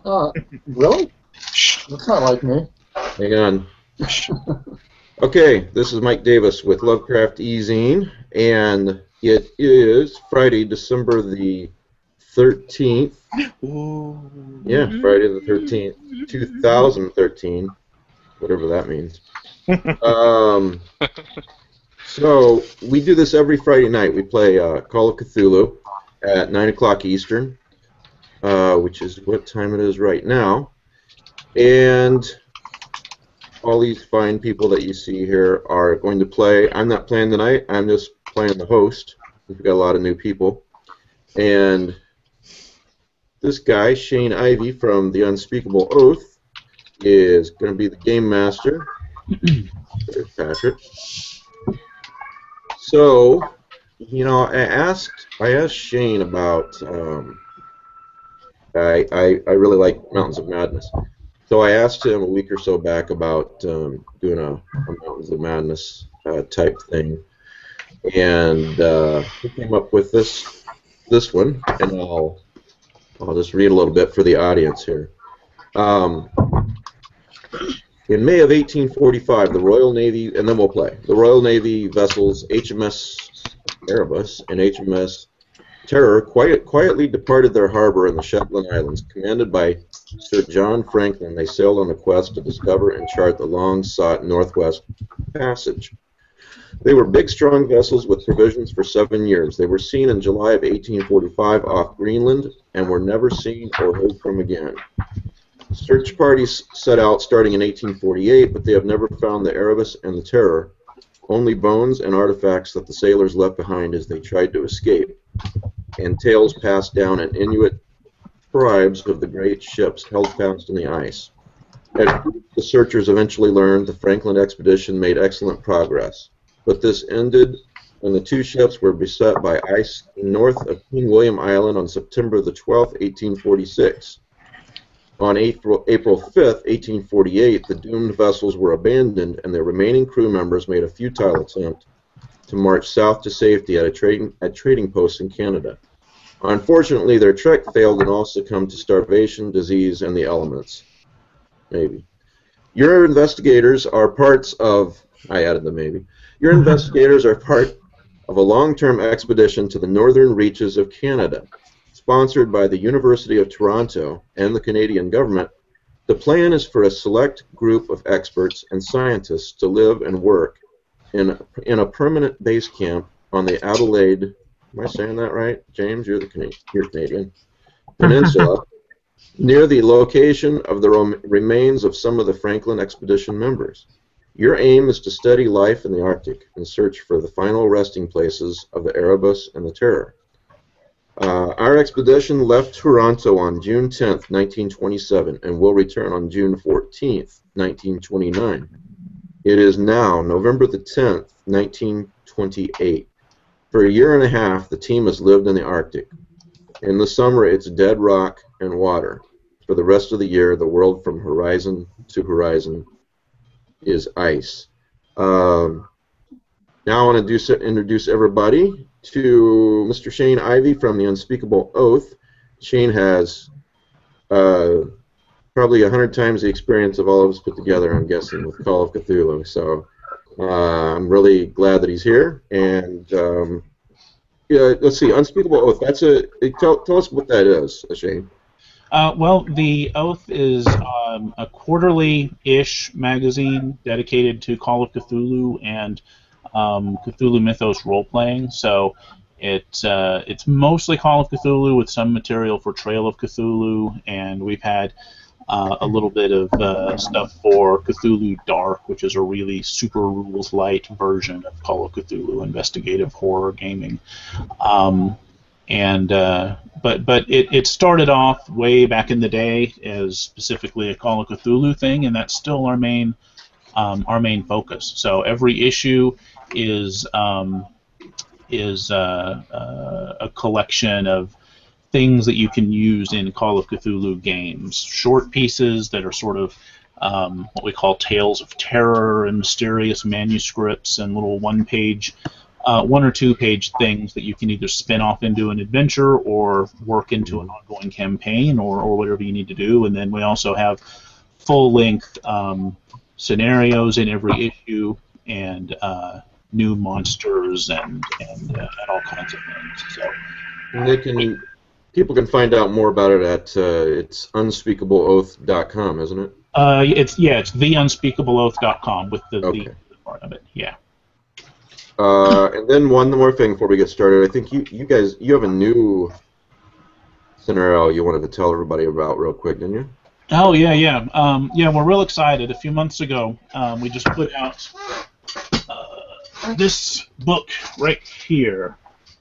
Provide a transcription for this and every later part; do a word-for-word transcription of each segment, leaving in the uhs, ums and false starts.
Uh, really? That's not like me. Hang on. Okay, this is Mike Davis with Lovecraft eZine, and it is Friday, December the thirteenth. Ooh. Yeah, Friday the thirteenth, two thousand thirteen, whatever that means. um, so, we do this every Friday night. We play uh, Call of Cthulhu at nine o'clock Eastern, uh, which is what time it is right now. And all these fine people that you see here are going to play. I'm not playing tonight. I'm just playing the host. We've got a lot of new people. And this guy, Shane Ivey from The Unspeakable Oath, is going to be the game master. There's Patrick. So, you know, I asked I asked Shane about. Um, I, I I really like Mountains of Madness. So I asked him a week or so back about um, doing a, a Mountains of Madness uh, type thing, and uh, he came up with this this one, and I'll I'll just read a little bit for the audience here. Um, in May of eighteen forty-five, the Royal Navy, and then we'll play. The Royal Navy vessels H M S Erebus and H M S Terror quiet, quietly departed their harbor in the Shetland Islands. Commanded by Sir John Franklin, they sailed on a quest to discover and chart the long-sought Northwest Passage. They were big, strong vessels with provisions for seven years. They were seen in July of eighteen forty-five off Greenland and were never seen or heard from again. Search parties set out starting in eighteen forty-eight, but they have never found the Erebus and the Terror, only bones and artifacts that the sailors left behind as they tried to escape, and tales passed down in Inuit tribes of the great ships held fast in the ice. As the searchers eventually learned, the Franklin expedition made excellent progress, but this ended when the two ships were beset by ice north of King William Island on September the twelfth, eighteen forty-six. On April, April fifth, eighteen forty-eight, the doomed vessels were abandoned, and their remaining crew members made a futile attempt to march south to safety at a trading at trading posts in Canada. Unfortunately, their trek failed and all succumbed to starvation, disease, and the elements. Maybe. Your investigators are parts of... I added the maybe. Your investigators are part of a long-term expedition to the northern reaches of Canada. Sponsored by the University of Toronto and the Canadian government, the plan is for a select group of experts and scientists to live and work in, in a permanent base camp on the Adelaide, am I saying that right? James, you're the Cana you're Canadian, Peninsula, near the location of the remains of some of the Franklin expedition members. Your aim is to study life in the Arctic and search for the final resting places of the Erebus and the Terror. Uh, our expedition left Toronto on June tenth, nineteen twenty-seven, and will return on June fourteenth, nineteen twenty-nine. It is now November the tenth, nineteen twenty-eight. For a year and a half, the team has lived in the Arctic. In the summer, it's dead rock and water. For the rest of the year, the world from horizon to horizon is ice. Um, now I want to do, introduce everybody to Mister Shane Ivey from The Unspeakable Oath. Shane has uh, probably a hundred times the experience of all of us put together, I'm guessing, with Call of Cthulhu. So uh, I'm really glad that he's here. And um, yeah, let's see, Unspeakable Oath. That's a tell, tell us what that is, Shane. Uh, well, the Oath is um, a quarterly-ish magazine dedicated to Call of Cthulhu and um, Cthulhu Mythos role-playing. So it, uh, it's mostly Call of Cthulhu with some material for Trail of Cthulhu, and we've had uh, a little bit of uh, stuff for Cthulhu Dark, which is a really super rules-light version of Call of Cthulhu investigative horror gaming. Um, And uh, but but it, it started off way back in the day as specifically a Call of Cthulhu thing, and that's still our main um, our main focus. So every issue is um, is uh, uh, a collection of things that you can use in Call of Cthulhu games, short pieces that are sort of um, what we call tales of terror and mysterious manuscripts and little one-page uh, one or two page things that you can either spin off into an adventure or work into an ongoing campaign or, or whatever you need to do. And then we also have full-length um, scenarios in every issue and uh, new monsters and and, uh, and all kinds of things. So and they can people can find out more about it at uh, it's unspeakable oath dot com, isn't it? Uh, it's yeah, it's the unspeakable oath dot com with the, Okay. the part of it. Yeah. Uh, and then one more thing before we get started. I think you you guys you have a new scenario you wanted to tell everybody about real quick, didn't you? Oh yeah, yeah, um, yeah. We're real excited. A few months ago, um, we just put out uh, this book right here.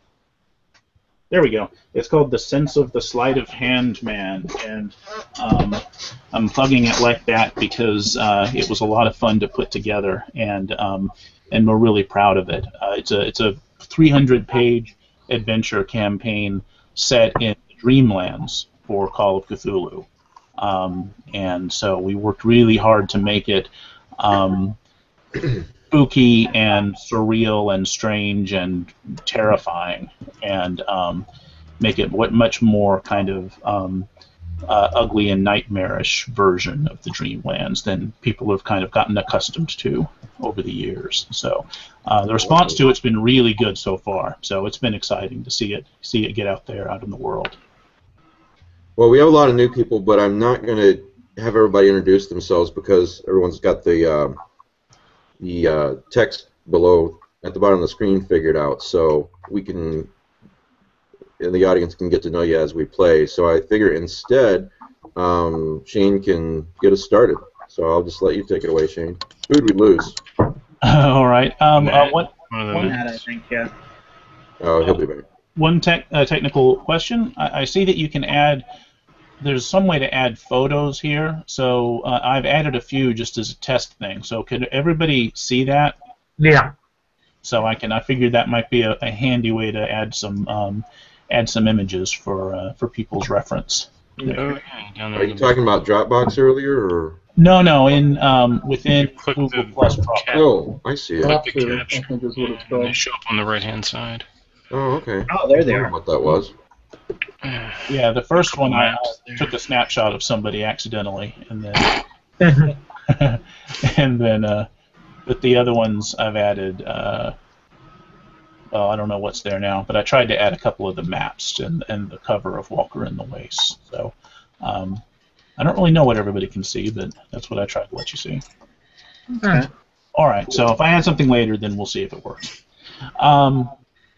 There we go. It's called The Sense of the Sleight of Hand Man, and um, I'm plugging it like that because uh, it was a lot of fun to put together, and um, and we're really proud of it. Uh, it's a it's a three hundred page adventure campaign set in Dreamlands for Call of Cthulhu. Um, and so we worked really hard to make it um, spooky and surreal and strange and terrifying, and um, make it what much more kind of um, uh, ugly and nightmarish version of the Dreamlands than people have kind of gotten accustomed to over the years. So uh, the response to it's been really good so far. So it's been exciting to see it see it get out there out in the world. Well, we have a lot of new people, but I'm not going to have everybody introduce themselves because everyone's got the uh, the uh, text below at the bottom of the screen figured out, so we can, and the audience can get to know you as we play. So I figure instead, um, Shane can get us started. So I'll just let you take it away, Shane. Who did we lose? All right. Um, uh, what? One of One- them. Matt, I think, yeah. Oh, he'll be back. One tech, uh, technical question. I, I see that you can add. There's some way to add photos here, so uh, I've added a few just as a test thing. So could everybody see that? Yeah. So I can. I figured that might be a, a handy way to add some um, add some images for uh, for people's reference. Oh, yeah, down there. Are you talking about Dropbox earlier, or? No, no, in um, within Click Google the Plus Pro. cap. Oh, I see it. Click the Capture, I capture. think is what it's And they called. show up on the right-hand side. Oh, okay. Oh, there they I don't know are. what that was. Yeah, the first one I Maps there. took a snapshot of somebody accidentally, and then and then uh, but the other ones I've added. Uh, well, I don't know what's there now, but I tried to add a couple of the maps and and the cover of Walker in the Waste. So um, I don't really know what everybody can see, but that's what I tried to let you see. Okay. All right. So if I add something later, then we'll see if it works. Um,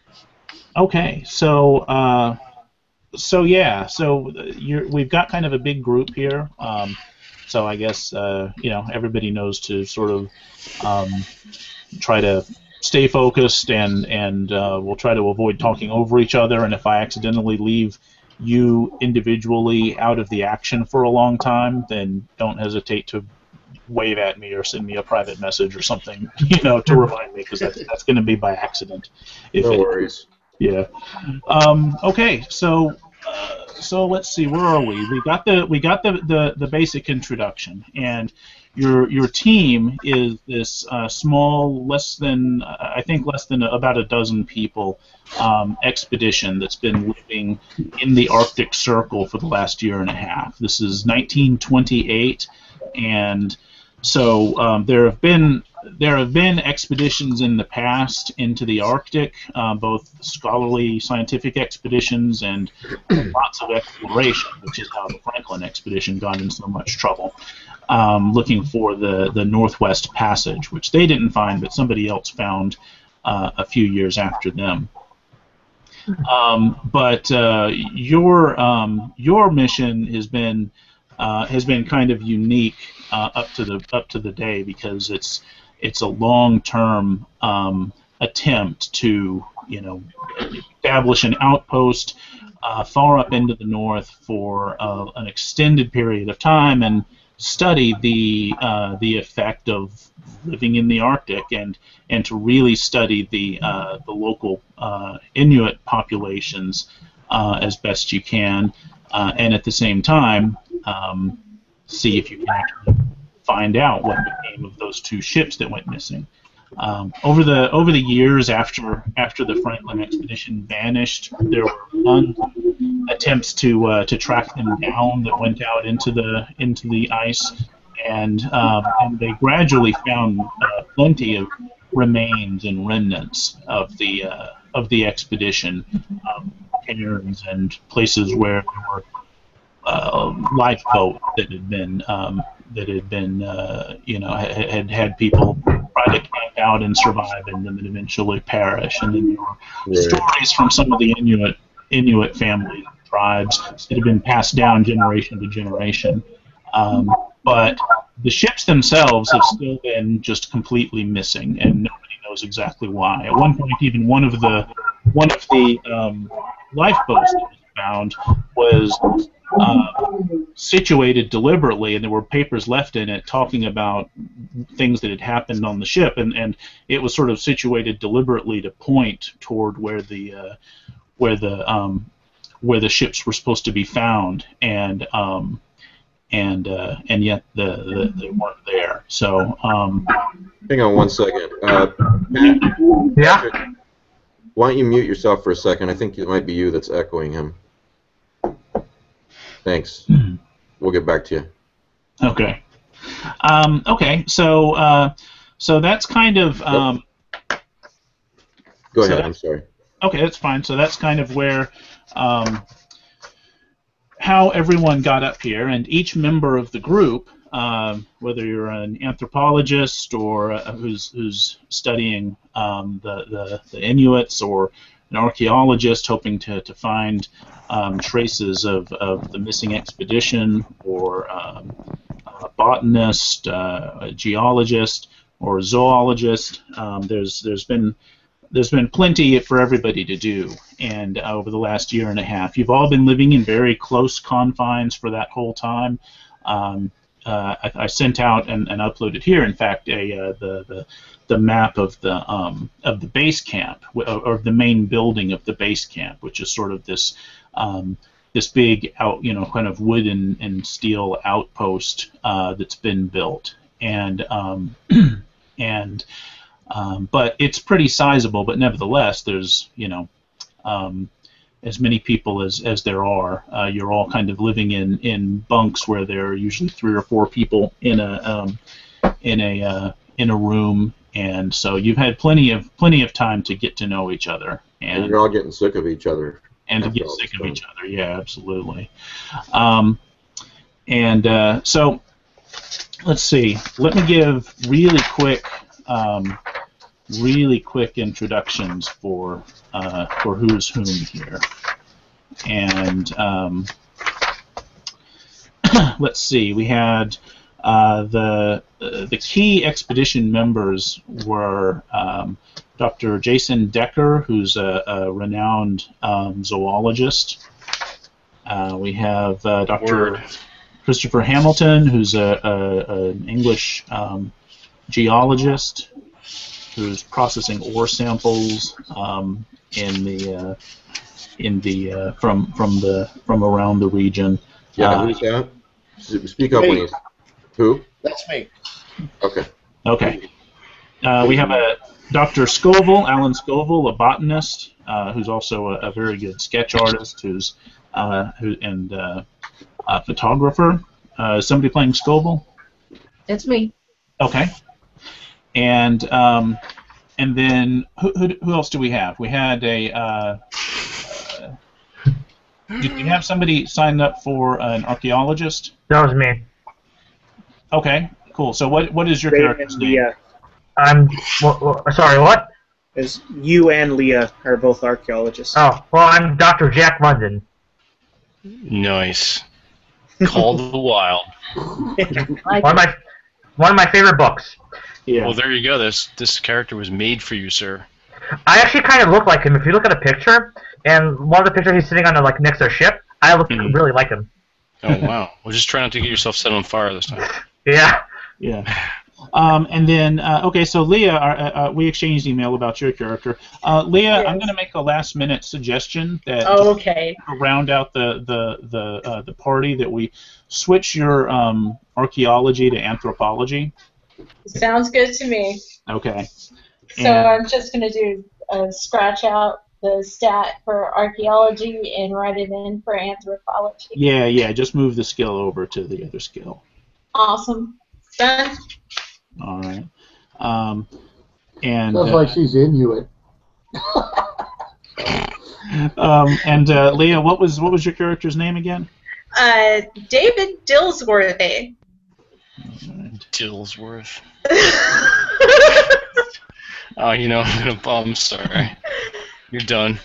okay. So. Uh, So yeah, so you're, we've got kind of a big group here. Um, so I guess uh, you know everybody knows to sort of um, try to stay focused, and and uh, we'll try to avoid talking over each other. And if I accidentally leave you individually out of the action for a long time, then don't hesitate to wave at me or send me a private message or something, you know, to remind me, because that's that's going to be by accident. If No it- worries. Yeah. Um, okay. So, uh, so let's see. Where are we? We got the we got the, the, the basic introduction, and your your team is this uh, small, less than uh, I think less than about a dozen people um, expedition that's been living in the Arctic Circle for the last year and a half. This is nineteen twenty-eight, and so um, there have been there have been expeditions in the past into the Arctic, uh, both scholarly, scientific expeditions and lots of exploration, which is how the Franklin expedition got in so much trouble, um, looking for the, the Northwest Passage, which they didn't find, but somebody else found uh, a few years after them. Um, but uh, your um, your mission has been uh, has been kind of unique uh, up to the up to the day, because it's it's a long-term um, attempt to, you know, establish an outpost uh, far up into the north for uh, an extended period of time and study the uh, the effect of living in the Arctic, and and to really study the uh, the local uh, Inuit populations uh, as best you can, uh, and at the same time um, see if you can actually find out what became of those two ships that went missing. Um, over the over the years after after the Franklin expedition vanished, there were un- attempts to uh, to track them down that went out into the into the ice, and um, and they gradually found uh, plenty of remains and remnants of the uh, of the expedition, um, cairns and places where there were uh, lifeboats that had been um, that had been uh, you know had, had had people try to camp out and survive and then eventually perish, and then there were Right. stories from some of the Inuit Inuit family tribes that have been passed down generation to generation. Um, but the ships themselves have still been just completely missing, and nobody knows exactly why. At one point, even one of the one of the um, lifeboats that was found was uh, situated deliberately, and there were papers left in it talking about things that had happened on the ship, and, and it was sort of situated deliberately to point toward where the uh, where the um, where the ships were supposed to be found, and um, and uh, and yet the, the they weren't there. So um, Hang on one second. Uh, Pat, Yeah. Patrick, why don't you mute yourself for a second? I think it might be you that's echoing him. Thanks. We'll get back to you. okay, um, okay. So uh, so that's kind of um, Go So ahead. that- I'm sorry. okay. That's fine. So that's kind of where. Um, how everyone got up here, and each member of the group, um, whether you're an anthropologist or uh, who's who's studying um, the, the the Inuits, or an archaeologist hoping to to find um, traces of, of the missing expedition, or um, a botanist, uh, a geologist, or a zoologist, um, there's there's been There's been plenty for everybody to do, and uh, over the last year and a half, you've all been living in very close confines for that whole time. Um, uh, I, I sent out and, and uploaded here, in fact, a uh, the, the the map of the um, of the base camp, or, or the main building of the base camp, which is sort of this um, this big out, you know, kind of wood and, and steel outpost uh, that's been built, and um, and Um, but it's pretty sizable, but nevertheless, there's, you know, um, as many people as, as there are. Uh, you're all kind of living in, in bunks where there are usually three or four people in a um, in a uh, in a room, and so you've had plenty of plenty of time to get to know each other, And and you're all getting sick of each other. and to after get all sick this of time. each other. Yeah, absolutely. Um, and uh, so let's see. Let me give really quick. Um, really quick introductions for uh, for who's whom here, and um, let's see. We had uh, the uh, the key expedition members were um, Doctor Jason Decker, who's a, a renowned um, zoologist. Uh, we have uh, Doctor Word. Christopher Hamilton, who's a, a, an English um, geologist, who's processing ore samples um, in the uh, in the uh, from from the from around the region. Yeah, Uh, who's that? S- Speak up when Me. you. Who? That's me. Okay. Okay. Uh, we have a Doctor Scoville, Alan Scoville, a botanist, uh, who's also a, a very good sketch artist, who's uh, who and uh, a photographer. Uh, is somebody playing Scoville? It's me. Okay. And um, and then who, who who else do we have? We had a. Uh, uh, did we have somebody signed up for an archaeologist? That was me. Okay, cool. So what what is your Ray character's and name? Leah. I'm. Well, well, sorry, what? As you and Leah are both archaeologists. Oh, well, I'm Doctor Jack London. Nice. Call of the Wild. Like, One of my one of my favorite books. Yeah. Well, there you go. This this character was made for you, sir. I actually kind of look like him. If you look at a picture, and one of the pictures he's sitting on, a, like next to a ship, I look Mhm. really like him. Oh wow. Well, just try not to get yourself set on fire this time. Yeah. Yeah. Um, and then, uh, okay, so Leah, uh, uh, we exchanged email about your character. Uh, Leah, I'm Yes. going to make a last-minute suggestion that oh, okay. to round out the the the uh, the party that we switch your um, archaeology to anthropology. Sounds good to me. Okay. So And- I'm just going to do uh, scratch out the stat for archaeology and write it in for anthropology. Yeah, yeah. Just move the skill over to the other skill. Awesome. Done. All right. Um, and Sounds uh, like she's Inuit. um, and uh, Leah, what was what was your character's name again? Uh, David Dillsworthy. Dillsworth. Oh, you know, I'm gonna. Oh, I'm sorry. You're done.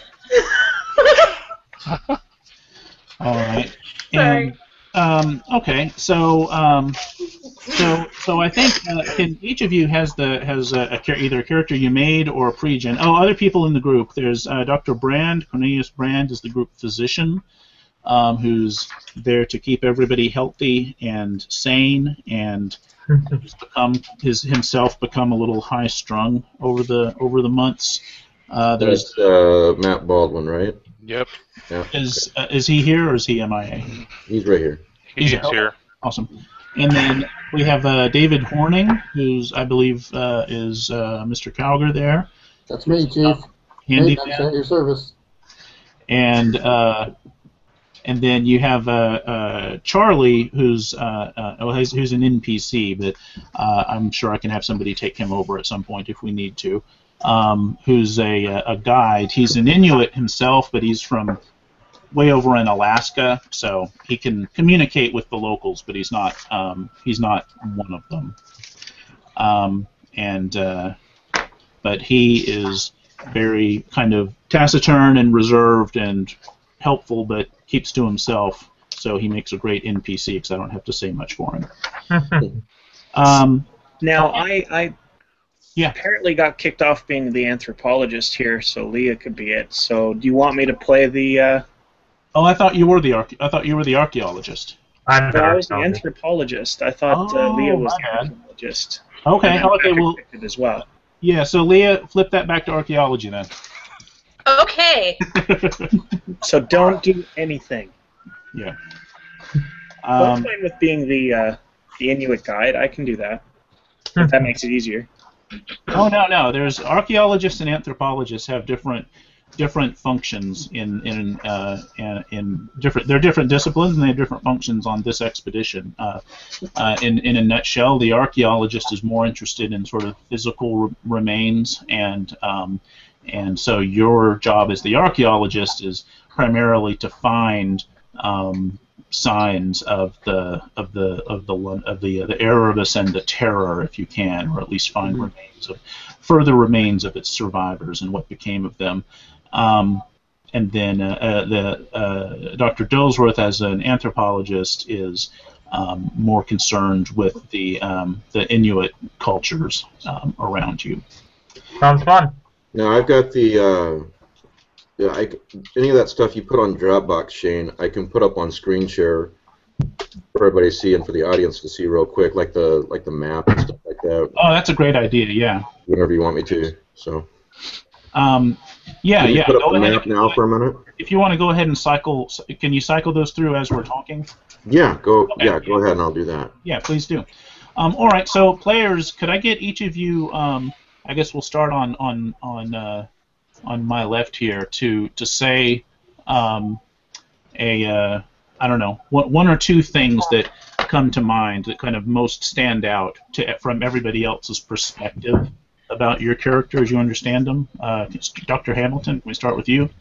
All right. Sorry. And, um, okay. So, um, so, so I think uh, can, each of you has the has a, a char- either a character you made or a pre-gen. Oh, other people in the group. There's uh, Doctor Brand. Cornelius Brand is the group physician, um, who's there to keep everybody healthy and sane, and he's become his himself become a little high-strung over the over the months. Uh, there's That's uh, Matt Baldwin, right? Yep. Yeah. is uh, is he here or is he M I A? He's right here. He's He's here. Awesome. And then we have uh, David Horning, who's I believe uh, is uh, Mister Calger there. That's me, Chief. Handy. Hey, I'm at your service. And uh, and then you have uh, uh, Charlie, who's uh, uh, well, he's, who's an N P C, but uh, I'm sure I can have somebody take him over at some point if we need to. Um, who's a a guide. He's an Inuit himself, but he's from way over in Alaska, so he can communicate with the locals, but he's not um, he's not one of them. Um, and uh, but he is very kind of taciturn and reserved and helpful, but keeps to himself. So he makes a great N P C because I don't have to say much for him. um, Now, I, I Yeah. apparently got kicked off being the anthropologist here, so Leah could be it. So, do you want me to play the? Uh, oh, I thought you were the arche- I thought you were the archaeologist. I'm no, I was the archaeologist. anthropologist. I thought uh, Oh, Leah was my the bad. anthropologist. Okay. And then Okay. Patrick Well, picked it as well. yeah. So Leah, flip that back to archaeology then. Okay. So don't do anything. Yeah. I'm Um, fine with being the uh, the Inuit guide. I can do that. If that makes it easier. oh no, no. There's archaeologists and anthropologists have different different functions in in uh, in, in different. They're different disciplines and they have different functions on this expedition. Uh, uh, in in a nutshell, the archaeologist is more interested in sort of physical re- remains, and um, and so your job as the archaeologist is primarily to find um, signs of the of the of the of the uh, the Erebus and the Terror, if you can, or at least find mm-hmm. remains of further remains of its survivors and what became of them. Um, and then uh, uh, the uh, Doctor Dillsworth, as an anthropologist, is um, more concerned with the um, the Inuit cultures um, around you. Sounds fun. Now I've got the. Uh, Yeah, I, any of that stuff you put on Dropbox, Shane, I can put up on screen share for everybody to see and for the audience to see real quick, like the like the map and stuff like that. Oh, that's a great idea. Yeah. Whenever you want me to. So. Um, yeah, can you yeah. Put up go the ahead map now for a minute. If you want to go ahead and cycle, can you cycle those through as we're talking? Yeah, go. Okay. Yeah, go ahead and I'll do that. Yeah, please do. Um, all right, so players, could I get each of you? Um, I guess we'll start on on on. Uh, on my left here to to say um, a uh, I don't know one, one or two things that come to mind that kind of most stand out to from everybody else's perspective about your character as you understand them. Uh, Doctor Hamilton, can we start with you?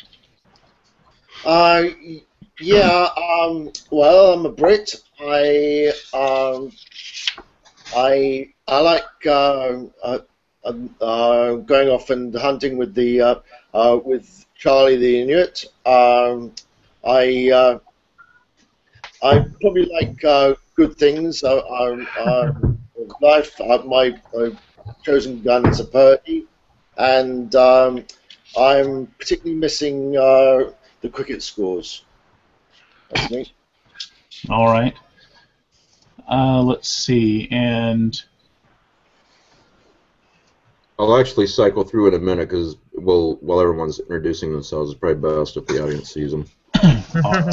Uh, yeah. Um, well, I'm a Brit. I um, I I like. Uh, uh, Uh, going off and hunting with the uh, uh, with Charlie the Inuit. Um, I uh, I probably like uh, good things. Uh, uh, life. Uh, my uh, chosen gun is a Purdy, and um, I'm particularly missing uh, the cricket scores. That's me. All right. Uh, let's see, and. I'll actually cycle through in a minute because we'll, while everyone's introducing themselves, it's probably best if the audience sees them. Right.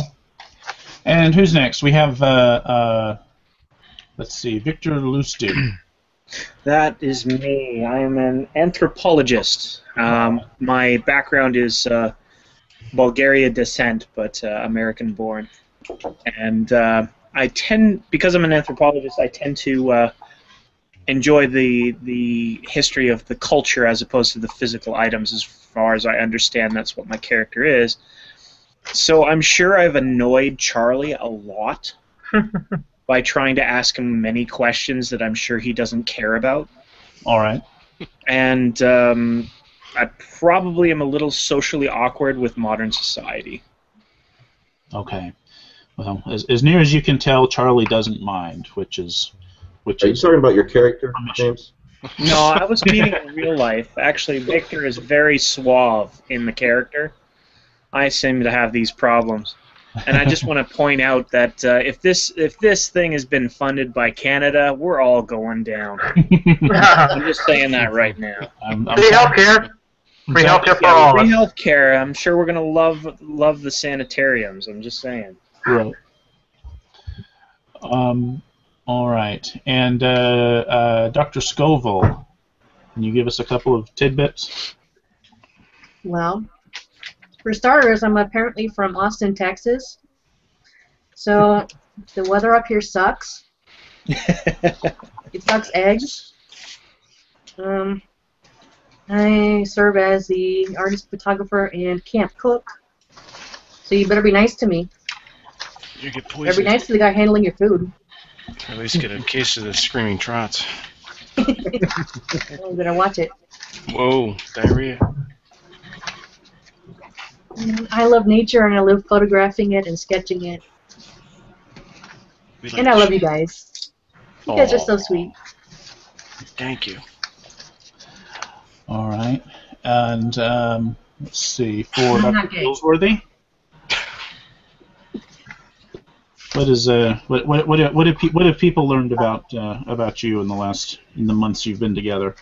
And who's next? We have, uh, uh, let's see, Victor Lustig. That is me. I am an anthropologist. Um, my background is uh, Bulgaria descent, but uh, American born. And uh, I tend, because I'm an anthropologist, I tend to uh, enjoy the the history of the culture as opposed to the physical items. As far as I understand, that's what my character is. So I'm sure I've annoyed Charlie a lot by trying to ask him many questions that I'm sure he doesn't care about. All right. And um, I probably am a little socially awkward with modern society. Okay. Well, as, as near as you can tell, Charlie doesn't mind, which is... Which Are you is talking about your character, James? No, I was meaning in real life. Actually, Victor is very suave in the character. I seem to have these problems. And I just want to point out that uh, if this if this thing has been funded by Canada, we're all going down. I'm just saying that right now. I'm, I'm Free healthcare. Free healthcare for all. Free healthcare. I'm sure we're gonna love love the sanitariums. I'm just saying. Right. Um. All right. And uh, uh, Doctor Scoville, can you give us a couple of tidbits? Well, for starters, I'm apparently from Austin, Texas. So the weather up here sucks. It sucks eggs. Um, I serve as the artist, photographer, and camp cook. So you better be nice to me. You get Better be poisoned. nice to the guy handling your food. At least get a case of the screaming trots. I'm gonna watch it. Whoa, diarrhea. I love nature and I love photographing it and sketching it. We like And I to love sh- you guys. You guys are so Aw. sweet. Thank you. All right. And um, let's see, for I'm not Doctor gay. Billsworthy. What is uh what what what have, what have, pe- what have people learned about uh, about you in the last in the months you've been together?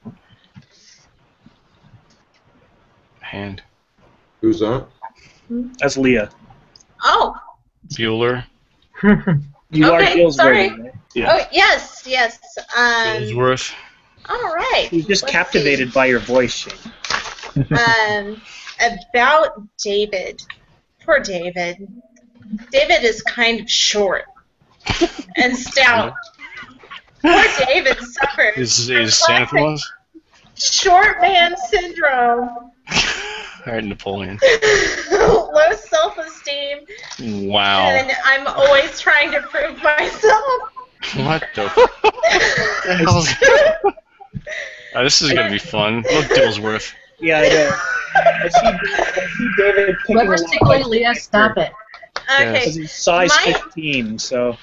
Hand. Who's that? That's Leah. Oh, Bueller. You are Okay, Gills sorry. Worthy, right? Yeah. oh yes, yes. Um, Billsworth. all right. He's just let's captivated by your voice, Shane. see. Um, about David. Poor David. David is kind of short and stout. Poor David suffers Is from is Santa classic Claus? short man syndrome. All right, Napoleon. Low self-esteem, Wow. and I'm always trying to prove myself. What the? hell is- Oh, this is gonna be fun. Look, Dillsworth. Yeah, I know. I see, I see David picking a Whoever's lot tickling like Leah, stop it. Okay. because he's size My- fifteen, so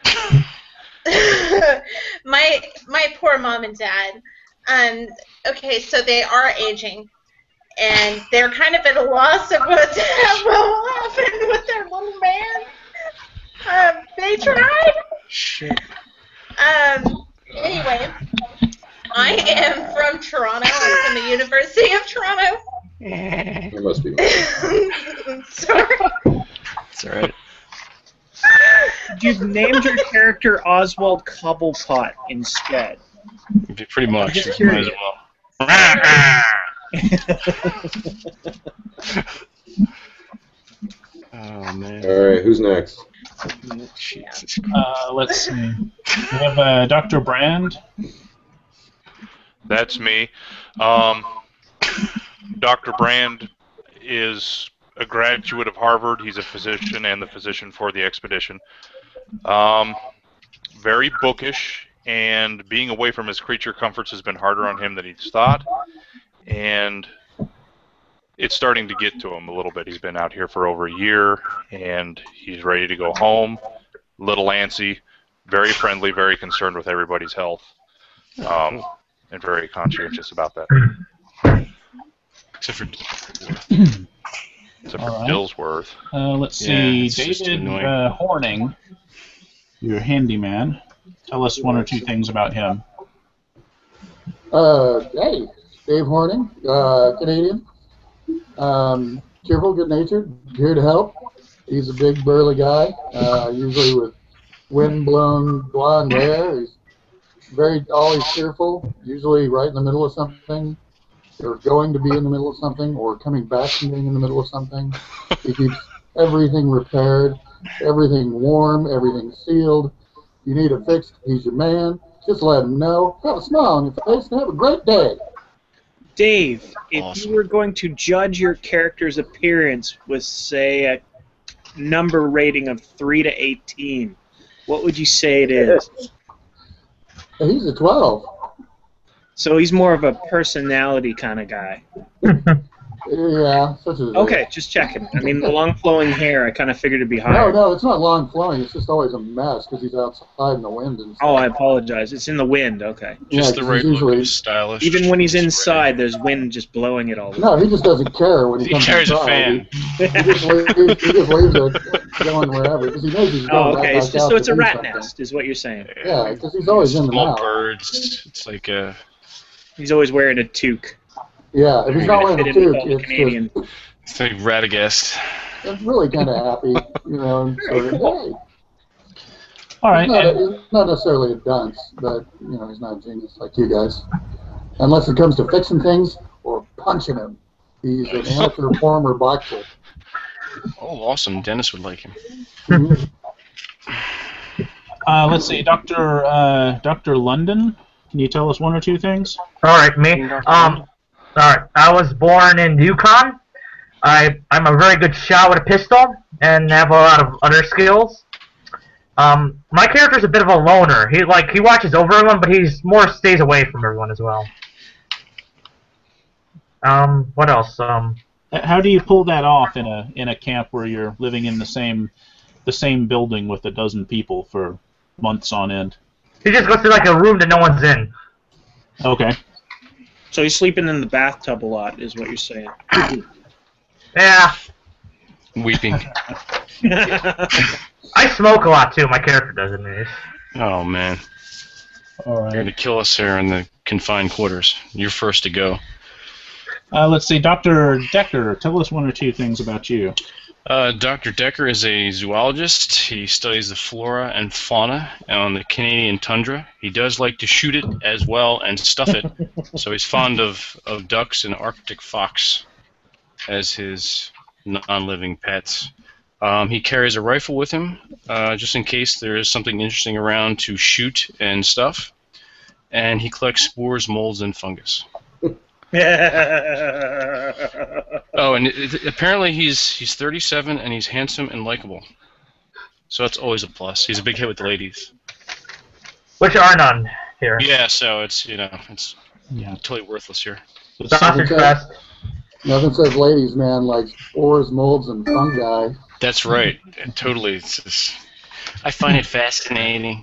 my my poor mom and dad. Um. Okay, so they are aging, and they're kind of at a loss of what will happen with their little man. Um. They tried. Shit. Um. Anyway, I am from Toronto. I'm from the University of Toronto. That must be mine. Sorry. It's all right. you've named your character Oswald Cobblepot instead. Pretty much. Just Might as well. Oh man. All right, who's next? Jesus. Uh, let's see. We have uh, Doctor Brand. That's me. Um, Doctor Brand is a graduate of Harvard. He's a physician and the physician for the expedition. Um, very bookish, and being away from his creature comforts has been harder on him than he's thought. And it's starting to get to him a little bit. He's been out here for over a year, and he's ready to go home. Little antsy, very friendly, very concerned with everybody's health, um, and very conscientious about that. Except for Except All for right. Dillsworth. Uh, let's Yeah, see, it's just David annoying. uh, Horning, your handyman. Tell us one or two things about him. Uh, hey, Dave Horning, uh, Canadian. Um, cheerful, good-natured, here to help. He's a big, burly guy, uh, usually with wind-blown blonde hair. He's very always cheerful, usually right in the middle of something, or going to be in the middle of something, or coming back from being in the middle of something. He keeps everything repaired, everything warm, everything sealed. You need it fixed, he's your man. Just let him know. Have a smile on your face and have a great day. Dave, if Awesome. you were going to judge your character's appearance with, say, a number rating of three to eighteen, what would you say it is? He's a twelve. So he's more of a personality kind of guy. Yeah, such as Okay, just checking. I mean, the long flowing hair, I kind of figured it'd be higher. No, no, it's not long flowing. It's just always a mess because he's outside in the wind and stuff. Oh, I apologize. It's in the wind. Okay. Just Yeah, the right usually- look, stylish. Even when he's Just inside, there's wind just blowing it all the No, time. he just doesn't care when he, He comes carries a inside. fan. He, he just leaves, he just leaves it going wherever because he knows he's going Oh, right okay. back It's just, out so it's to a do rat something. nest, is what you're saying. Yeah, because he's always in the Small mouth. birds. It's like a. He's always wearing a toque. Yeah, if he's not wearing Fit a in with toque, all the it's, Canadian. just, It's like Radagast. it's really kind of happy, you know. And sort of, hey, All right. he's, not and- a, he's not necessarily a dunce, but you know, he's not a genius like you guys. Unless it comes to fixing things or punching him, he's an amateur former boxer. Oh, awesome. Dennis would like him. Mhm. Uh, let's see, Doctor Uh, Doctor London, can you tell us one or two things? All right, me. Um, all right. I was born in Yukon. I I'm a very good shot with a pistol and have a lot of other skills. Um, my character's a bit of a loner. He like he watches over everyone, but he's more stays away from everyone as well. Um, what else? Um, How do you pull that off in a in a camp where you're living in the same the same building with a dozen people for months on end? he just goes to like a room that no one's in. Okay. So he's sleeping in the bathtub a lot, is what you're saying. Yeah, Weeping. I smoke a lot too. My character does at least. Oh, man. All You're right. going to kill us here in the confined quarters. You're first to go. Uh, let's see, Doctor Decker, tell us one or two things about you. Uh, Doctor Decker is a zoologist. He studies the flora and fauna on the Canadian tundra. He does like to shoot it as well and stuff it, so he's fond of, of ducks and Arctic fox as his non-living pets. Um, he carries a rifle with him, uh, just in case there is something interesting around to shoot and stuff. And he collects spores, molds, and fungus. Oh, and it, it, apparently he's he's thirty-seven and he's handsome and likable. So that's always a plus. He's a big hit with the ladies. Which are none here. Yeah, so it's you know it's Yeah. totally worthless here. So Sausage fest. Nothing says ladies, man, like spores, molds, and fungi. That's right. It totally. It's just, I find it fascinating.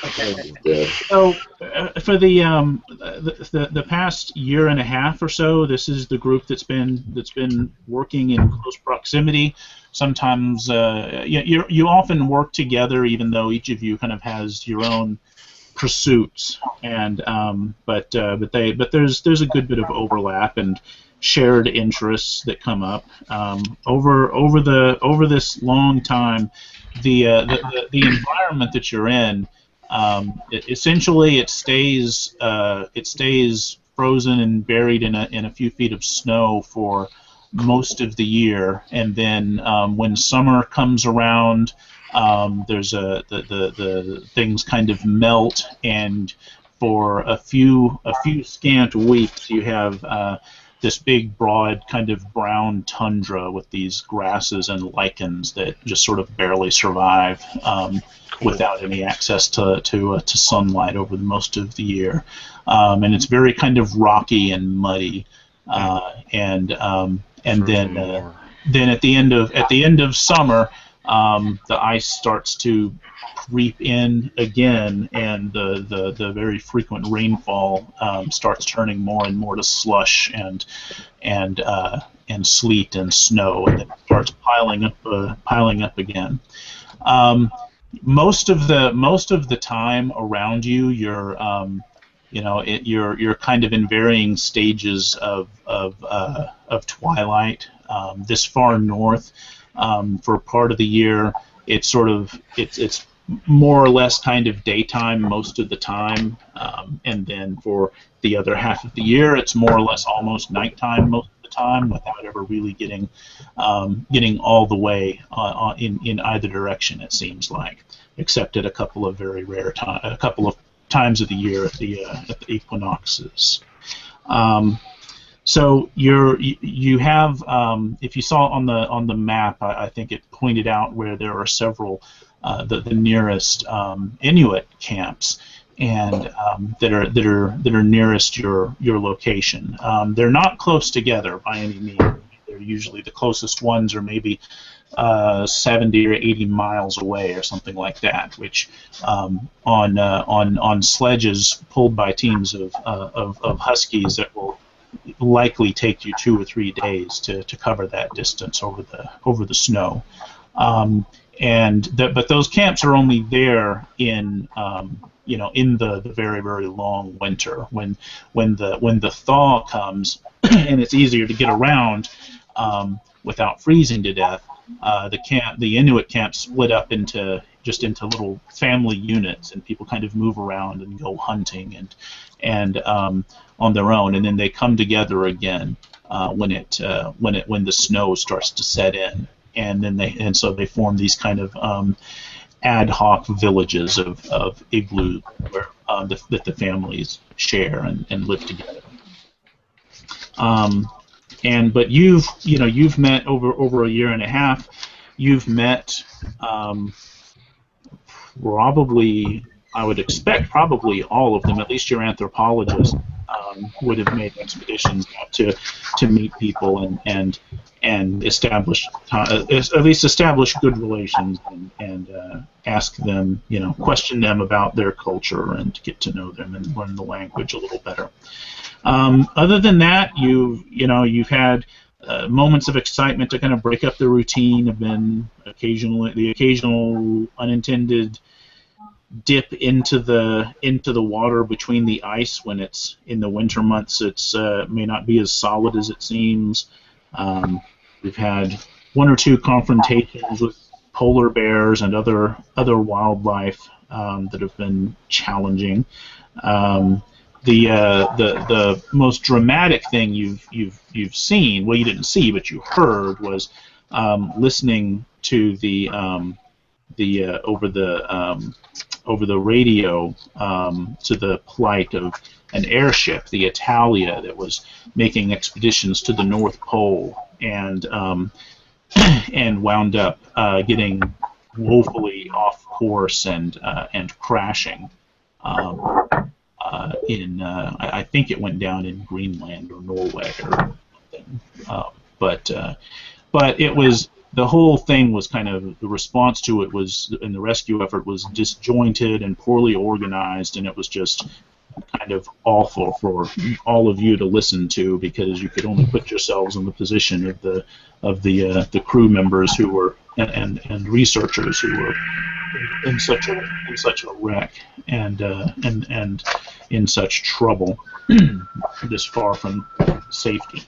So, uh, for the, um, the the the past year and a half or so, this is the group that's been that's been working in close proximity. Sometimes, uh, you you you often work together, even though each of you kind of has your own pursuits. And um, but uh, but they but there's there's a good bit of overlap and shared interests that come up um, over over the over this long time. The uh, the, the the environment that you're in. Um, it, essentially, it stays uh, it stays frozen and buried in a in a few feet of snow for most of the year, and then um, when summer comes around, um, there's a the, the the things kind of melt, and for a few a few scant weeks, you have uh, this big, broad, kind of brown tundra with these grasses and lichens that just sort of barely survive. Um, without any access to to, uh, to sunlight over the most of the year, um, and it's very kind of rocky and muddy, uh, and um, and then uh, then at the end of at the end of summer, um, the ice starts to creep in again, and the the, the very frequent rainfall um, starts turning more and more to slush and and uh, and sleet and snow, and then it starts piling up uh, piling up again. Um, Most of the most of the time around you, you're um, you know it, you're you're kind of in varying stages of of uh, of twilight. Um, this far north, um, for part of the year, it's sort of it's it's more or less kind of daytime most of the time, um, and then for the other half of the year, it's more or less almost nighttime most of the time, without ever really getting um, getting all the way uh, in in either direction. It seems like, except at a couple of very rare time, a couple of times of the year at the uh, at the equinoxes. Um, So you're you have um, if you saw on the on the map, I, I think it pointed out where there are several uh, the the nearest um, Inuit camps, and um, that are that are that are nearest your your location. Um, they're not close together by any means. They're usually the closest ones are maybe uh, seventy or eighty miles away or something like that, which um, on uh, on on sledges pulled by teams of uh, of, of huskies that will likely take you two or three days to, to cover that distance over the over the snow, um, and the, but those camps are only there in um, you know in the, the very very long winter when when the when the thaw comes and it's easier to get around um, without freezing to death. Uh, the camp the Inuit camps split up into just into little family units, and people kind of move around and go hunting and and um, on their own, and then they come together again uh, when it uh, when it when the snow starts to set in, and then they and so they form these kind of um, ad hoc villages of, of igloos where uh, the, that the families share and, and live together. Um, and but you've you know you've met over over a year and a half. You've met um, probably I would expect probably all of them. At least your anthropologist um, would have made expeditions out to to meet people and and and establish uh, at least establish good relations and and uh, ask them you know question them about their culture and get to know them and learn the language a little better. Um, other than that, you you know you've had uh, moments of excitement to kind of break up the routine. Have been occasionally the occasional unintended dip into the into the water between the ice when it's in the winter months. It's uh, may not be as solid as it seems. Um, we've had one or two confrontations with polar bears and other other wildlife um, that have been challenging. Um, the uh, the the most dramatic thing you've you've you've seen, well, you didn't see, but you heard, was um, listening to the um, the uh, over the um, over the radio um, to the plight of an airship, the Italia, that was making expeditions to the North Pole and um, and wound up uh, getting woefully off course and uh, and crashing. Um, uh, in uh, I, I think it went down in Greenland or Norway or something. Uh, but uh, but it was. The whole thing was kind of, the response to it was, and the rescue effort was disjointed and poorly organized, and it was just kind of awful for all of you to listen to, because you could only put yourselves in the position of the of the uh, the crew members who were and, and, and researchers who were in, in such a in such a wreck and uh, and and in such trouble this far from safety.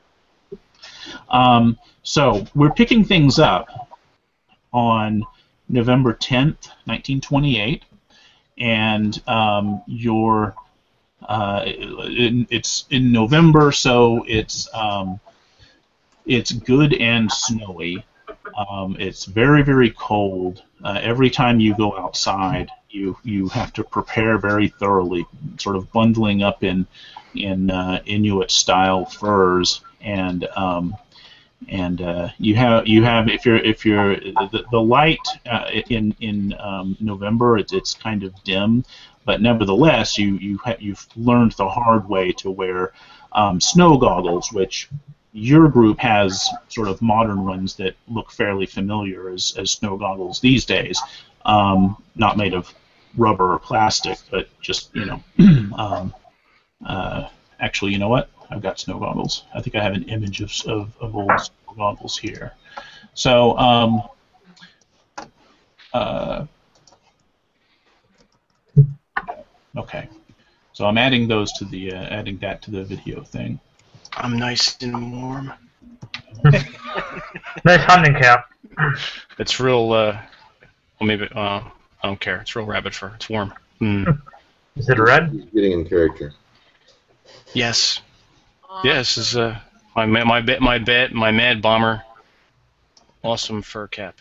Um, so we're picking things up on November tenth, nineteen twenty-eight, and um, your uh, it, it's in November, so it's um, it's good and snowy. Um, it's very very cold. Uh, every time you go outside, you you have to prepare very thoroughly, sort of bundling up in in uh, Inuit style furs and um, and uh, you have you have if you're if you're the, the light uh, in in um, November it's it's kind of dim, but nevertheless you you ha you've learned the hard way to wear um, snow goggles, which your group has sort of modern ones that look fairly familiar as as snow goggles these days, um, not made of rubber or plastic, but just you know um, uh, actually you know what. I've got snow goggles. I think I have an image of, of, of old snow goggles here. So, um, uh, okay. So I'm adding those to the, uh, adding that to the video thing. I'm nice and warm. Nice hunting cap. It's real, uh, well maybe, uh, I don't care. It's real rabbit fur. It's warm. Mm. Is it red? He's getting in character. Yes. Yes, is uh my ma- my bet my bet my mad bomber. Awesome fur cap.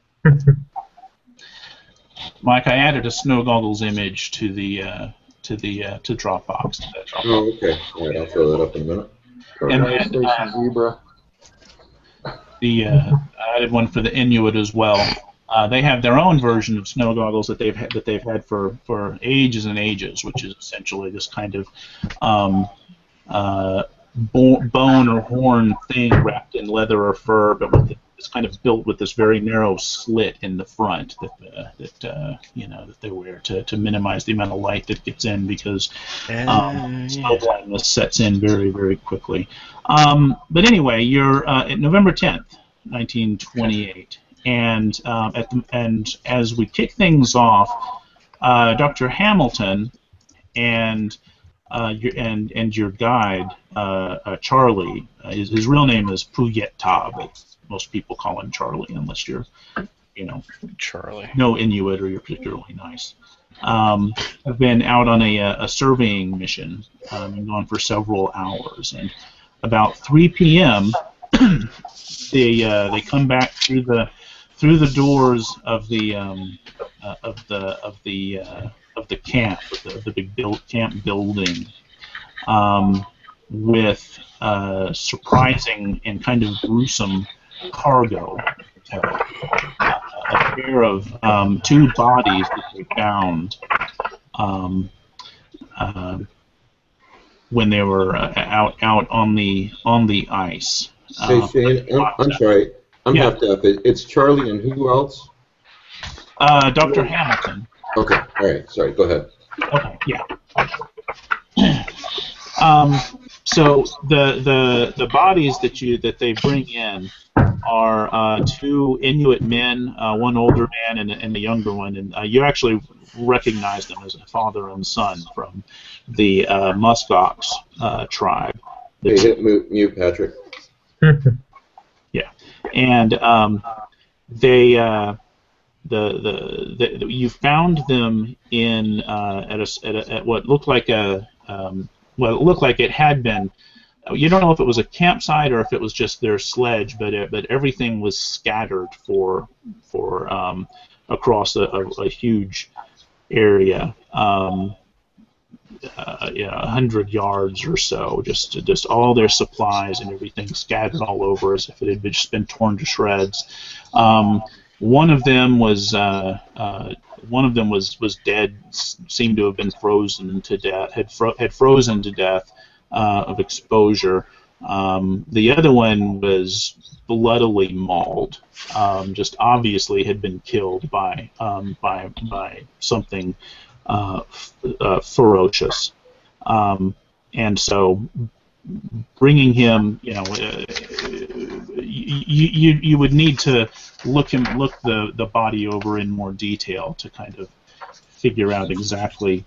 Mike, I added a snow goggles image to the uh, to the uh, to Dropbox. To that Dropbox. Oh, okay. All right, I'll throw that up in a minute. And Fire then, Station uh, Zebra. the uh, I added one for the Inuit as well. Uh, they have their own version of snow goggles that they've had, that they've had for, for ages and ages, which is essentially this kind of um, uh, bo- bone or horn thing wrapped in leather or fur, but with it's kind of built with this very narrow slit in the front that uh, that uh, you know that they wear to, to minimize the amount of light that gets in, because um, snow blindness sets in very very quickly. Um, but anyway, you're uh, at November tenth, nineteen twenty-eight. And um, at the, and as we kick things off, uh, Doctor Hamilton and uh, your and and your guide uh, uh, Charlie, uh, his, his real name is Puyetta, but most people call him Charlie unless you're, you know, Charlie. No Inuit or you're particularly nice. Um, have been out on a, a surveying mission um, and gone for several hours. And about three P M they uh, they come back through the through the doors of the um, uh, of the of the uh, of the camp, of the, the big build, camp building, um, with uh, surprising and kind of gruesome cargo. Uh, a pair of um, two bodies that they found um, uh, when they were uh, out out on the on the ice. Hey, Um, Shane, I'm, I'm sorry. I'm Yeah. half deaf. It- It's Charlie and who else? Uh, Doctor Hamilton. Okay, all right. Sorry, go ahead. Okay, yeah. um, so the the the bodies that you that they bring in are uh, two Inuit men, uh, one older man and, and a younger one, and uh, you actually recognize them as a father and son from the uh, Muskox uh, tribe. Hey, hit mute, mute Patrick. Yeah, and um, they uh, the, the the you found them in uh, at a at, a, at what looked like a um, well, it looked like it had been. You don't know if it was a campsite or if it was just their sledge, but it, but everything was scattered for for um, across a, a, a huge area. Um, Uh, you know, a hundred yards or so, just just all their supplies and everything scattered all over as if it had been, just been torn to shreds. Um, one of them was uh, uh, one of them was was dead, s- seemed to have been frozen to death, had fro- had frozen to death uh, of exposure. Um, the other one was bloodily mauled, um, just obviously had been killed by um, by by something. Uh, f- uh, ferocious, um, and so bringing him, you know, uh, you, you you would need to look him look the, the body over in more detail to kind of figure out exactly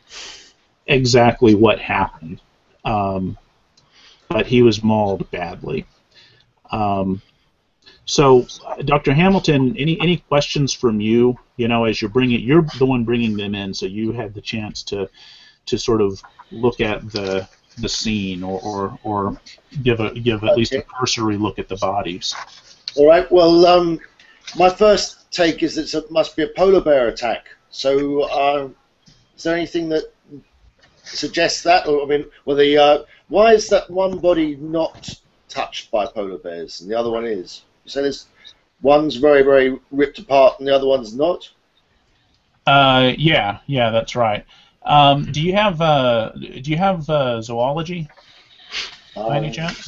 exactly what happened. Um, but he was mauled badly. Um, So, uh, Doctor Hamilton, any any questions from you? You know, as you're bringing, you're the one bringing them in, so you had the chance to to sort of look at the the scene, or or, or give a give at least a Okay. cursory look at the bodies. All right. Well, um, my first take is that it must be a polar bear attack. So, um, is there anything that suggests that? Or I mean, well, the uh, why is that one body not touched by polar bears and the other one is? You say there's one's very very ripped apart and the other one's not. Uh, yeah, yeah, that's right. Um, do you have uh, do you have uh, zoology by any Um, chance?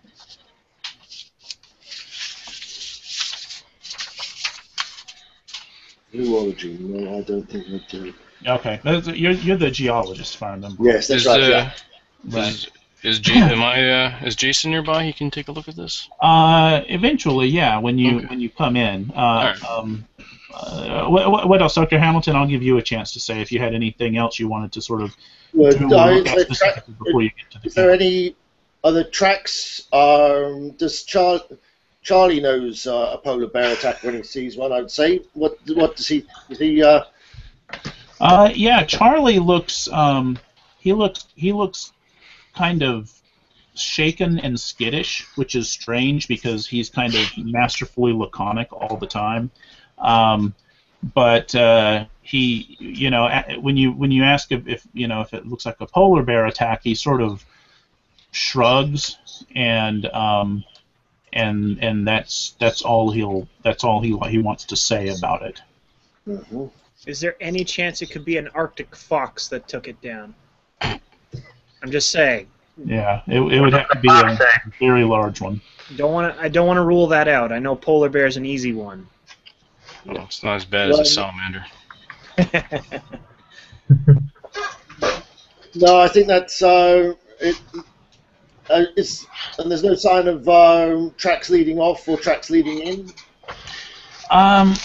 Zoology? No, I don't think I do. Okay, That's- you're you're the geologist, if I remember. Yes, that's Is, right. uh, Yeah. Right. Is is, J- am I, uh, is Jason nearby? He can take a look at this. Uh, eventually, yeah. When you Okay. when you come in, uh, right. um, uh, what, what else, Doctor Hamilton? I'll give you a chance to say if you had anything else you wanted to sort of Well, do uh, or is look at there specifically tra- before you get to the Is there camp. any other tracks? Um, does Char- Charlie knows uh, a polar bear attack when he sees one. I'd say. What what does he? Is he? Uh... Uh, yeah, Charlie looks. Um, he looks. He looks kind of shaken and skittish, which is strange because he's kind of masterfully laconic all the time. Um, but uh, he, you know, when you when you ask if, if you know if it looks like a polar bear attack, he sort of shrugs and um, and and that's that's all he'll that's all he he wants to say about it. Mm-hmm. Is there any chance it could be an Arctic fox that took it down? I'm just saying. Yeah, it, it would have to be a very large one. Don't want to. I don't want to rule that out. I know polar bear's an easy one. Well, it's not as bad as a salamander. No, I think that's uh, it. Uh, it's and there's no sign of uh, tracks leading off or tracks leading in. Um.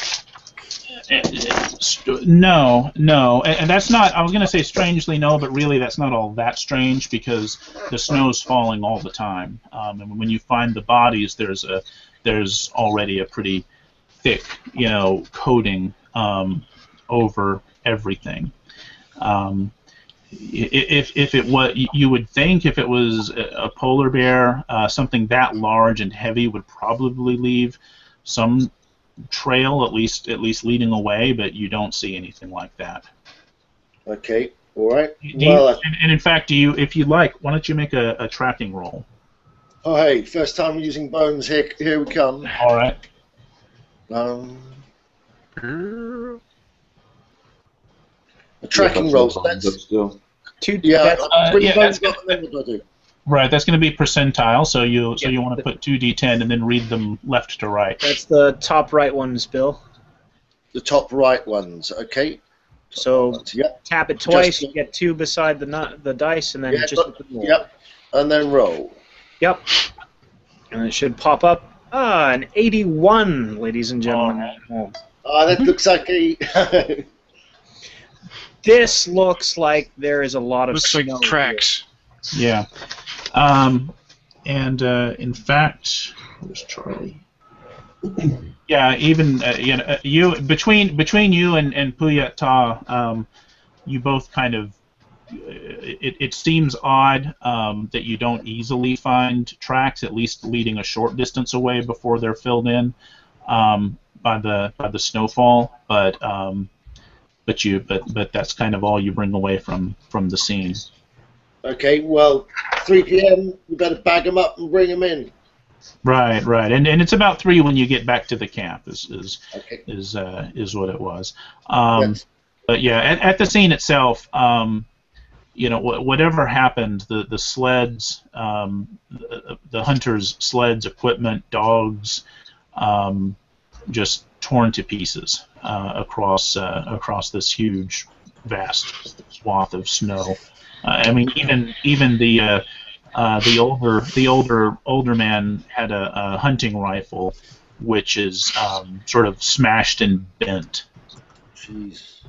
No, no, and that's not. I was going to say strangely no, but really that's not all that strange because the snow's falling all the time, um, and when you find the bodies, there's a there's already a pretty thick, you know, coating um, over everything. Um, if if it was, you would think if it was a polar bear, uh, something that large and heavy would probably leave some trail, at least at least leading away, but you don't see anything like that. Okay, all right. Do well, you, and, and in fact, do you, if you like, why don't you make a, a tracking roll? Oh, hey, first time using bones. Here, here we come. All right. Um, a tracking roll. So that's two. Yeah, That's, uh, bring yeah, bones that's up, and then what do I do? Right, that's going to be percentile. So you so Yeah. you want to put two d ten and then read them left to right. that's the top right ones, Bill. The top right ones. Okay. So Yep. tap it twice. Just- You get two beside the nu- the dice, and then Yeah, just but- hit the roll. Yep. And then roll. Yep. And it should pop up. Ah, an eighty-one, ladies and gentlemen. Alright. at home. Ah, that looks like a. This looks like there is a lot of Looks snow like tracks. Yeah. Um, and uh, in fact, where's Charlie? Yeah, even uh, you know, uh, you between between you and and Puyat Ta, um, you both kind of. It, it seems odd um, that you don't easily find tracks, at least leading a short distance away before they're filled in um, by the by the snowfall. But um, but you but but that's kind of all you bring away from from the scene. Okay, well, three p m We better bag them up and bring them in. Right, right, and and it's about three when you get back to the camp. Is is Okay. is uh, is what it was. Um, Yes. But yeah, at, at the scene itself. Um, You know, wh whatever happened, the the sleds, um, the, the hunters' sleds, equipment, dogs, um, just torn to pieces uh, across uh, across this huge, vast swath of snow. Uh, I mean, even even the uh, uh, the older the older older man had a, a hunting rifle, which is um, sort of smashed and bent. Jeez.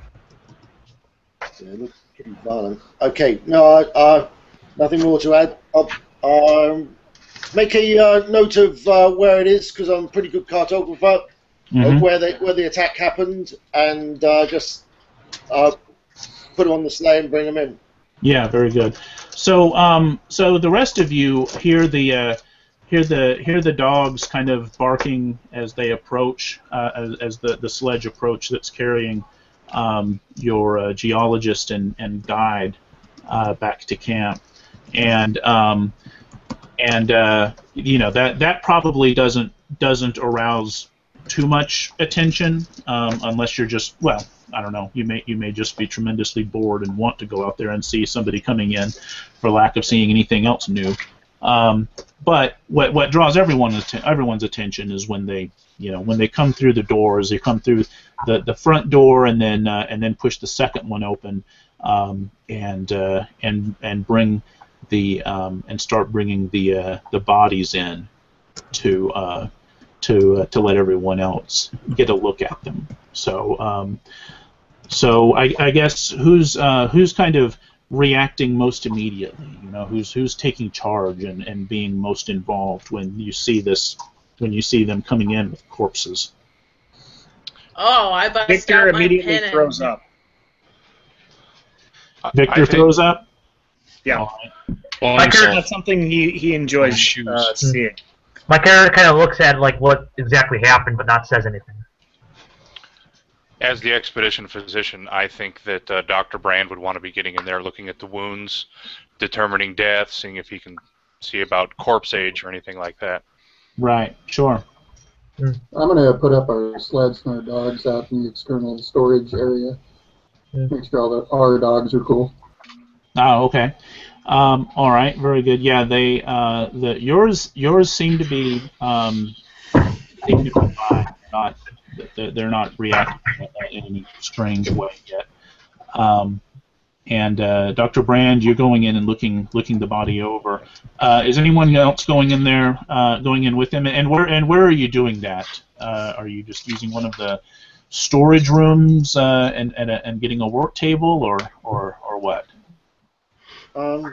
Yeah, look pretty violent. Okay, no, uh, uh, nothing more to add. I'll um, make a uh, note of uh, where it is because I'm a pretty good cartographer. Mhm. Of where the where the attack happened, and uh, just uh, put them on the sleigh and bring them in. Yeah, very good. So, um, so the rest of you hear the uh, hear the hear the dogs kind of barking as they approach, uh, as, as the the sledge approach that's carrying um, your uh, geologist and and guide uh, back to camp, and um, and uh, you know that that probably doesn't doesn't arouse too much attention um, unless you're just well. I don't know. You may you may just be tremendously bored and want to go out there and see somebody coming in, for lack of seeing anything else new. Um, but what what draws everyone everyone's attention is when they you know when they come through the doors. They come through the, the front door and then uh, and then push the second one open um, and uh, and and bring the um, and start bringing the uh, the bodies in to uh, to uh, to let everyone else get a look at them. So. Um, So I, I guess who's uh, who's kind of reacting most immediately? You know, who's who's taking charge and, and being most involved when you see this when you see them coming in with corpses. Oh, I bust Victor out my immediately pen throws and... up. Victor I think- throws up. Yeah. All right. Well, My himself. That's something he, he enjoys Shoes. uh, seeing. My character kind of looks at like what exactly happened, but not says anything. As the expedition physician, I think that uh, Doctor Brand would want to be getting in there, looking at the wounds, determining death, seeing if he can see about corpse age or anything like that. Right. Sure. I'm going to put up our sleds and our dogs out in the external storage area. Make sure all the, our dogs are cool. Oh, okay. Um, all right. Very good. Yeah. They. Uh, the yours. Yours seem to be. Um, seem to be fine. Not. They're they're not reacting in any strange way yet. Um, and uh, Doctor Brand, you're going in and looking looking the body over. Uh, is anyone else going in there? Uh, going in with him? And where and where are you doing that? Uh, are you just using one of the storage rooms uh, and and, a, and getting a work table, or or or what? Um,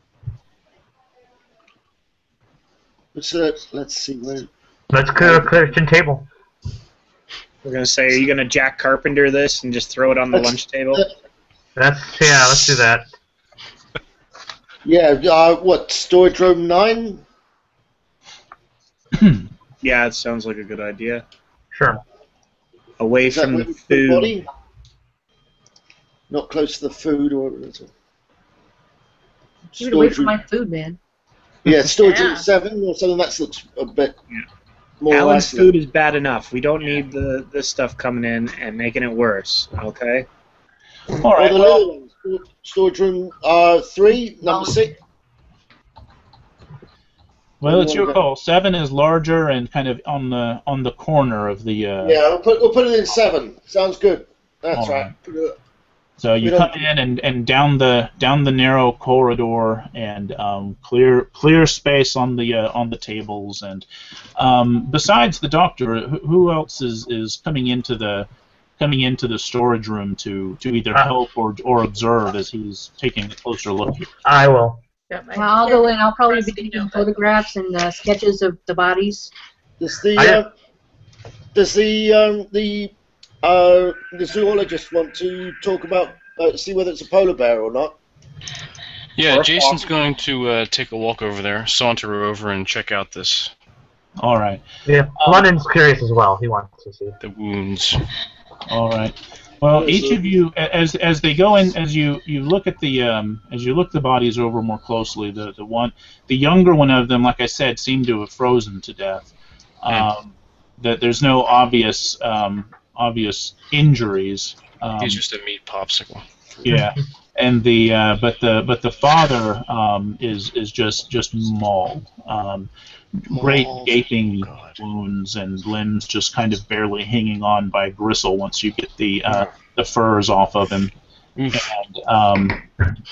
let's, uh, let's see. Where, Let's clear a kitchen table. We're going to say, are you going to Jack Carpenter this and just throw it on the Let's- lunch table? That's yeah. Let's do that. yeah, uh, what, storage room nine? Yeah, it sounds like a good idea. Sure. Away Is that from the where the food. body? Not close to the food or... Keep it away Storage from room, my food, man. yeah, storage Yeah. room seven or something. That looks a bit more Alan's isolated. food is bad enough. We don't need the this stuff coming in and making it worse. Okay. All right. Or the Well, lower one, stor- storage room uh, three, number six. well, it's your call. Seven is larger and kind of on the on the corner of the. Uh, Yeah, we'll put, we'll put it in seven. Sounds good. That's All right. right. Put it- So you We don't- come in and, and down the down the narrow corridor and um, clear clear space on the uh, on the tables, and um, besides the doctor, who, who else is, is coming into the coming into the storage room to, to either Uh, help or or observe as he's taking a closer look here? I will. Got my Well, I'll go in. I'll probably be pen. taking photographs and uh, sketches of the bodies. Does the I- uh, does the um, the uh, the zoologist want to talk about uh, see whether it's a polar bear or not? Yeah, Or a Jason's fox. going to uh, take a walk over there, saunter over, and check out this All right, Yeah. London's curious as well. He wants to see. the wounds. all right. Well, each of you, a- as as they go in, as you, you look at the um, as you look the bodies over more closely, the the one, the younger one of them, like I said, seemed to have frozen to death. Um, that there's no obvious um, obvious injuries. Um, He's just a meat popsicle. yeah, and the uh, but the but the father um, is is just just mauled. Um, great Mauled. gaping God. wounds and limbs just kind of barely hanging on by gristle once you get the uh, the furs off of him, Oof. and um,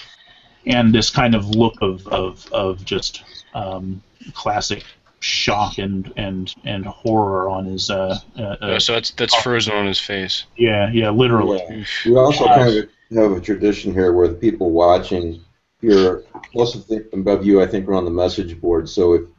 and this kind of look of of of just um, classic shock and and and horror on his uh, uh, uh Uh, so that's that's frozen on his face. yeah yeah literally. Yeah. Oof. We also kind of have a tradition here where the people watching here, most of the above you, I think, are on the message board. So if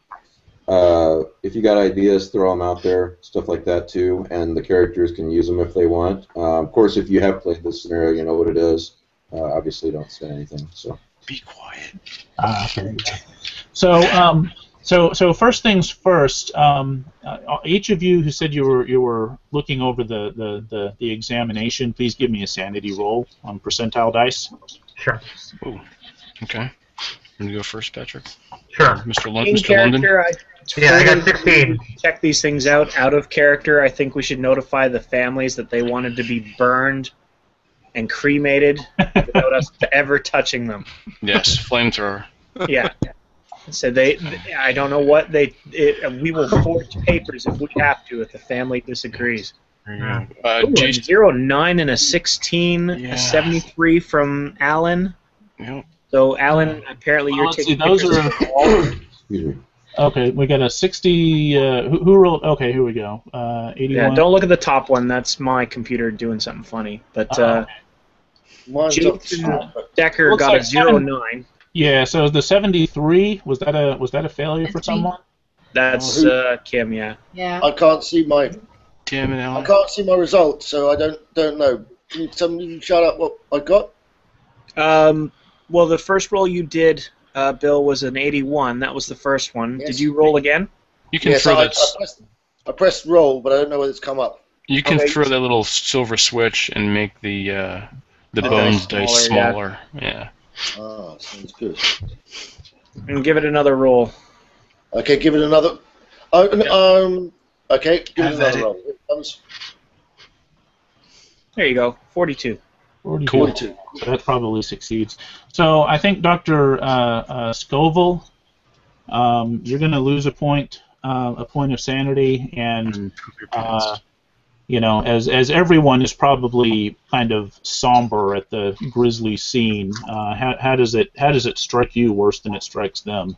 uh, if you got ideas, throw them out there, stuff like that too, and the characters can use them if they want. Uh, of course, if you have played this scenario, you know what it is. Uh, obviously, don't say anything. So. Be quiet. Ah, okay. So, um, so, so first things first. Um, uh, each of you who said you were you were looking over the, the, the, the examination, please give me a sanity roll on percentile dice. Sure. Ooh. Okay. You want to go first, Patrick? Sure. Mister Lon- In Mister London? character, I Yeah, I got totally sixteen. check these things out. Out of character, I think we should notify the families that they wanted to be burned and cremated without us ever touching them. Yes, flamethrower. Yeah. So they, I don't know what they. It, we will forge papers if we have to if the family disagrees. There you go. Uh, Ooh, a Jason. zero nine and a sixteen, Yeah. a seventy-three from Alan. Yep. So Alan, apparently Well, you're let's see, taking those pictures are- of the wall. Excuse me. Okay, we got a sixty. Uh, who, who rolled? Okay, here we go. Uh, eighty-one. Yeah, don't look at the top one. That's my computer doing something funny. But uh, Mine's up Jason top, but- Decker Looks got like a zero nine. Yeah. So the seventy-three was that a was that a failure for That's me. someone? That's Who- uh, Kim, yeah. Yeah. I can't see my Damn it, I Alan. can't see my result, so I don't don't know. Can you tell me shout out what I got? Um, well, the first roll you did, uh, Bill, was an eighty-one. That was the first one. Yes. Did you roll again? You can Yes, throw I, I, that. pressed, I pressed roll, but I don't know whether it's come up. You can Okay. throw that little silver switch and make the uh, the Okay. bones dice Smaller, smaller. Yeah. Ah, sounds good. And give it another roll. Okay, give it another. Oh, n- um. Okay, give Have it another at it. roll. Here it comes. There you go. forty-two. forty-two. Cool. forty-two. So that probably succeeds. So I think Doctor Uh, uh, Scoville, um, you're going to lose a point, uh, a point of sanity, and uh, you know, as as everyone is probably kind of somber at the grisly scene. Uh, how how does it how does it strike you worse than it strikes them?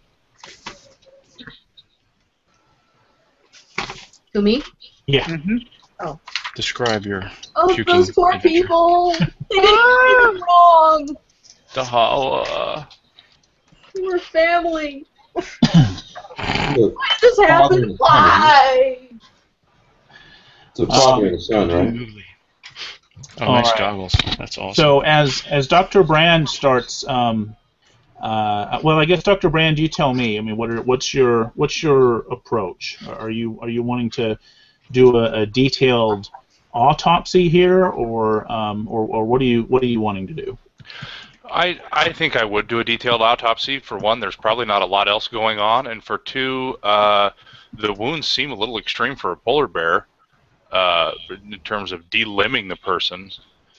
To me? Yeah. Mm-hmm. Describe your Oh, puking those poor adventure. people! They didn't do anything wrong! The holla. We were family! Look, Why did this happen? Father- Why? It's a father and a son, right? Oh, All nice right. goggles. That's awesome. So as as Doctor Brand starts, um, uh, well, I guess Doctor Brand, you tell me. I mean, what are, what's your what's your approach? Are you are you wanting to do a, a detailed autopsy here, or um, or or what are you what are you wanting to do? I, I think I would do a detailed autopsy. For one, there's probably not a lot else going on, and for two, uh, the wounds seem a little extreme for a polar bear uh, in terms of delimbing the person.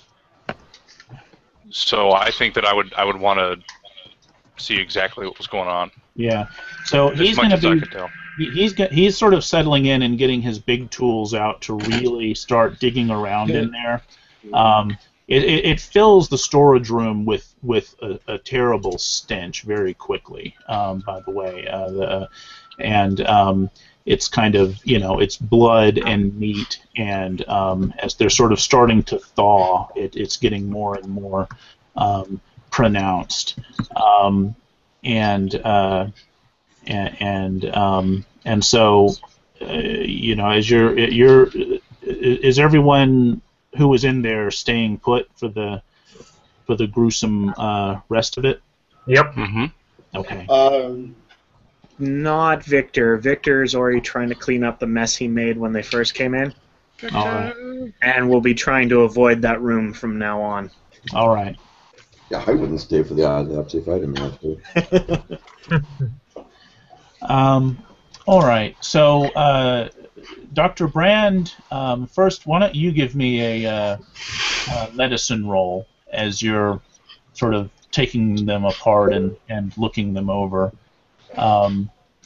So I think that I would I would want to see exactly what was going on. Yeah. So As he's much going to as I be could tell. he- he's get, he's sort of settling in and getting his big tools out to really start digging around in there. Um, it, it, it fills the storage room with with a, a terrible stench very quickly. Um, by the way, uh, the, and um, it's kind of you know it's blood and meat, and um, as they're sort of starting to thaw, it, it's getting more and more um, pronounced. Um, and uh, and and, um, and so uh, you know as you're you're is everyone who was in there staying put for the for the gruesome uh, rest of it? Yep. Mm-hmm. Okay. Um, Not Victor. Victor's already trying to clean up the mess he made when they first came in. All right. And we'll be trying to avoid that room from now on. All right. Yeah, I wouldn't stay for the autopsy if I didn't have to. Um, all right. So, uh, Doctor Brand, um, first, why don't you give me a, uh, a medicine roll as you're sort of taking them apart and, and looking them over. Um,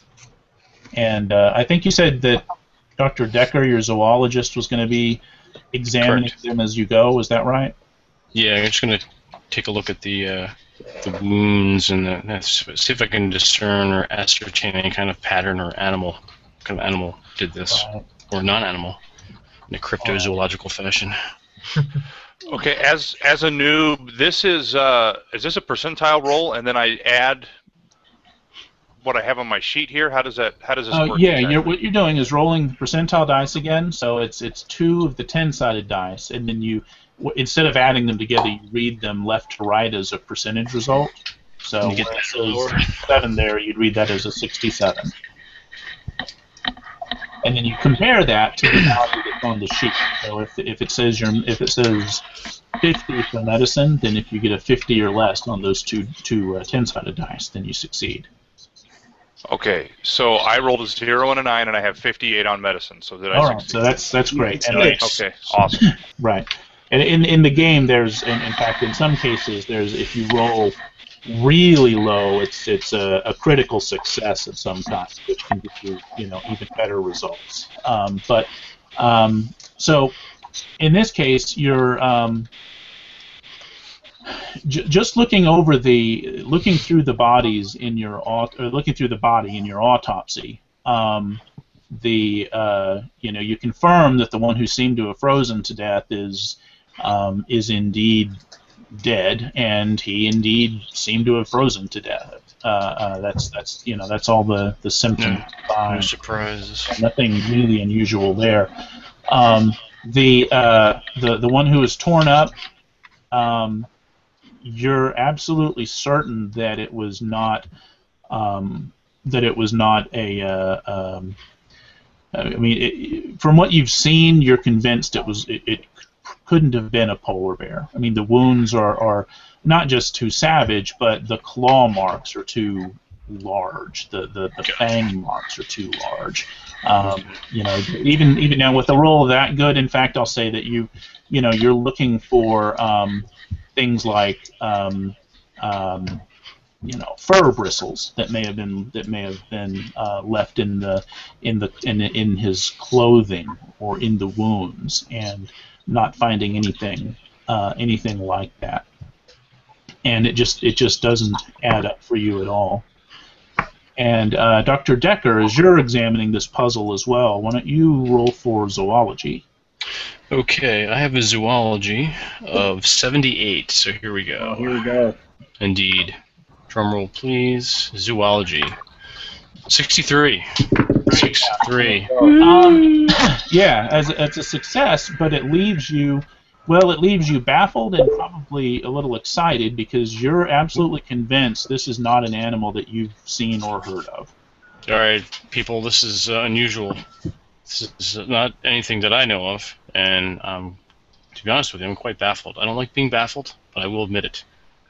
and uh, I think you said that Doctor Decker, your zoologist, was going to be examining Correct. them as you go. Is that right? Yeah, I'm just gonna take a look at the uh, the wounds and the, uh, see if I can discern or ascertain any kind of pattern or animal, what kind of animal did this, Right. or non-animal, in a cryptozoological fashion. Okay, as as a noob, this is uh, is this a percentile roll, and then I add what I have on my sheet here? How does that how does this Uh, work? yeah, exactly? you're, what you're doing is rolling percentile dice again. So it's it's two of the ten-sided dice, and then you w- instead of adding them together, you read them left to right as a percentage result. So You get where it that lower. says seven there, you'd read that as a sixty-seven. And then you compare that to the value that's on the sheet. So if, if it says your if it says fifty for medicine, then if you get a fifty or less on those two two uh, ten-sided dice, then you succeed. Okay, so I rolled a zero and a nine, and I have fifty-eight on medicine. So did I All right, succeed? so that's that's great. And, Nice. Okay, awesome. right. And in in the game, there's in, in fact in some cases there's if you roll really low, it's it's a, a critical success of some kind, which can give you you know even better results. Um, but um, so in this case, you're um, j- just looking over the looking through the bodies in your aut- or looking through the body in your autopsy. Um, the uh, you know you confirm that the one who seemed to have frozen to death is um, is indeed dead, and he indeed seemed to have frozen to death. Uh, uh, that's that's you know that's all the the symptoms. Yeah, no uh, surprises. Nothing really unusual there. Um, the uh, the the one who is torn up. Um, you're absolutely certain that it was not um, that it was not a. Uh, um, I mean, it, from what you've seen, you're convinced it was it, it couldn't have been a polar bear. I mean, the wounds are, are not just too savage, but the claw marks are too large. The the, the fang marks are too large. Um, you know, even even now with a roll that good, in fact, I'll say that you you know you're looking for um, things like um, um, you know fur bristles that may have been that may have been uh, left in the in the in in his clothing or in the wounds, and not finding anything uh, anything like that, and it just it just doesn't add up for you at all. And uh, Doctor Decker, as you're examining this puzzle as well, why don't you roll for zoology? Okay, I have a zoology of seventy-eight, so here we go. Oh, here we go. Indeed. Drum roll, please. Zoology. sixty-three. sixty-three. Um, yeah, as a, it's a success, but it leaves you, well, it leaves you baffled and probably a little excited because you're absolutely convinced this is not an animal that you've seen or heard of. All right, people, this is uh, unusual. This is not anything that I know of, and um, to be honest with you, I'm quite baffled. I don't like being baffled, but I will admit it.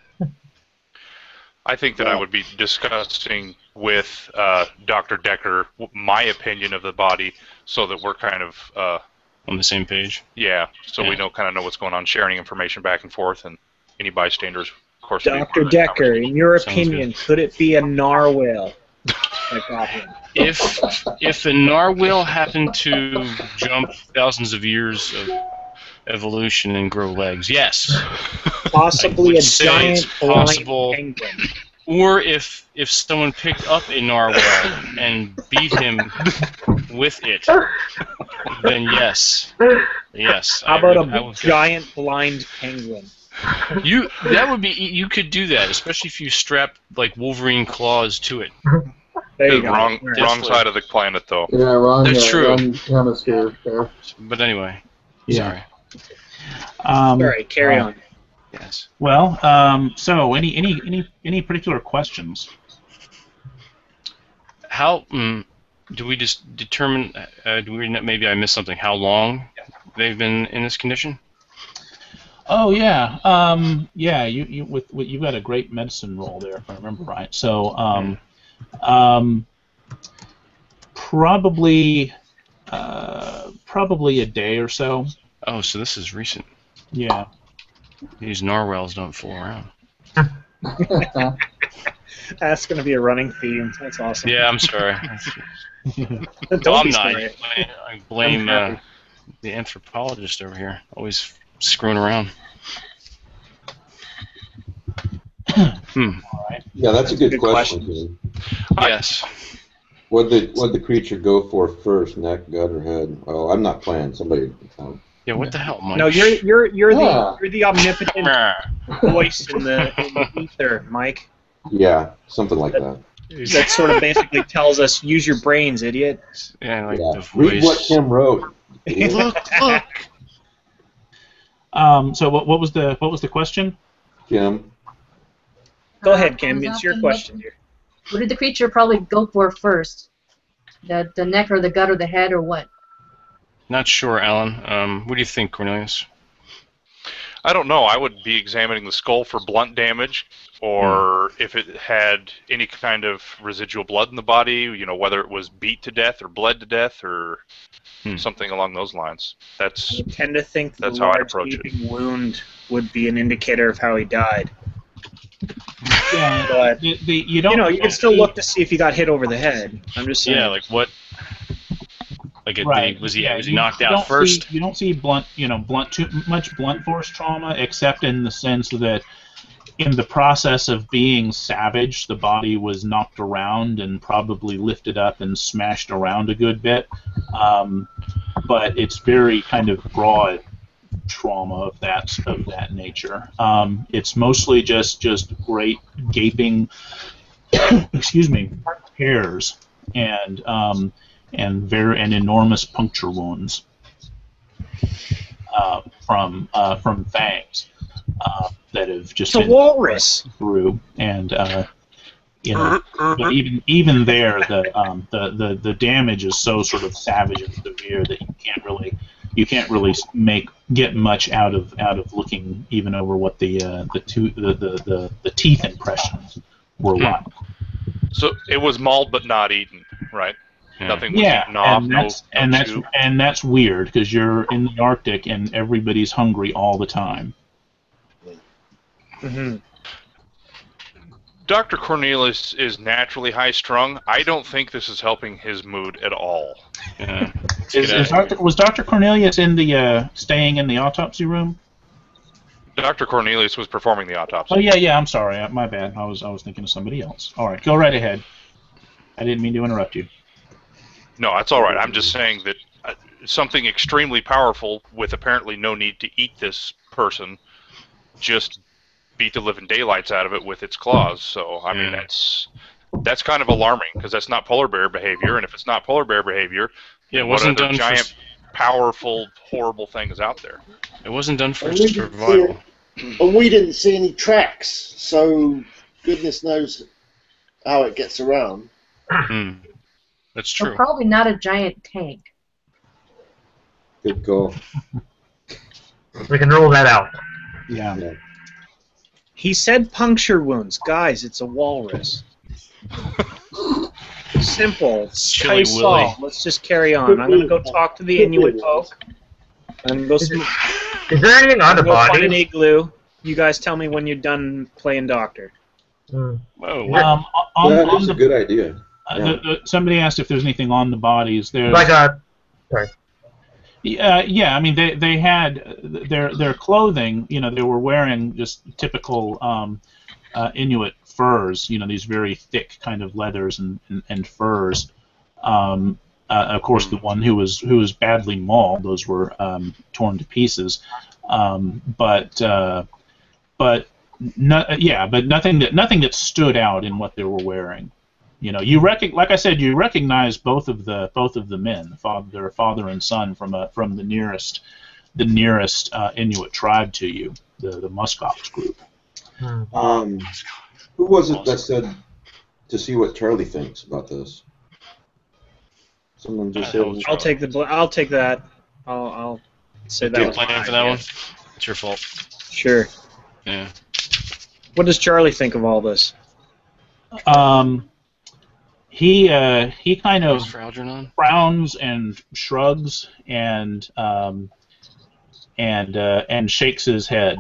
I think that I would be discussing with uh, Doctor Decker my opinion of the body, so that we're kind of uh, on the same page. Yeah, so Yeah. we know kind of know what's going on, sharing information back and forth, and any bystanders, of course. would be Doctor part of that Decker, in your Sounds opinion, could it be a narwhal that got him? If if a narwhal happened to jump thousands of years of evolution and grow legs, yes. Possibly would a say giant it's possible. blind penguin. Or if if someone picked up a narwhal and beat him with it, then yes, yes. How I about would- I a would- giant blind penguin? You that would be you could do that, especially if you strap like Wolverine claws to it. There you The go. wrong, Right. wrong side of the planet, though. Yeah, wrong, That's uh, true. wrong hemisphere there. But anyway, Yeah. sorry. Um, All right, carry on. Yes. Well, um, so any any any any particular questions? How mm, do we just determine? Uh, do we maybe I missed something? How long they've been in this condition? Oh yeah, um, yeah. You you with, with you've got a great medicine roll there, if I remember right. So um, um, probably uh, probably a day or so. Oh, so this is recent. Yeah. These narwhals don't fool around. That's going to be a running theme. That's awesome. Yeah, I'm sorry. Don't No, I'm be not. sorry. I, I blame uh, the anthropologist over here, always screwing around. hmm. Yeah, that's a good, Good question. question. Ian. Yes. What the what the creature go for first, neck, gut, or head? Well, I'm not playing. Somebody. Um, Yeah. What the hell, Mike? No, you're you're you're Yeah. the you're the omnipotent voice in the, in the ether, Mike. yeah, something like that. That sort of basically tells us, use your brains, idiot. Yeah, like Yeah. the Read what voice. Tim wrote. Look, look. Um, so what what was the what was the question? Kim. Go Uh, ahead, Kim. I was It's your asking question What, here. what did the creature probably go for first? The the neck or the gut or the head or what? Not sure, Alan. Um, what do you think, Cornelius? I don't know. I would be examining the skull for blunt damage, or if it had any kind of residual blood in the body, you know, whether it was beat to death or bled to death or Hmm. something along those lines. That's I tend to think the That's how I'd large approach it. gaping wound would be an indicator of how he died. Yeah. But The, the, you don't. you know, you can don't still see- look to see if he got hit over the head. I'm just saying. Yeah, like what? Like, it, Right. was he yeah, was he you- knocked you out don't first? See, you don't see blunt, you know, blunt too much blunt force trauma, except in the sense that in the process of being savage, the body was knocked around and probably lifted up and smashed around a good bit. Um, but it's very kind of broad trauma of that of that nature. Um, it's mostly just just great gaping, excuse me, hairs and um, and very and enormous puncture wounds uh, from uh, from fangs uh, that have just It's a been walrus. through and. Uh, You know, but even even there, the um, the, the the damage is so sort of savage and severe that you can't really you can't really make get much out of out of looking even over what the uh, the, two, the, the the the teeth impressions were like. So it was mauled but not eaten, right? Yeah. Nothing was Yeah, eaten off. and No, that's no and that's chew. and that's weird because you're in the Arctic and everybody's hungry all the time. Mm-hmm. Doctor Cornelius is naturally high-strung. I don't think this is helping his mood at all. Yeah. Is, is Doctor was Doctor Cornelius in the uh, staying in the autopsy room? Doctor Cornelius was performing the autopsy. Oh yeah, yeah. I'm sorry, uh, my bad. I was I was thinking of somebody else. All right, go right ahead. I didn't mean to interrupt you. No, that's all right. I'm just saying that uh, something extremely powerful, with apparently no need to eat this person, just beat the living daylights out of it with its claws. So I mean, Yeah. that's that's kind of alarming because that's not polar bear behavior, and if it's not polar bear behavior, Yeah, it then what wasn't other done giant, for. powerful, horrible thing is out there? It wasn't done for And we didn't survival. see- And we didn't see any tracks, so goodness knows how it gets around. Hmm. That's So true. probably not a giant tank. Good call. We can rule that out. Yeah. Yeah. He said puncture wounds. Guys, it's a walrus. Simple. Chilly Case Willy. solved. Let's just carry on. I'm going to go talk to the Inuit folk. And go, Is, sm- is there anything on the go find an body? igloo. You guys tell me when you're done playing doctor. Hmm. Whoa. Um, on, That on is the, a good idea. uh, the, the, somebody asked if there's anything on the bodies. There's Like a. Sorry. Uh, yeah, I mean they they had their their clothing. You know, they were wearing just typical um, uh, Inuit furs. You know, these very thick kind of leathers and and, and furs. Um, uh, of course, the one who was who was badly mauled, those were um, torn to pieces. Um, but uh, but no, yeah, but nothing that nothing that stood out in what they were wearing. You know, you rec- like I said, you recognize both of the both of the men, the father, their father and son, from a from the nearest the nearest uh, Inuit tribe to you, the the Muskox group. Um, who was it that said to see what Charlie thinks about this? Someone just Uh, said. that was I'll take the. Bl- I'll take that. I'll. I'll say that. Good was plan my for that one. idea. It's your fault. Sure. Yeah. What does Charlie think of all this? Um, he uh, he kind of Goes for Algernon. frowns and shrugs and um, and uh, and shakes his head.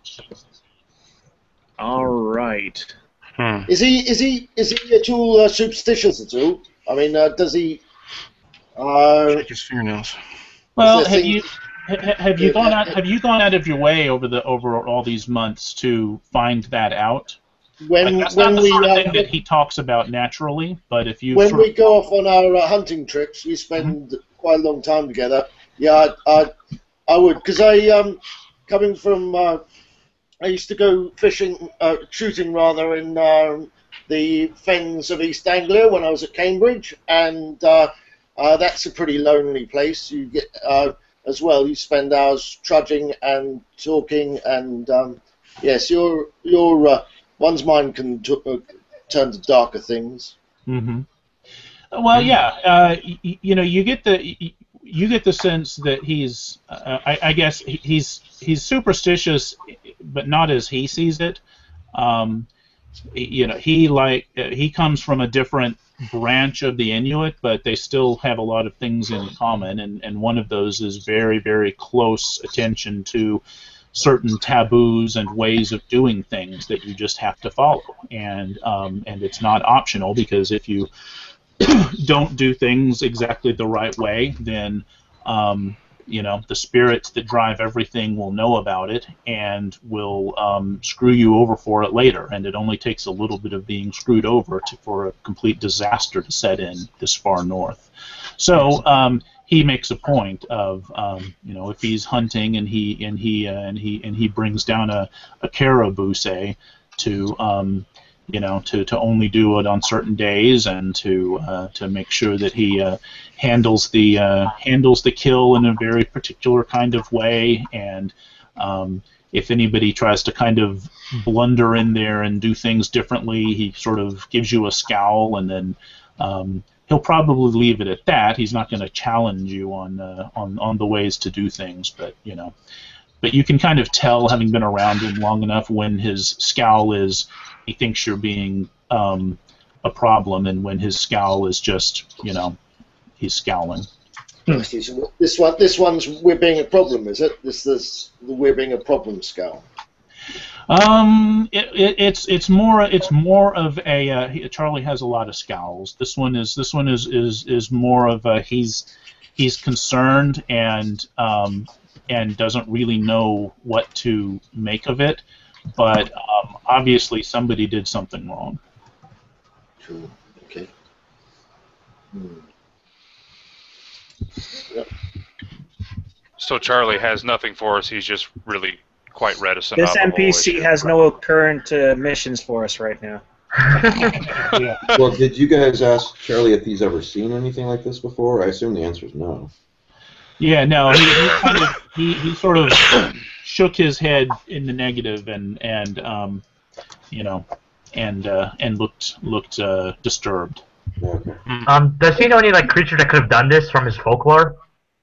All right. Hmm. Is he is he is he at all uh, superstitious at all? I mean, uh, does he? Uh, Shake his fingernails. Well, Is there have thing- you ha- have you gone out have you gone out of your way over the over all these months to find that out? when Like, that's when not the we sort of uh, thing that he talks about naturally, but if you when sort we of, go off on our uh, hunting trips, we spend Mm-hmm. quite a long time together. Yeah, I I, I would because I um coming from uh, I used to go fishing, uh, shooting rather in um, the fens of East Anglia when I was at Cambridge, and uh, uh, that's a pretty lonely place. You get uh, as well. You spend hours trudging and talking, and um, yes, your your uh, one's mind can t- uh, turn to darker things. hmm well, yeah, uh, y- you know, you get the y- you get the sense that he's, uh, I, I guess he- he's he's superstitious, but not as he sees it. Um, you know, he like uh, he comes from a different branch of the Inuit, but they still have a lot of things in common, and, and one of those is very, very close attention to certain taboos and ways of doing things that you just have to follow, and um, and it's not optional, because if you don't do things exactly the right way, then um, you know, the spirits that drive everything will know about it and will um, screw you over for it later. And it only takes a little bit of being screwed over to, for a complete disaster to set in this far north. So um, he makes a point of, um, you know, if he's hunting and he and he uh, and he and he brings down a, a caribou, say, to um, you know, to, to only do it on certain days, and to uh, to make sure that he uh, handles the uh, handles the kill in a very particular kind of way, and um, if anybody tries to kind of blunder in there and do things differently, he sort of gives you a scowl, and then um, he'll probably leave it at that. He's not going to challenge you on uh, on on the ways to do things, but you know, but you can kind of tell, having been around him long enough, when his scowl is he thinks you're being um, a problem, and when his scowl is just, you know, he's scowling. This one, this one's we're being a problem, is it? This, this, we're being a problem scowl. Um, it, it, it's it's more it's more of a uh, he, Charlie has a lot of scowls. This one is this one is is is more of a he's he's concerned and um and doesn't really know what to make of it. But um, obviously somebody did something wrong. Cool. Okay. Hmm. Yep. So Charlie has nothing for us. He's just really quite reticent. This on the N P whole C issue. has no current uh, missions for us right now. Yeah. Well, did you guys ask Charlie if he's ever seen anything like this before? I assume the answer is no. Yeah, no, he, he kind of he, he sort of shook his head in the negative, and and um, you know, and uh, and looked looked uh, disturbed. Okay. Um, does he know any like creature that could have done this from his folklore?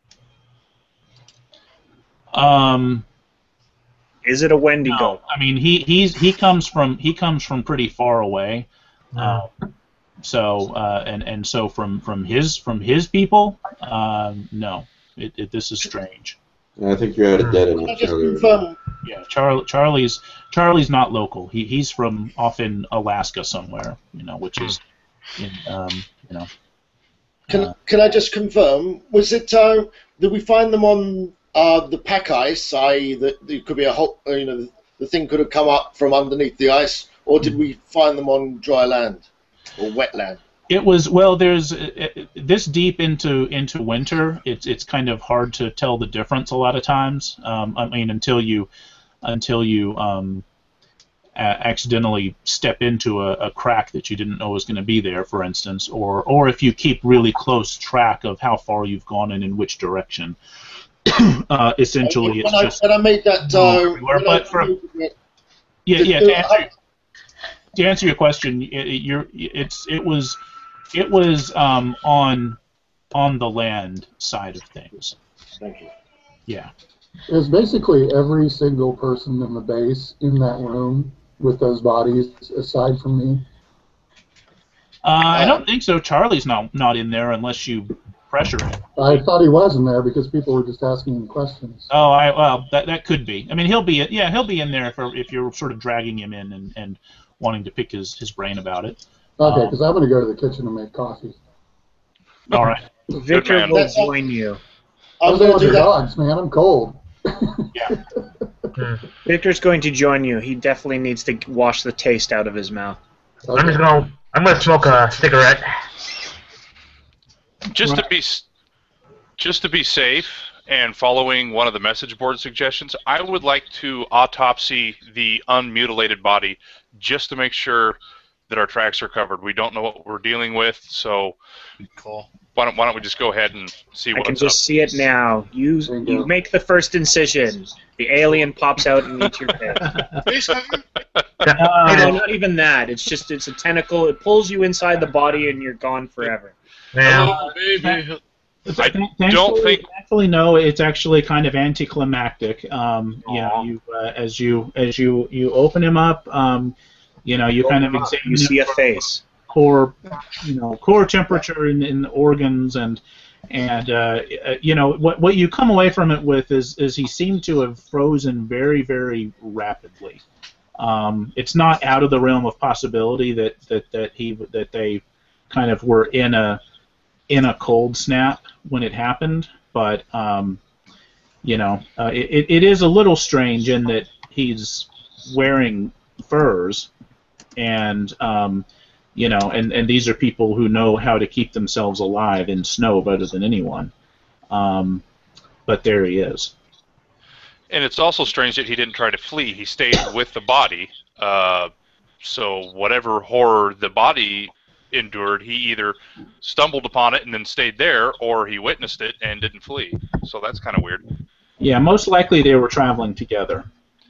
Um, Is it a Wendigo? no, I mean he he's he comes from he comes from pretty far away, uh, so uh, and and so from from his from his people, um, no, it, it, this is strange. I think you're at a dead end. Can I just Charlie. confirm? Yeah, Charlie Charlie's Charlie's not local. He he's from off in Alaska somewhere, you know, which is in um, you know. Can uh, Can I just confirm? Was it? Uh, did we find them on uh, the pack ice? that is, that there could be a whole, you know, the, the thing could have come up from underneath the ice, or did we find them on dry land or wet land? It was well. There's uh, this deep into into winter. It's it's kind of hard to tell the difference a lot of times. Um, I mean, until you until you um, a- accidentally step into a, a crack that you didn't know was going to be there, for instance, or or if you keep really close track of how far you've gone and in which direction. uh, essentially, it's when just I, when I made that. Uh, everywhere, when but I for- made it- yeah, the- yeah. the- To answer, to answer your question, it, it, you're it's it was. It was um, on on the land side of things. Thank you. Yeah. It was basically every single person in the base in that room with those bodies, aside from me. Uh, I don't think so. Charlie's not not in there unless you pressure him. I thought he was in there because people were just asking him questions. Oh, I well that that could be. I mean, he'll be yeah he'll be in there if if you're sort of dragging him in and, and wanting to pick his, his brain about it. Okay, Um, because I'm going to go to the kitchen and make coffee. All right. Victor man. will That's- join you. I'm Those going to are do the that. dogs, man. I'm cold. Yeah. Victor's going to join you. He definitely needs to wash the taste out of his mouth. I'm just gonna I'm gonna smoke a cigarette. Just to be s- just to be safe and following one of the message board suggestions, I would like to autopsy the unmutilated body just to make sure that our tracks are covered. We don't know what we're dealing with, so Cool. why don't why don't we just go ahead and see I what's can up? just see it now. You There you you go. make the first incision. The alien pops out and eats your face. No, Uh, not even that. It's just it's a tentacle. It pulls you inside the body and you're gone forever. Yeah. Oh, baby. Th- I thankfully, don't think- Thankfully, no. It's actually kind of anticlimactic. Um, you know, Aw. you uh, as you as you you open him up, um, you know, you kind of examine You see a him for face. core, you know, core temperature in, in the organs, and and uh, uh, you know what what you come away from it with is is he seemed to have frozen very very rapidly. Um, it's not out of the realm of possibility that, that, that he that they kind of were in a in a cold snap when it happened, but um, you know uh, it, it is a little strange in that he's wearing furs, and um, you know and, and these are people who know how to keep themselves alive in snow better than anyone. Um, but there he is. And it's also strange that he didn't try to flee. He stayed with the body. Uh, so whatever horror the body endured, he either stumbled upon it and then stayed there, or he witnessed it and didn't flee. So that's kind of weird. Yeah, most likely they were traveling together.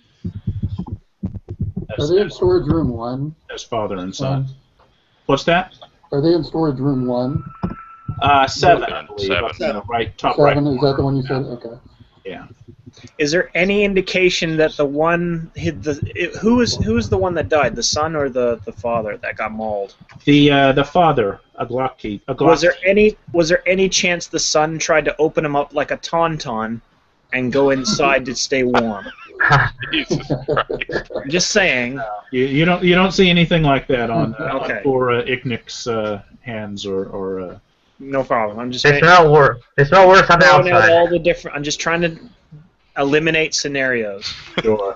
Are they in storage room one? As father and son. What's that? Are they in storage room one? Uh, seven, I believe. Seven. Up in the right, top Seven, right. is that the one you said? Okay. Yeah. Is there any indication that the one hit the it, who is who is the one that died, the son or the, the father that got mauled? The uh, the father, Aglaki. Was there any was there any chance the son tried to open him up like a tauntaun and go inside to stay warm? Jesus Christ. I'm just saying. You, you don't you don't see anything like that on uh, Okay. for uh, Ignik's uh, hands or or. Uh, No problem. I'm just They saying. smell worse. They smell worse on the throwing out outside. all the different. I'm just trying to eliminate scenarios. Sure.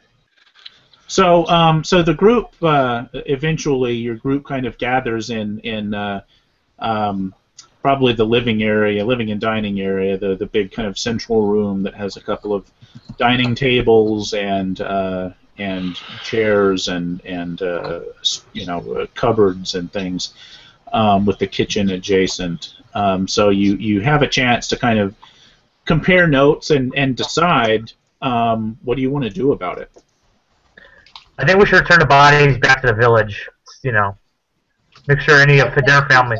So, um, so the group uh, eventually, your group kind of gathers in in uh, um, probably the living area, living and dining area, the the big kind of central room that has a couple of dining tables and uh, and chairs and and uh, you know uh, cupboards and things, um, with the kitchen adjacent. Um, so you you have a chance to kind of compare notes and, and decide um, what do you want to do about it. I think we should return the bodies back to the village. You know, make sure any of their family.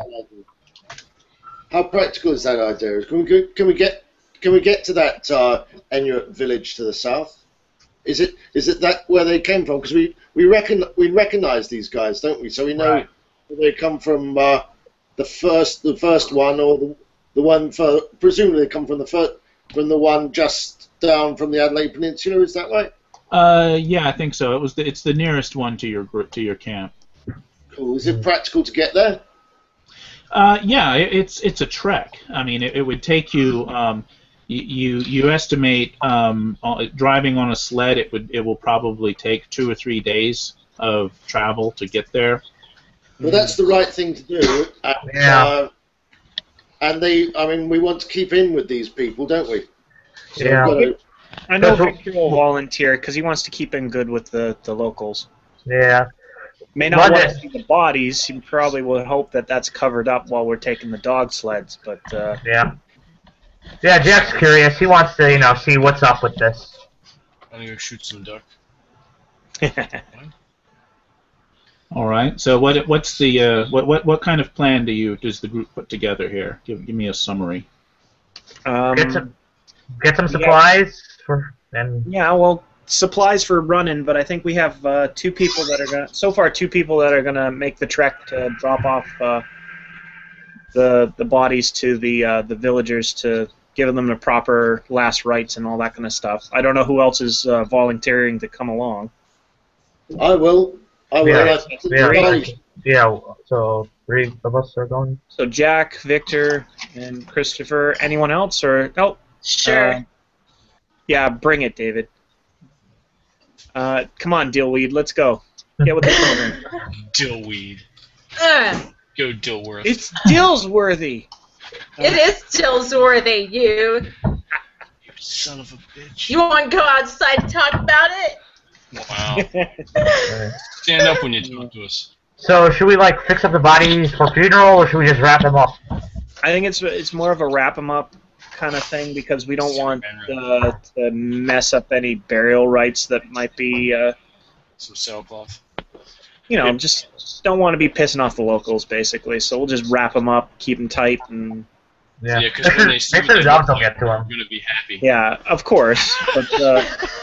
How practical is that idea? Can we go, can we get can we get to that uh, Inuit village to the south? Is it is it that where they came from? Because we we reckon we recognise these guys, don't we? So we know Right. where they come from. Uh, the first the first one or the the one for presumably they come from the first, from the one just down from the Adelaide Peninsula. Is that right? Uh, yeah, I think so. It was the, it's the nearest one to your group to your camp. Cool. Is it practical to get there? Uh, yeah, it, it's it's a trek. I mean, it, it would take you. Um, you you, you estimate um, uh, driving on a sled. It would it will probably take two or three days of travel to get there. Well, that's the right thing to do. And, Yeah. uh, and they, I mean, we want to keep in with these people, don't we? So Yeah. we've got to- I know That's what- Victor will volunteer because he wants to keep in good with the, the locals. Yeah. May not London. want to see the bodies. He probably will hope that that's covered up while we're taking the dog sleds. But uh, Yeah. Yeah, Jack's curious. He wants to, you know, see what's up with this. I'm gonna go shoot some duck. All right. So what what's the uh, what what what kind of plan do you does the group put together here? Give give me a summary. um, Get some, get some yeah. supplies for, and yeah, well, supplies for running, but I think we have uh, two people that are gonna. So far, two people that are gonna make the trek to drop off uh, the the bodies to the uh, the villagers to give them the proper last rites and all that kind of stuff. I don't know who else is uh, volunteering to come along. I will. I will. Yeah. Like, yeah, yeah. So three of us are going. So Jack, Victor, and Christopher. Anyone else or no? Sure. Uh, yeah, bring it, David. Uh, come on, Dillweed, let's go. Get with the program. Dillweed. Ugh. Go Dillworth. It's Dillsworthy. It is still Zorthy, you. You son of a bitch. You want to go outside and talk about it? Wow. Stand up when you talk to us. So should we like fix up the bodies for funeral, or should we just wrap them up? I think it's it's more of a wrap 'em up kind of thing because we don't want uh, to mess up any burial rites that might be, uh, Some sailcloth. you know, just don't want to be pissing off the locals basically. So we'll just wrap them up, keep them tight, and Yeah. Yeah, 'cause Make when sure, they see make what sure they the dogs look don't get to them. I'm gonna be happy. yeah, of course. But uh,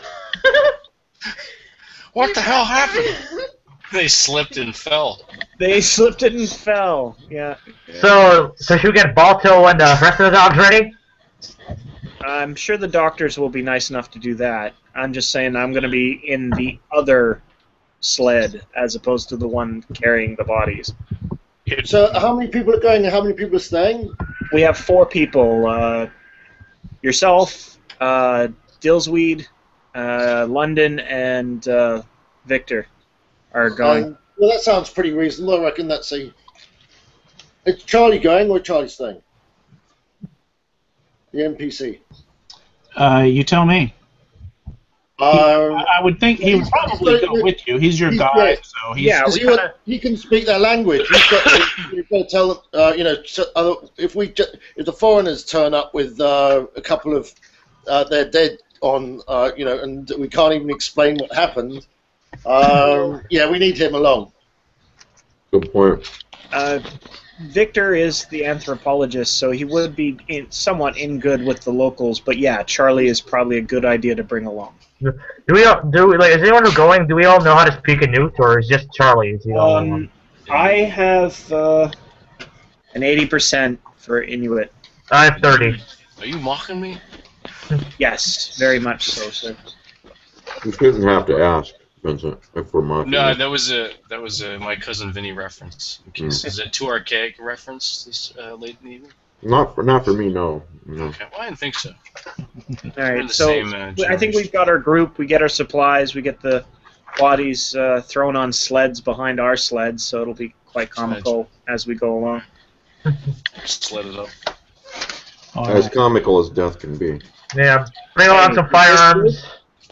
What the hell happened? They slipped and fell. they slipped it and fell. Yeah. So, so should we get Balto and the rest of the dogs ready? I'm sure the doctors will be nice enough to do that. I'm just saying I'm going to be in the other sled as opposed to the one carrying the bodies. so how many people are going and how many people are staying? We have four people. Uh, yourself, uh, Dillsweed, uh, London, and uh, Victor are going. Um, well, that sounds pretty reasonable. I reckon that's a... Is Charlie going or Charlie staying? the N P C? Uh, you tell me. He, Um, I would think he would probably go with you. He's your he's- guide, yeah. so he's. Yeah, Because we he, kinda- he can speak their language. We've got, we've got to tell them, uh, you know, so, uh, if we ju- if the foreigners turn up with uh, a couple of uh, they're dead on, uh, you know, and we can't even explain what happened. Um, yeah, we need him along. Good point. Uh, Victor is the anthropologist, so he would be in, somewhat in good with the locals. But yeah, Charlie is probably a good idea to bring along. Do we all, do we, like is anyone who going? Do we all know how to speak Inuit, or is just Charlie? Is he the only one? Um, I have uh, an eighty percent for Inuit. I have thirty. Are you mocking me? Yes, very much so, sir. You shouldn't have to ask, Vincent, if we're mocking. No, you. that was a that was a my cousin Vinny reference. In case, Mm. Is it too archaic a reference this uh, late in the evening? Not for not for me, no. no. Okay, well I didn't think so. All We're in right, the so same, uh, I think generation. we've got our group. We get our supplies. We get the bodies uh, thrown on sleds behind our sleds, so it'll be quite comical as we go along. Sled it up. All As right. comical as death can be. Yeah, bring along some firearms.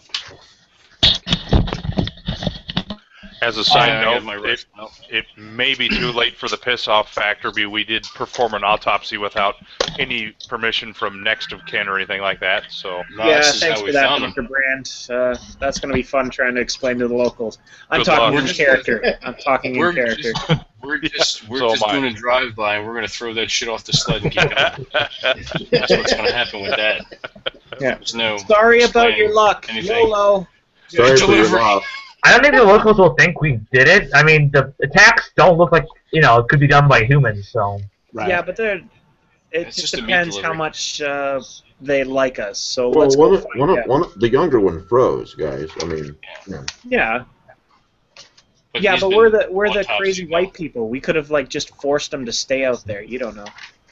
As a side Yeah, I got note, my it, rifle out. it may be too late for the piss-off factor, but we did perform an autopsy without any permission from next of kin or anything like that, so... No, yeah, this is thanks how for we that, found him. Doctor Brand. Uh, that's going to be fun trying to explain to the locals. I'm Good talking luck. in character. I'm talking in We're character. just, we're just, we're So just am I. doing a drive-by, and we're going to throw that shit off the sled and keep going. That's what's going to happen with that. Yeah. There's no Sorry about explaining your luck. anything. YOLO. Sorry for your Delivery. loss. I don't think the locals will think we did it. I mean, the attacks don't look like, you know, it could be done by humans, so. Right. Yeah, but they're, it It's just just a meat depends how delivery. much uh, they like us. So Well, let's one, go of, find one, of, out. one of, the younger one froze, guys. I mean, yeah. Yeah, But yeah, he's but been we're the we're the autopsied crazy now. white people. We could have like just forced them to stay out there. You don't know.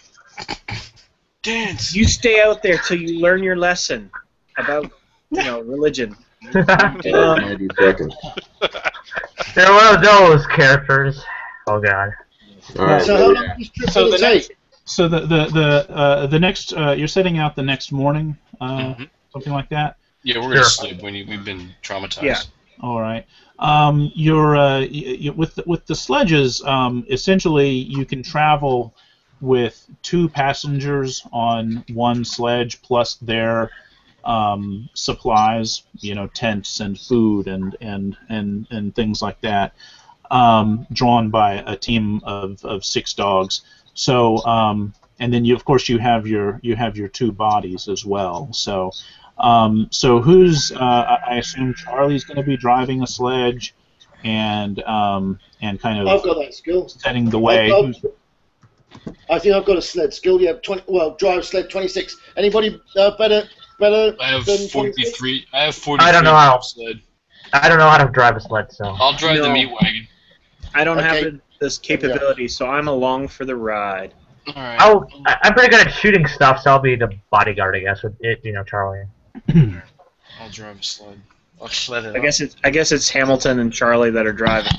Dance. You stay out there till you learn your lesson about you know religion. Um, ninety seconds. They're one of those characters. Oh god. All right. So how long does this trip So gonna the take? next, so the the the uh, the next uh, you're setting out the next morning, uh, Mhm. something like that. Yeah, we're Sure. gonna sleep when you, we've been traumatized. Yeah. All right. Um, you're uh, y y with the, with the sledges. Um, essentially, you can travel with two passengers on one sledge plus their um, supplies. You know, tents and food and and and and things like that. Um, drawn by a team of, of six dogs. So um, and then you of course you have your you have your two bodies as well. So. Um, so who's? Uh, I I assume Charlie's going to be driving a sledge, and um, and kind I've of got that skill. setting the way. I've Who's- got- I think I've got a sled skill. Yeah, twenty. Well, drive sled twenty-six. Anybody uh, better? Better I have than twenty-six? forty-three. I have forty-three. I don't know how. Sled. I don't know how to drive a sled, so. I'll drive the No. meat wagon. I don't Okay. have this capability, so I'm along for the ride. All right. I'll, I- I'm pretty good at shooting stuff, so I'll be the bodyguard, I guess, with it, you know, Charlie. I'll drive a sled. I'll sled it. I guess it's I guess it's Hamilton and Charlie that are driving.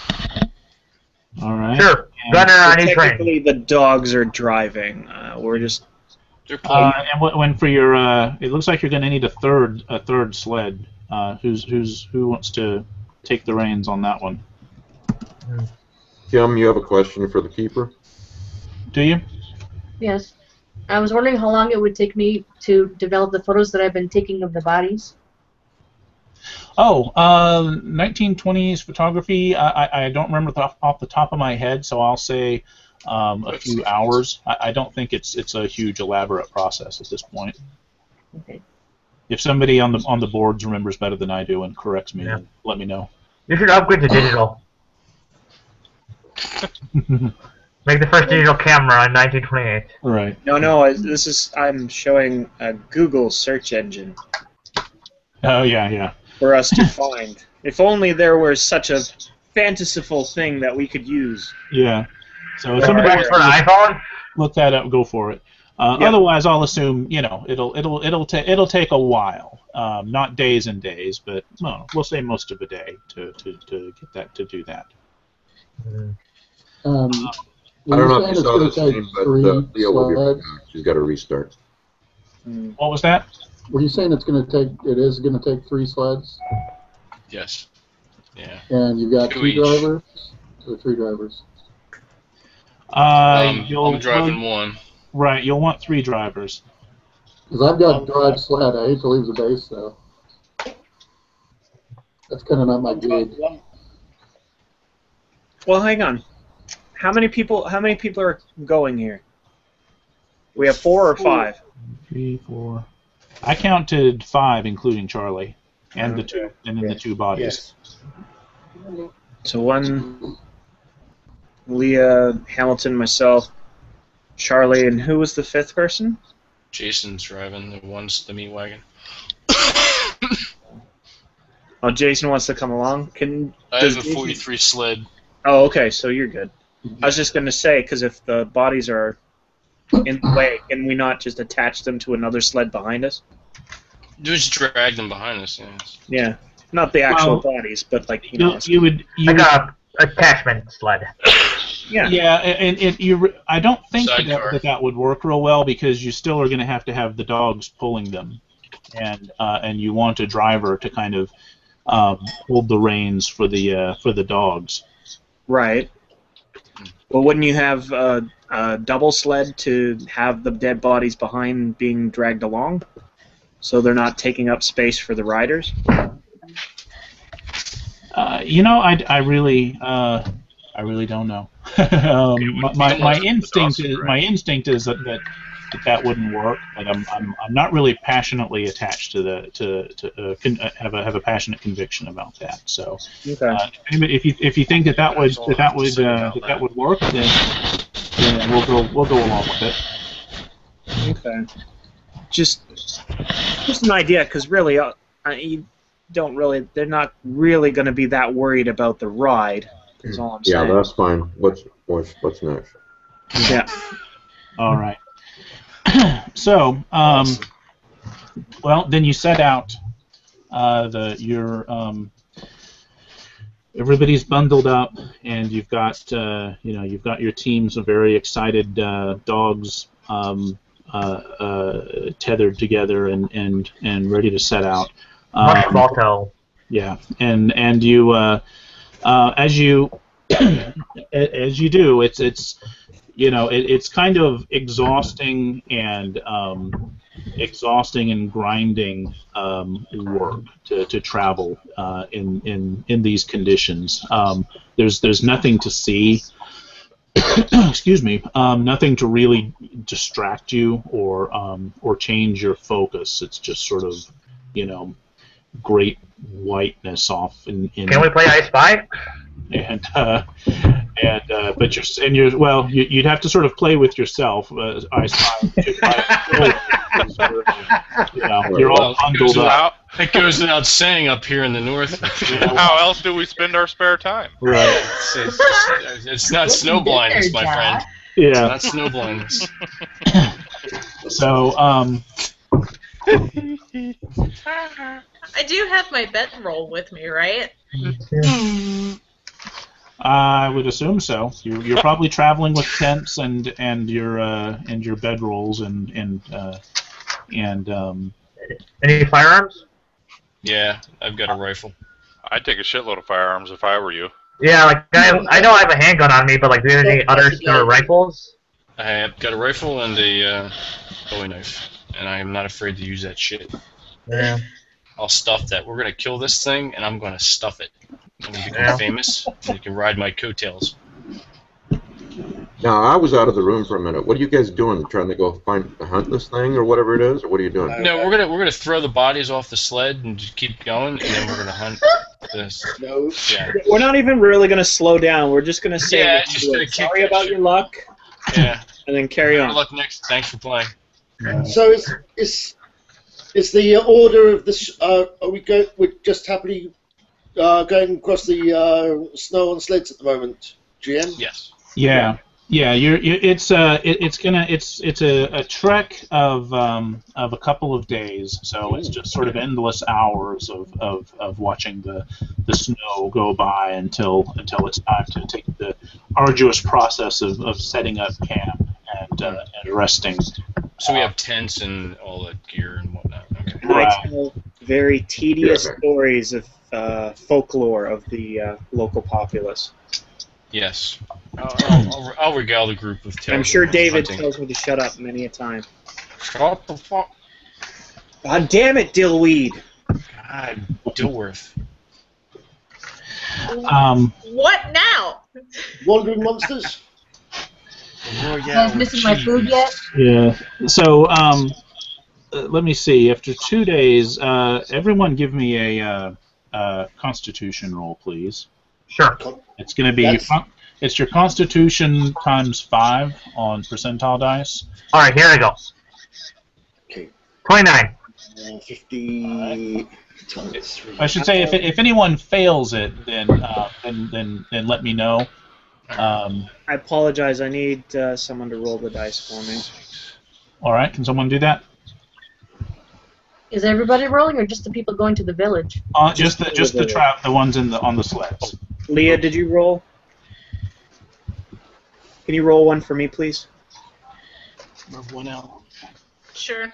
All right. Sure. And, Gunner So on each train. technically, the dogs are driving. Uh, we're just They're uh, playing. and wh- when for your, uh, it looks like you're going to need a third a third sled. Uh, who's who's who wants to take the reins on that one? Kim, you have a question for the keeper? Do you? Yes. I was wondering how long it would take me to develop the photos that I've been taking of the bodies. Oh, uh, nineteen twenties photography. I, I, I don't remember the, off the top of my head, so I'll say um, a few hours. I, I don't think it's it's a huge elaborate process at this point. Okay. If somebody on the on the boards remembers better than I do and corrects me, Yeah. then let me know. You should upgrade to digital. Make the first digital camera in nineteen twenty-eight. Right. no, no. I- This is I'm showing a Google search engine Oh yeah, yeah. for us to find. If only there was such a fanciful thing that we could use. Yeah. So if For somebody an wants to iPhone? look that up, go for it. Uh, Yeah. Otherwise, I'll assume you know it'll it'll it'll take it'll take a while, um, not days and days, but well, we'll say most of a day to, to, to get that to do that. Um, I don't know if you it's saw gonna this take scene, but three uh, Leo will be right sleds. back. She's got to restart. Hmm. What was that? Were you saying it's going to take? It is going to take three sleds, Yes. Yeah. and you've got Two two each. drivers, or three drivers. Uh, Um, you'll, I'm driving well, one. right, you'll want three drivers. Because I've got drive sled. I hate to leave the base though. That's kind of not my gig. Well, hang on. How many people? How many people are going here? We have four or five. Three, four. I counted five, including Charlie, and the two, and then the two bodies. Yes. So one, Leah, Hamilton, myself, Charlie, and who was the fifth person? Jason's driving. The one's the meat wagon. Oh, Jason wants to come along. Can I does have a Jason- forty-three sled. Oh, okay, so you're good. I was just gonna say, because if the bodies are in the way, can we not just attach them to another sled behind us? Just drag them behind us. Yes. Yeah, not the actual Well, bodies, but like you You, know. you would, you Like would, a attachment sled. Yeah. yeah, and it, you. I don't think that, Sidecar. that that would work real well because you still are going to have to have the dogs pulling them, and uh, and you want a driver to kind of um, hold the reins for the uh, for the dogs. Right. Well, wouldn't you have uh, a double sled to have the dead bodies behind being dragged along, so they're not taking up space for the riders? Uh, you know, I, I really uh, I really don't know. um, my my, my instinct is my instinct is that that, that, that wouldn't work, but I'm, I'm I'm not really passionately attached to the to to uh, con- uh, have a have a passionate conviction about that. So Okay. uh, if you if you think that that would that that would uh, that, that would work, then, then we'll go we'll go along with it. Okay. Just just an idea, because really, uh, I, you don't really. They're not really going to be that worried about the ride. Is all I'm Yeah, saying. that's fine. What's what's what's next? Yeah. All right. So, um, well, then you set out. Uh, the your um, everybody's bundled up, and you've got uh, you know you've got your teams of very excited uh, dogs um, uh, uh, tethered together and, and, and ready to set out. Much Um, Balto. yeah, and and you uh, uh, as you as you do, it's it's you know it, it's kind of exhausting and um, exhausting and grinding um, work to, to travel uh, in in in these conditions. Um, there's there's nothing to see. Excuse me. Um, nothing to really distract you or um, or change your focus. It's just sort of you know great whiteness off in. in Can we play I Spy? and uh, and uh, but you're and you're well you, you'd have to sort of play with yourself. Uh, I spy. You know, you're all bundled up. It goes without saying up here in the north. How else do we spend our spare time? Right. It's, it's, it's not snow blindness, my friend. It's Yeah. not snow blindness. So um. I do have my bedroll with me, right? I would assume so. You're, you're probably traveling with tents and and your uh, and your bedrolls and and uh, and um. Any firearms? Yeah, I've got a rifle. I'd take a shitload of firearms if I were you. Yeah, like I, I know I have a handgun on me, but like, do you have any other sort of rifles? I've got a rifle and a uh, Bowie knife, and I am not afraid to use that shit. Yeah. I'll stuff that. We're gonna kill this thing, and I'm gonna stuff it. I'm gonna become Yeah. famous, and you can ride my coattails. Now, I was out of the room for a minute. What are you guys doing? Trying to go find hunt this thing or whatever it is, or what are you doing? No, we're gonna we're gonna throw the bodies off the sled and just keep going, and then we're gonna hunt this. No. Yeah, We're not even really going to slow down. We're just going to say, Yeah, we're just gonna kick sorry that about shit. your luck, yeah. and then carry Good on. luck next. Thanks for playing. So is is is the order of this? Uh, are we go? We're just happily uh, going across the uh, snow on sleds at the moment, G M. Yes. Yeah, yeah. You're, you it's uh, it, it's gonna, it's it's a, a trek of um, of a couple of days. So it's just sort of endless hours of, of, of watching the the snow go by until until it's time to take the arduous process of, of setting up camp and uh, and resting. So we have tents and all the gear and whatnot. Okay. And I tell very tedious Yeah. stories of uh, folklore of the uh, local populace. Yes. I'll, I'll, I'll, I'll regale the group with tales. I'm sure of David hunting. tells me to shut up many a time. Shut the fuck. God damn it, Dillweed! God, Dilworth. Um, What now? Wandering monsters. Oh, You guys missing my food yet? yeah. So, um, uh, let me see. After two days, uh, everyone give me a uh, uh, Constitution roll, please. Sure. It's going to be. That's- It's your Constitution times five on percentile dice. All right, here we go. Okay. twenty-nine. Uh, Fifty. times three. I should say, if if anyone fails it, then uh, then then then let me know. Um, I apologize. I need uh, someone to roll the dice for me. all right, can someone do that? Is everybody rolling, or just the people going to the village? Uh, just the just the trap, the ones in the on the sleds. Leah, did you roll? Can you roll one for me, please? Move one out. Sure.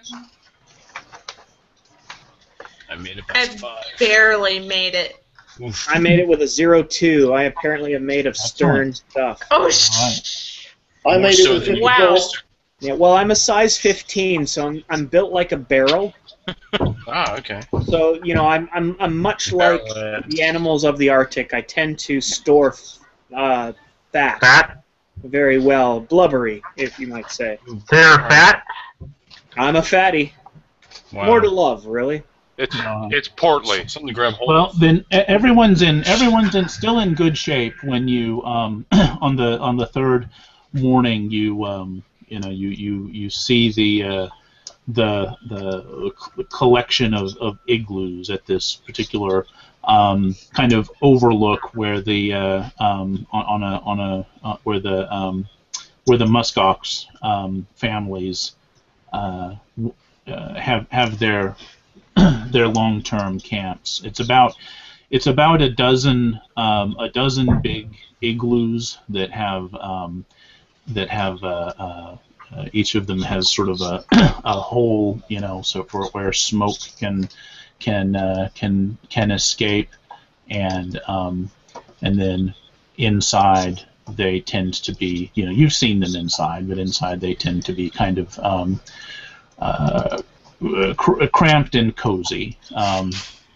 I made it I past five. barely made it. Oof. I made it with a zero two. I apparently am made of stern stuff. Oh, sh- I More made so it with than you. Wow. Yeah, well, I'm a size fifteen, so I'm, I'm built like a barrel. Ah, okay. So, you know, I'm, I'm, I'm much like the animals of the Arctic. I tend to store uh, fat Fat? very well. Blubbery, if you might say. They're fat? I'm a fatty. Wow. More to love, really. It's Uh, it's portly. Something to grab hold Well, of. then e- everyone's in everyone's in still in good shape when you um, on the on the third morning you um, you know you, you, you see the uh, the the collection of, of igloos at this particular um, kind of overlook where the uh, um, on, on a on a uh, where the um, where the muskox um, families uh, w- uh, have have their their long-term camps. It's about it's about a dozen um, a dozen big igloos that have um, that have uh, uh, uh, each of them has sort of a, a hole, you know, so for where smoke can can uh, can can escape, and um, and then inside they tend to be, you know, you've seen them inside, but inside they tend to be kind of um, uh, cr- cramped and cozy. Um,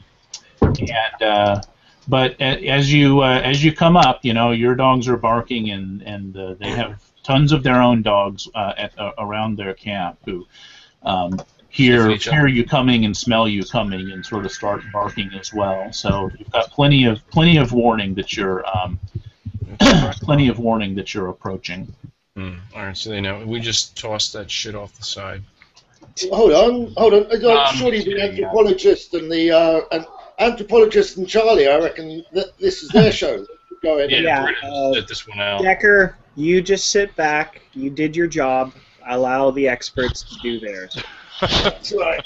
and uh, but a- as you uh, as you come up, you know, your dogs are barking, and and uh, they have tons of their own dogs uh, at, uh, around their camp who um, hear Sniff each other. hear you coming and smell you coming and sort of start barking as well. So you've got plenty of plenty of warning that you're um, plenty of warning that you're approaching. Hmm. All right, so they know. We just tossed that shit off the side. Hold on, hold on. Uh, Um, Surely the yeah, yeah. anthropologist and the uh, an anthropologist and Charlie. I reckon that this is their show. Go ahead. Yeah, Yeah, we're gonna uh, set this one out. Decker, you just sit back. You did your job. Allow the experts to do theirs. That's right.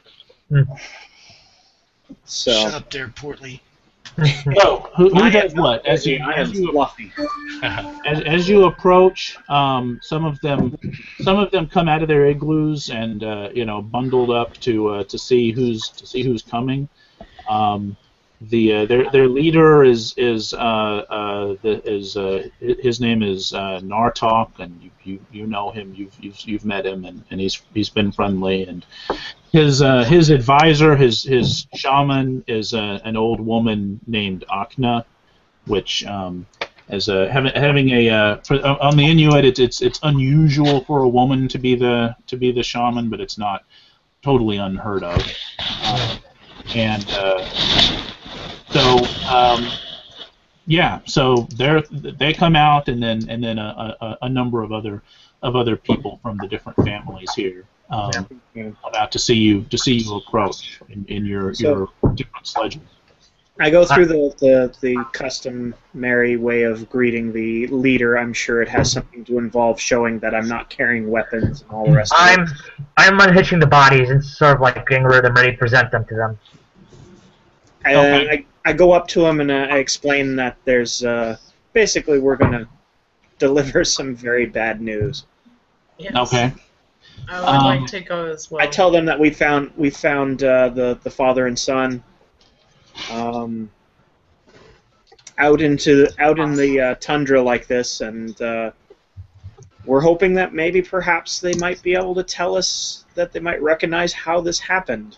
So, Shut up there, Portly. So who, who I does am- what? As you I am as you fluffy. as, as you approach, um, some of them, some of them come out of their igloos and uh, you know bundled up to uh, to see who's to see who's coming. Um, the uh, their their leader is is uh, uh, the, is uh, his name is uh, Nartok, and you, you you know him. You've you've you've met him, and, and he's he's been friendly. And his uh, his advisor, his his shaman, is uh, an old woman named Akna, which um, as a having having a uh, for, on the Inuit, it's it's it's unusual for a woman to be the to be the shaman, but it's not totally unheard of. Uh, and uh, so um, yeah, so they they come out, and then and then a, a, a number of other of other people from the different families here. Um, about to see you to see you approach in, in your So- your different sledges. I go through the, the, the customary way of greeting the leader. I'm sure it has something to involve showing that I'm not carrying weapons and all the rest of I'm it. I'm unhitching the bodies and sort of like getting rid of them, ready to present them to them. And Okay. I, I go up to him and uh, I explain that there's uh, basically we're going to deliver some very bad news. Yes. Okay. I would Um, like to go as well. I tell them that we found we found uh, the the father and son um, out into out in the uh, tundra like this, and uh, we're hoping that maybe perhaps they might be able to tell us that they might recognize how this happened.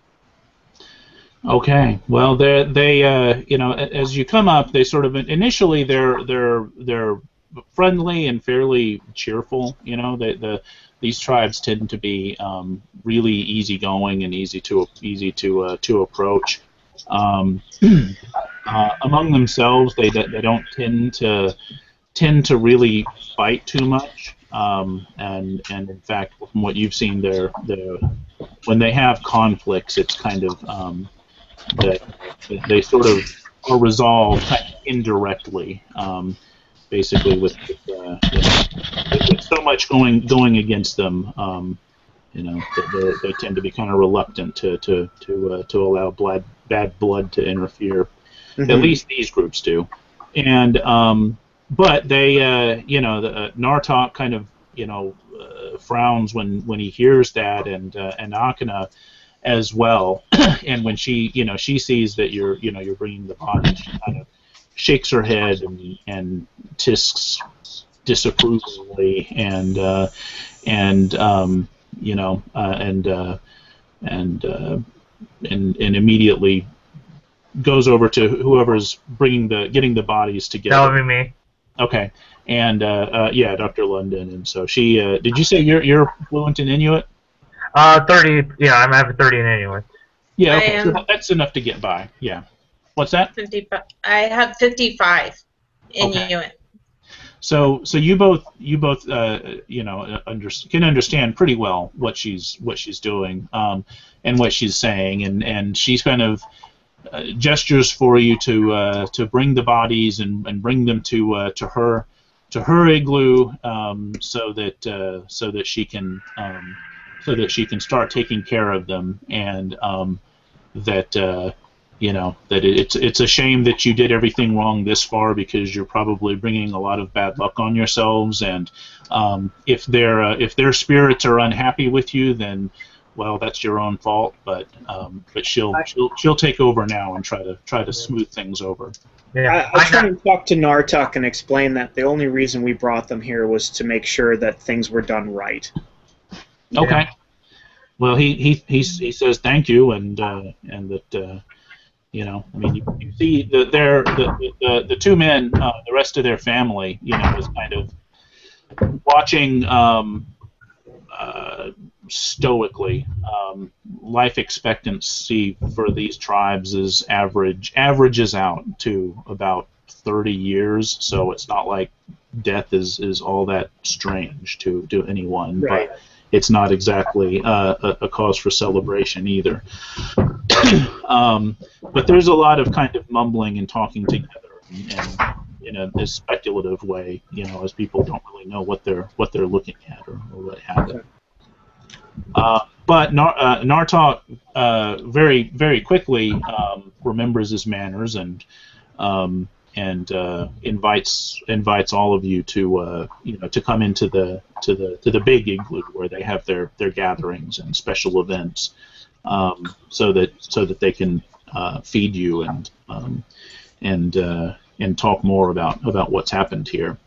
Okay. Well, they they uh, you know, as you come up, they sort of initially they're they're they're friendly and fairly cheerful. You know, the the these tribes tend to be um, really easygoing and easy to easy to uh, to approach. Um, uh, among themselves, they they don't tend to tend to really fight too much. Um, and and in fact, from what you've seen, they're, they're when they have conflicts, it's kind of um, that they sort of are resolved kind of indirectly, um, basically with, with, uh, you know, with so much going going against them. Um, you know, they, they tend to be kind of reluctant to to to uh, to allow blood, bad blood to interfere. Mm-hmm. At least these groups do, and um, but they, uh, you know, the uh, Nartok kind of, you know, uh, frowns when when he hears that, and uh, and Akana as well. And when she, you know, she sees that you're, you know, you're bringing the body, she kind of shakes her head and and tisks disapprovingly, and uh, and um, you know, uh, and uh, and uh, and and immediately goes over to whoever's bringing the getting the bodies together. That would be me. Okay, and uh, uh, yeah, Doctor London, and so she. Uh, did you say you're you're fluent in Inuit? Uh, thirty. Yeah, I'm having thirty in Inuit. Yeah, okay, I so am- that's enough to get by. Yeah. What's that? fifty-five. I have fifty-five in Okay. Inuit. So so you both you both uh, you know under, can understand pretty well what she's what she's doing um, and what she's saying, and and she's kind of. Uh, gestures for you to uh, to bring the bodies and, and bring them to uh, to her to her igloo, um, so that uh, so that she can um, so that she can start taking care of them, and um, that uh, you know that it, it's it's a shame that you did everything wrong this far, because you're probably bringing a lot of bad luck on yourselves, and um, if their uh, if their spirits are unhappy with you, then well, that's your own fault, but um, but she'll she'll she'll take over now and try to try to smooth things over. Yeah. I, I try and talk to Nartok and explain that the only reason we brought them here was to make sure that things were done right. Okay. Well, he he he, he says thank you, and uh, and that uh, you know, I mean, you, you see the their the, the the two men, uh, the rest of their family, you know, is kind of watching. Um, uh, stoically. Um, life expectancy for these tribes is average averages out to about thirty years, so it's not like death is, is all that strange to, to anyone, Right. but it's not exactly uh, a, a cause for celebration either. um, but there's a lot of kind of mumbling and talking together, and, and in a, a speculative way, you know, as people don't really know what they're what they're looking at or, or what happened. Uh, but Nar- uh, Nartok uh, very very quickly um, remembers his manners and um, and uh, invites invites all of you to uh, you know to come into the to the to the big igloo where they have their, their gatherings and special events, um, so that so that they can uh, feed you and um, and uh, and talk more about about what's happened here.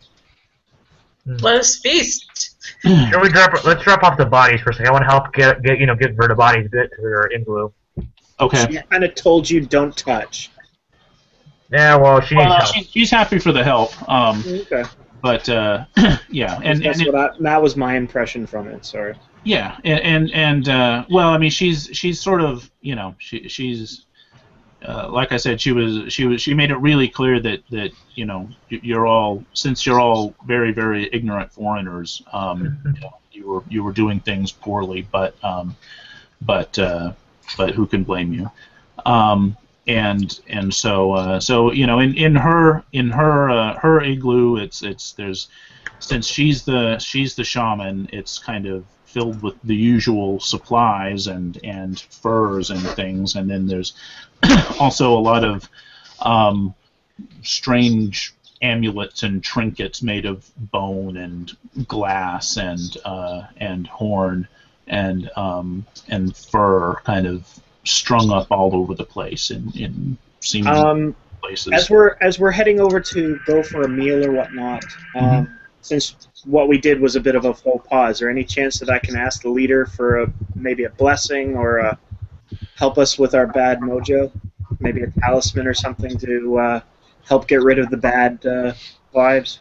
Let us feast. Should we drop? Let's drop off the bodies for a second. I want to help get get you know get rid of bodies a bit to their igloo. Okay. She kind of told you don't touch. Yeah, well, she needs Well, help. she, she's happy for the help. Um, Okay. but uh, yeah, and That's and it, what I, that was my impression from it. Sorry. yeah, and and, and uh, well, I mean, she's she's sort of you know she she's. Uh, like I said, she was she was she made it really clear that, that you know you're all since you're all very very ignorant foreigners, um, you, know, you were you were doing things poorly, but um, but uh, but who can blame you? Um, and and so uh, so you know in, in her in her uh, her igloo, it's it's there's since she's the she's the shaman, it's kind of filled with the usual supplies and and furs and things, and then there's also a lot of um, strange amulets and trinkets made of bone and glass and uh, and horn and um, and fur, kind of strung up all over the place in in seeming Um, places. as we're as we're heading over to go for a meal or whatnot, um, Mhm. since what we did was a bit of a faux pas, is there any chance that I can ask the leader for a, maybe a blessing or a, help us with our bad mojo? Maybe a talisman or something to uh, help get rid of the bad uh, vibes?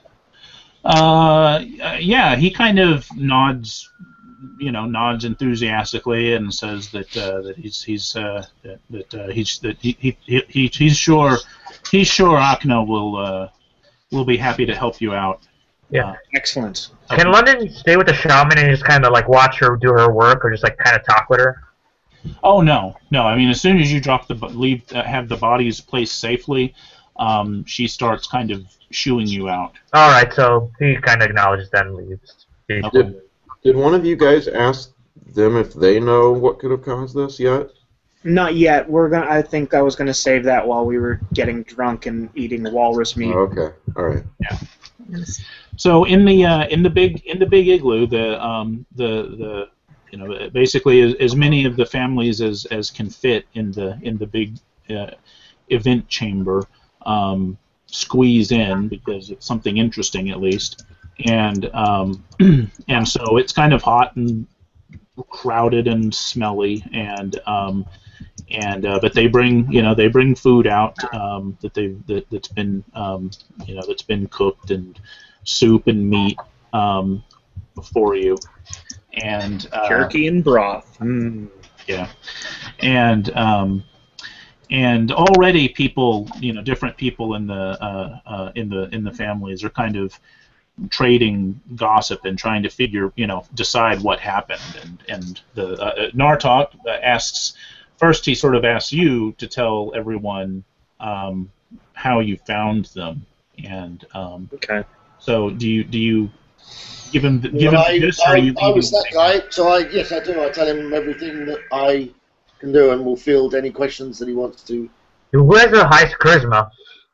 Uh, yeah, he kind of nods, you know, nods enthusiastically and says that uh, that he's he's uh, that, that uh, he's that he, he, he he's sure he's sure Akna will uh, will be happy to help you out. Yeah. Uh, Excellent. Can London stay with the shaman and just kind of like watch her do her work, or just like kind of talk with her? Oh no, no. I mean, as soon as you drop the bo- leave, uh, have the bodies placed safely, um, she starts kind of shooing you out. All right, so he kind of acknowledges that and leaves. Did, did one of you guys ask them if they know what could have caused this yet? Not yet. We're gonna. I think I was gonna save that while we were getting drunk and eating walrus meat. Oh, okay, all right. Yeah. So in the uh, in the big in the big igloo, the um, the the you know basically as, as many of the families as, as can fit in the in the big uh, event chamber um, squeeze in, because it's something interesting at least, and um, and so it's kind of hot and crowded and smelly, and um, and uh, but they bring you know they bring food out um, that they that, that's been um, you know that's been cooked, and soup and meat um, for you, and uh, Jerky and broth. Mm. yeah, and um, and already people you know different people in the uh, uh, in the in the families are kind of trading gossip and trying to figure you know decide what happened, and and the uh, Nartok asks first. He sort of asks you to tell everyone um, how you found them, and um, okay. So do you do you give him the, give Well, him I, the gist, I, or are you I was leaving that the guy, so I yes I do. I tell him everything that I can do, and will field any questions that he wants to. Who has the highest charisma?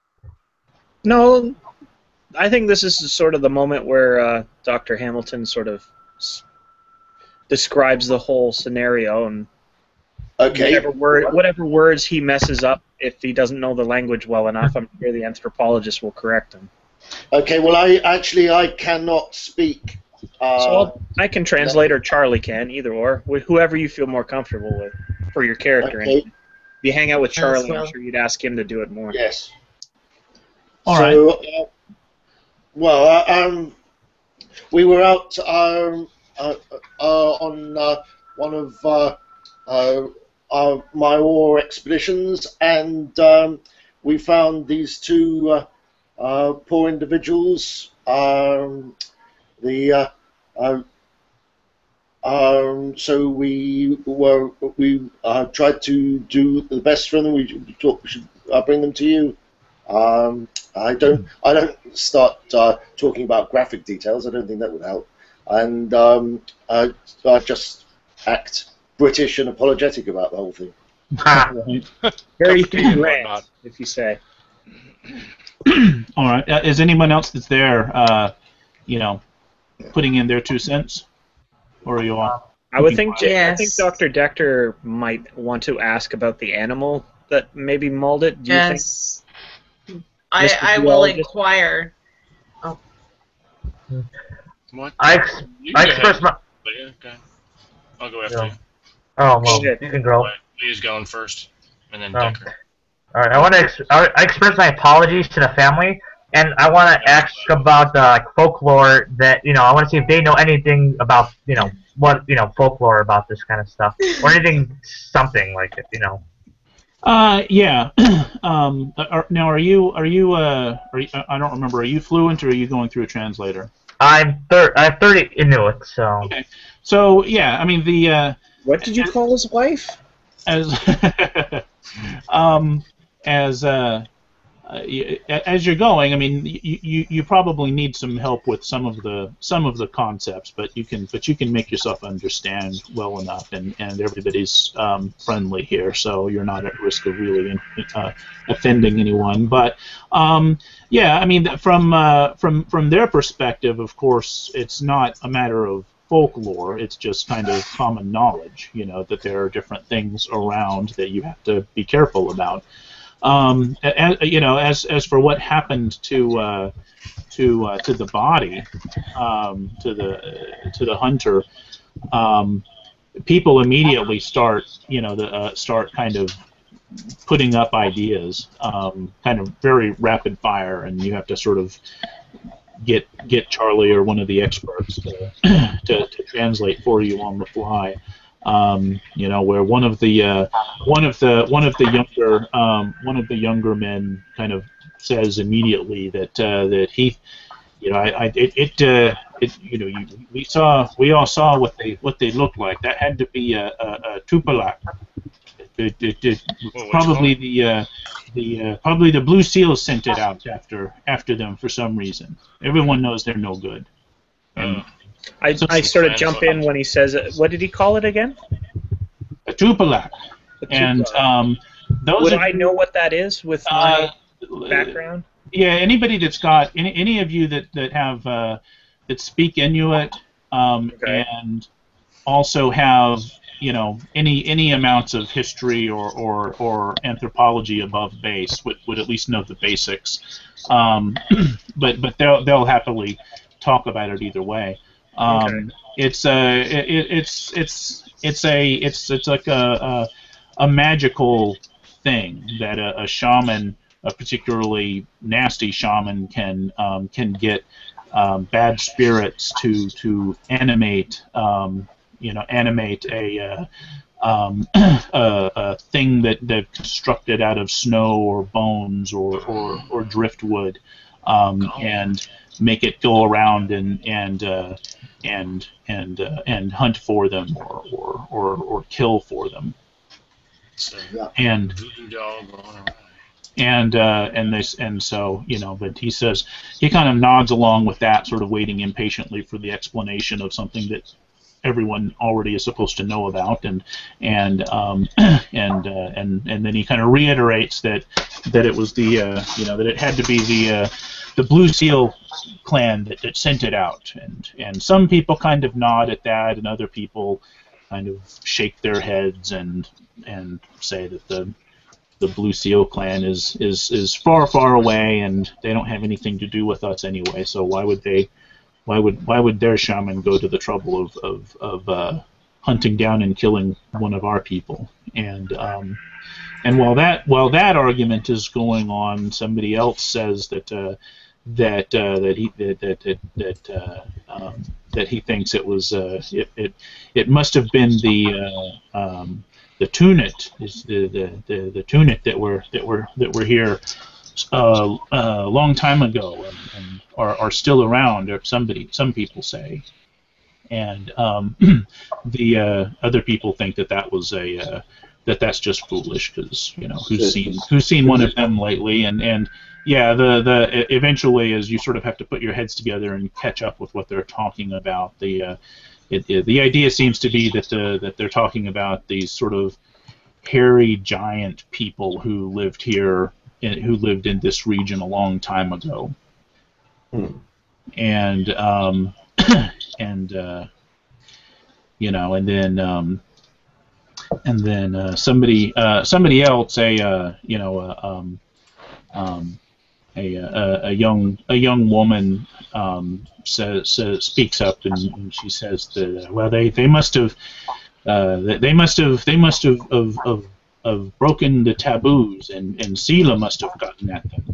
No, I think this is sort of the moment where uh, Doctor Hamilton sort of s- describes the whole scenario, and Okay. whatever word, whatever words he messes up, if he doesn't know the language well enough, I'm sure the anthropologist will correct him. Okay. Well, I actually I cannot speak. Uh, So I'll, I can translate, or Charlie can, either or, wh- whoever you feel more comfortable with for your character. Okay. If you hang out with Charlie, well. I'm sure you'd ask him to do it more. Yes. All so, uh, well, uh, um, we were out um, uh, uh, on uh, one of uh, uh, uh, my war expeditions, and um, we found these two uh, uh, poor individuals. Um, the uh, uh, um, so we were we uh, tried to do the best for them. We talk, should uh, bring them to you. Um, I don't. I don't start uh, talking about graphic details. I don't think that would help. And um, I, I just act British and apologetic about the whole thing. Very Cup of tea and grand, whatnot. if you say. All right. Uh, is anyone else that's there, uh, you know, putting in their two cents, or are you all? I would think. J- I Yes. think Doctor Dector might want to ask about the animal that maybe mauled it. Do you think? Yes. I, Mister I will Zoologist? inquire. What? I, ex- You I go express ahead. my. Leah, okay. I'll go after Yeah. you. Oh well, Shit. you can go. Leah's going first, and then Oh. Decker. All right, I want to. Ex- I I express my apologies to the family, and I want to ask about the like, folklore that you know. I want to see if they know anything about you know what you know folklore about this kind of stuff, or anything something like it. You know. Uh, yeah. um, are, now, are you are you uh? Are you, I don't remember. Are you fluent, or are you going through a translator? I'm thir- I have thirty Inuit, so. Okay. So yeah, I mean the. Uh, What did you call his wife? as um as uh, uh, y- as you're going, I mean, you, you you probably need some help with some of the some of the concepts, but you can but you can make yourself understand well enough, and and everybody's um, friendly here, so you're not at risk of really uh, offending anyone. But um, yeah, I mean, from uh, from from their perspective, of course, it's not a matter of folklore. It's just kind of common knowledge, you know, that there are different things around that you have to be careful about. Um, as, you know, as as for what happened to uh, to uh, to the body, um, to the to the hunter, um, people immediately start, you know, the, uh, start kind of putting up ideas, um, kind of very rapid fire, and you have to sort of get get Charlie or one of the experts to, to, to translate for you on the fly. Um, you know, where one of the uh, one of the one of the younger um, one of the younger men kind of says immediately that uh, that he, you know, I, I it it, uh, it you know you, we saw we all saw what they what they looked like. That had to be a, a, a tupalak. It, it, it, Well, probably the uh, the uh, probably the blue seals sent it out after after them for some reason. Everyone knows they're no good. And I, I sort of jump in when he says, uh, what did he call it again? a tupalak. And um, those Would of I you- know what that is with my Uh, background? Yeah, anybody that's got any any of you that that have uh, that speak Inuit um, Okay. and also have, you know, any any amounts of history or or, or anthropology above base would, would at least know the basics. Um, but but they'll they'll happily talk about it either way. Um, Okay. It's a it, it- it's it's it's a it's it's like a a, a magical thing that a, a shaman, a particularly nasty shaman, can um, can get um, bad spirits to to animate um, you know animate a uh, um, a, a thing that they've constructed out of snow or bones or or, or driftwood, um, and make it go around and and uh, and and uh, and hunt for them or, or or or kill for them. So, And voodoo doll going around. and uh, and this and so you know, but he says he kind of nods along with that, sort of waiting impatiently for the explanation of something that everyone already is supposed to know about, and and um, and uh, and and then he kind of reiterates that that it was the uh, you know that it had to be the uh, the Blue Seal clan that, that sent it out, and and some people kind of nod at that, and other people kind of shake their heads and and say that the the Blue Seal clan is, is, is far, far away, and they don't have anything to do with us anyway. So why would they, why would why would their shaman go to the trouble of of, of uh, hunting down and killing one of our people? And um, and while that while that argument is going on, somebody else says that uh, that uh, that he that that that, that uh, um, that he thinks it was uh, it, it it must have been the uh, um, the Tunit is the, the, the, the Tunit that were that were that were here uh, a long time ago and, and are, are still around, or somebody some people say, and um, the uh, other people think that that was a uh, that that's just foolish, because you know who's seen who's seen one of them lately, and and yeah, the the eventually, as you sort of have to put your heads together and catch up with what they're talking about, the uh, It, it, the idea seems to be that the, that they're talking about these sort of hairy giant people who lived here, in, who lived in this region a long time ago, Hmm. and um, and uh, you know, and then um, and then uh, somebody uh, somebody else, a uh, you know, uh, um, um, a, a a young a young woman um, says, says speaks up, and, and she says that uh, well they, they must have uh, they must have they must have of, of, of broken the taboos, and and Sela must have gotten at them.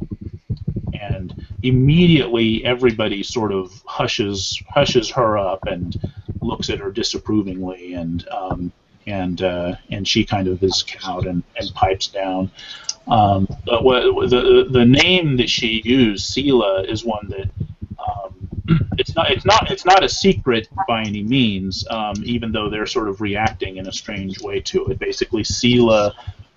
And immediately everybody sort of hushes hushes her up and looks at her disapprovingly, and um, and uh, and she kind of is cowed and, and pipes down. Um, but what, the the name that she used, Sela, is one that um, it's not it's not it's not a secret by any means. Um, even though they're sort of reacting in a strange way to it. Basically, Sela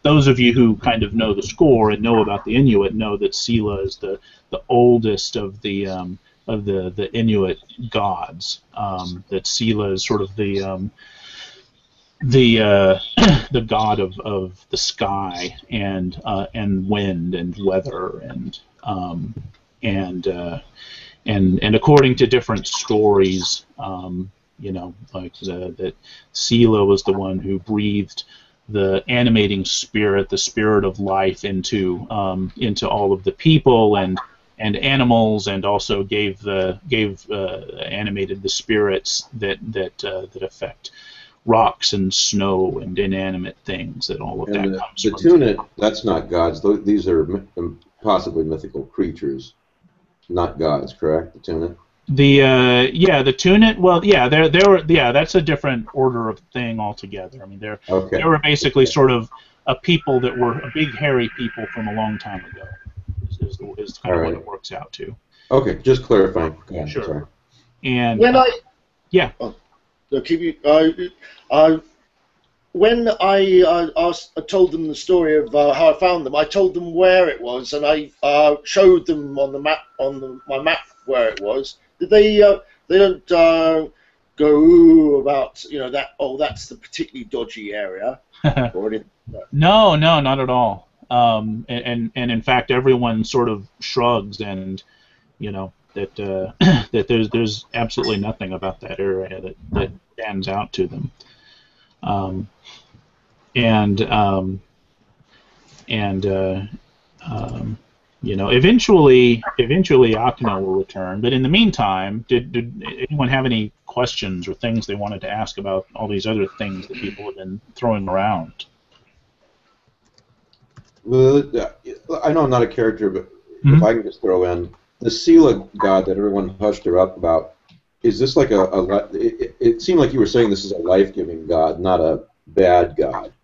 those of you who kind of know the score and know about the Inuit know that Sela is the the oldest of the um, of the the Inuit gods. Um, that Sela is sort of the um, the uh, the god of, of the sky and uh, and wind and weather and um, and uh, and and according to different stories, um, you know, like the, that Sela was the one who breathed the animating spirit, the spirit of life, into um, into all of the people and and animals, and also gave the gave uh, animated the spirits that that uh, that affect rocks and snow and inanimate things. That all of And that the, comes the from. Tunit, that's not gods. Tho- These are mi- possibly mythical creatures, not gods, correct? The Tunit? The uh, yeah, the Tunit. Well, yeah, there there were yeah, that's a different order of thing altogether. I mean, they're Okay. they were basically sort of a people that were a big hairy people from a long time ago. Is, is, the, is kind All of right. what it works out to. Okay, just clarifying. Yeah, Sure. sorry. And When uh, I yeah, oh, no, keep you. I, I, when I, I asked, I told them the story of uh, how I found them. I told them where it was, and I uh, showed them on the map on the, my map where it was. Did they? Uh, they don't uh, go ooh about you know that. Oh, that's the particularly dodgy area. Or did, no. no, no, not at all. Um, and, and and in fact, everyone sort of shrugs and you know that uh, that there's there's absolutely nothing about that area that, that stands out to them. Um, and um, and uh, um, you know, eventually, eventually, Akna will return. But in the meantime, did did anyone have any questions or things they wanted to ask about all these other things that people have been throwing around? Well, I know I'm not a character, but Mhm. if I can just throw in the Sela god that everyone hushed her up about, is this like a, a li- it, it seemed like you were saying this is a life-giving god, not a bad god.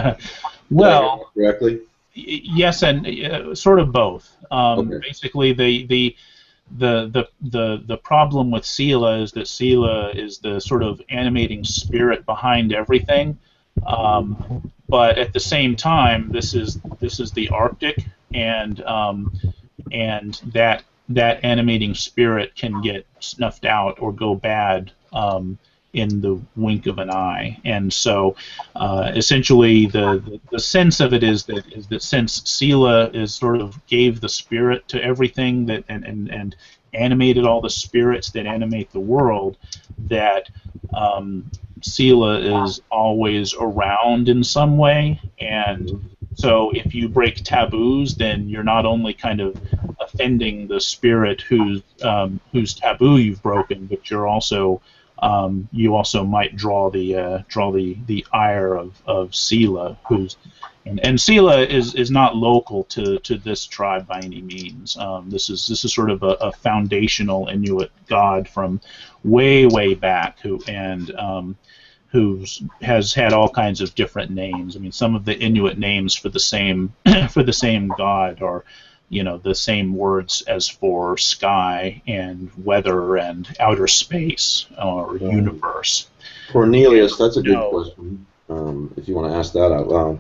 Well, Did I hear that correctly? y- yes, and uh, sort of both. Um, Okay. Basically, the the the the the the problem with Sela is that Sela is the sort of animating spirit behind everything. Um, but at the same time, this is this is the Arctic, and um, and that that animating spirit can get snuffed out or go bad um, in the wink of an eye. And so, uh, essentially, the, the the sense of it is that is that since Sela is sort of gave the spirit to everything that and and, and animated all the spirits that animate the world, that um, Sela is always around in some way. And so if you break taboos, then you're not only kind of offending the spirit whose um, whose taboo you've broken, but you're also um, you also might draw the uh, draw the, the ire of, of Sela, who's and, and Sela is, is not local to, to this tribe by any means. Um, this is this is sort of a, a foundational Inuit god from way way back, who and um, who has had all kinds of different names. I mean, some of the Inuit names for the same for the same god are, you know, the same words as for sky and weather and outer space or Um, universe. Cornelius, that's a good No. question. Um, if you want to ask that out loud,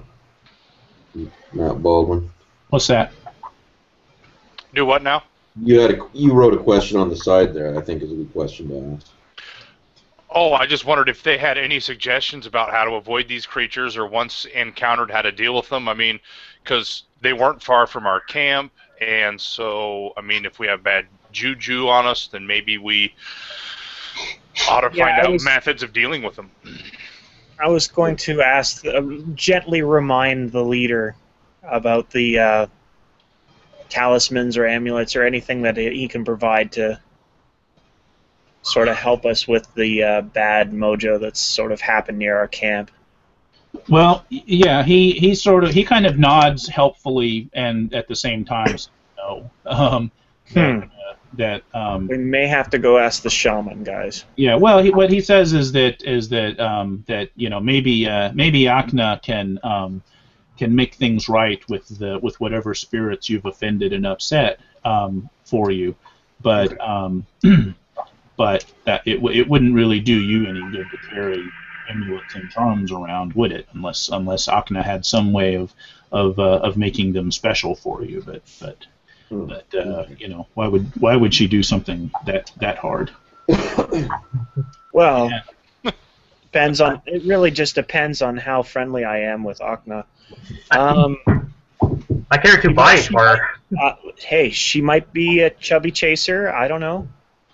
Matt Baldwin. What's that? Do what now? You had a, you wrote a question on the side there. I think is a good question to ask. Oh, I just wondered if they had any suggestions about how to avoid these creatures, or once encountered, how to deal with them. I mean, because they weren't far from our camp, and so, I mean, if we have bad juju on us, then maybe we ought to Yeah, find I out was- methods of dealing with them. I was going to ask, uh, gently remind the leader about the uh, talismans or amulets or anything that he can provide to sort of help us with the uh, bad mojo that's sort of happened near our camp. Well, yeah, he, he sort of he kind of nods helpfully and at the same time says no. Um, that, Hmm. uh, that um, We may have to go ask the shaman, guys. yeah, well, he, what he says is that is that um, that you know maybe uh, maybe Akna can um, can make things right with the with whatever spirits you've offended and upset um, for you, but um, but that it w- it wouldn't really do you any good to carry amulets and charms around, would it? Unless unless Akna had some way of of uh, of making them special for you. But but but uh, you know, why would why would she do something that that hard? Well, Yeah. depends on. It really just depends on how friendly I am with Akna. Um, I care to buy it for her. uh, hey, she might be a chubby chaser. I don't know.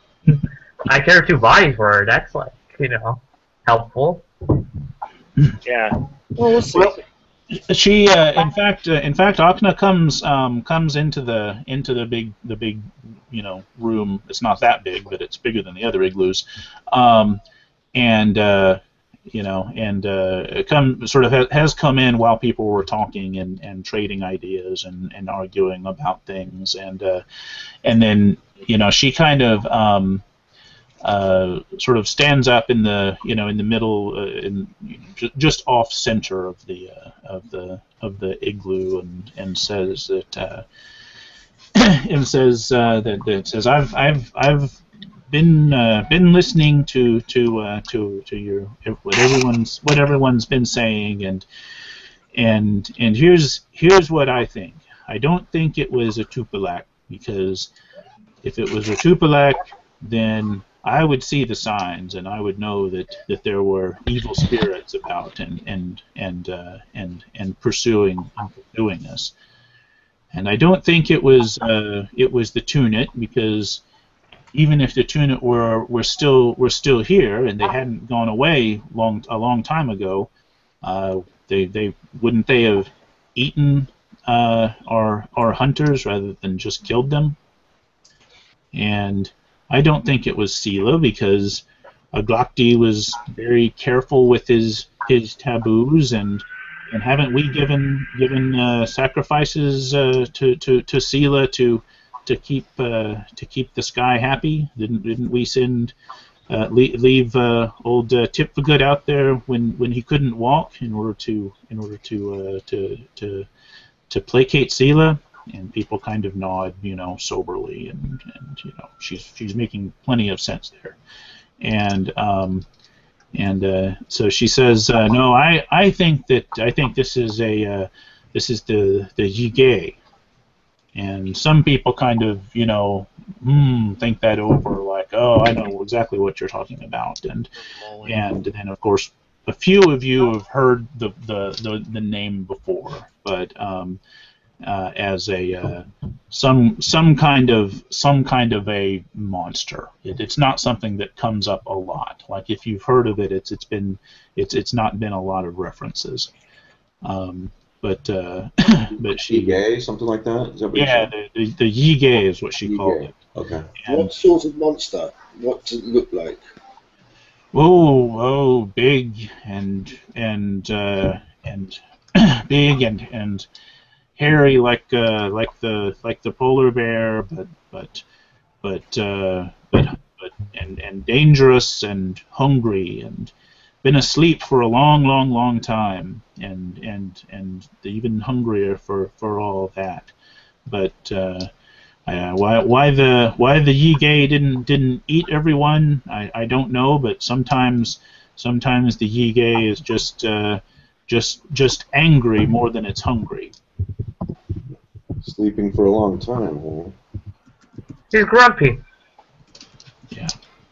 I care to buy for her. That's like, you know, helpful. Yeah. Well, we'll see. Well, she, uh, in fact, uh, in fact, Akna comes um, comes into the into the big the big, you know, room. It's not that big, but it's bigger than the other igloos, um, and uh, you know, and uh, it come sort of ha has come in while people were talking and, and trading ideas and, and arguing about things, and uh, and then you know she kind of. Um, Uh, sort of stands up in the you know in the middle, uh, in ju just off center of the uh, of the of the igloo, and and says that uh, and says uh, that, that says I've I've I've been uh, been listening to to uh, to to your what everyone's what everyone's been saying, and and and here's here's what I think. I don't think it was a Tupilak, because if it was a Tupilak, then I would see the signs, and I would know that, that there were evil spirits about and and and uh, and and pursuing and pursuing us. And I don't think it was uh, it was the Tunit, because even if the Tunit were were still were still here and they hadn't gone away long a long time ago, uh, they they wouldn't they have eaten uh, our our hunters rather than just killed them? And I don't think it was Sela, because Aglakti was very careful with his his taboos, and and haven't we given given uh, sacrifices uh, to to to Sela to to keep uh, to keep the sky happy? Didn't didn't we send uh, leave, leave uh, old uh, Tipfagood out there when when he couldn't walk in order to in order to uh, to to to placate Sela? And people kind of nod, you know, soberly, and, and you know, she's she's making plenty of sense there, and um, and uh, so she says, uh, no, I, I think that I think this is a uh, this is the the Yigay, and some people kind of you know hmm, think that over, like, oh, I know exactly what you're talking about, and and then of course a few of you have heard the the the, the name before, but um, Uh, as a uh, some some kind of some kind of a monster. It, it's not something that comes up a lot. Like if you've heard of it, it's it's been it's it's not been a lot of references. Um, but uh, but she Yigay, something like that. Is that what yeah, the, the the Yigay is what she Yigay. called it. Okay. And, what sort of monster? What does it look like? oh oh, big and and uh, and big and and. hairy like uh, like the like the polar bear, but but but uh, but but and and dangerous and hungry and been asleep for a long long long time, and and and even hungrier for for all of that. But uh, uh, why why the why the Yigay didn't didn't eat everyone, I, I don't know. But sometimes sometimes the Yigay is just uh, just just angry more than it's hungry. Sleeping for a long time, huh? He's grumpy. Yeah.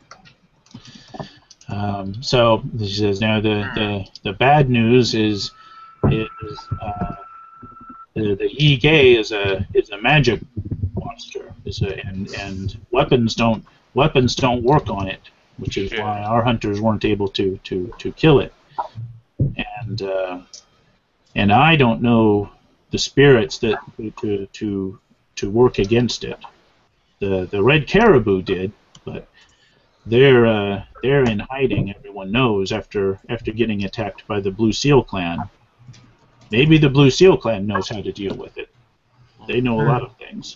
Um, so she says now the, the, the bad news is is uh, the the Yigay is a is a magic monster. Is a, and and weapons don't weapons don't work on it, which is why our hunters weren't able to to to kill it. And uh, and I don't know the spirits that to to to work against it. The the red caribou did, but they're uh, they're in hiding. Everyone knows after after getting attacked by the Blue Seal clan. Maybe the Blue Seal clan knows how to deal with it. They know a lot of things.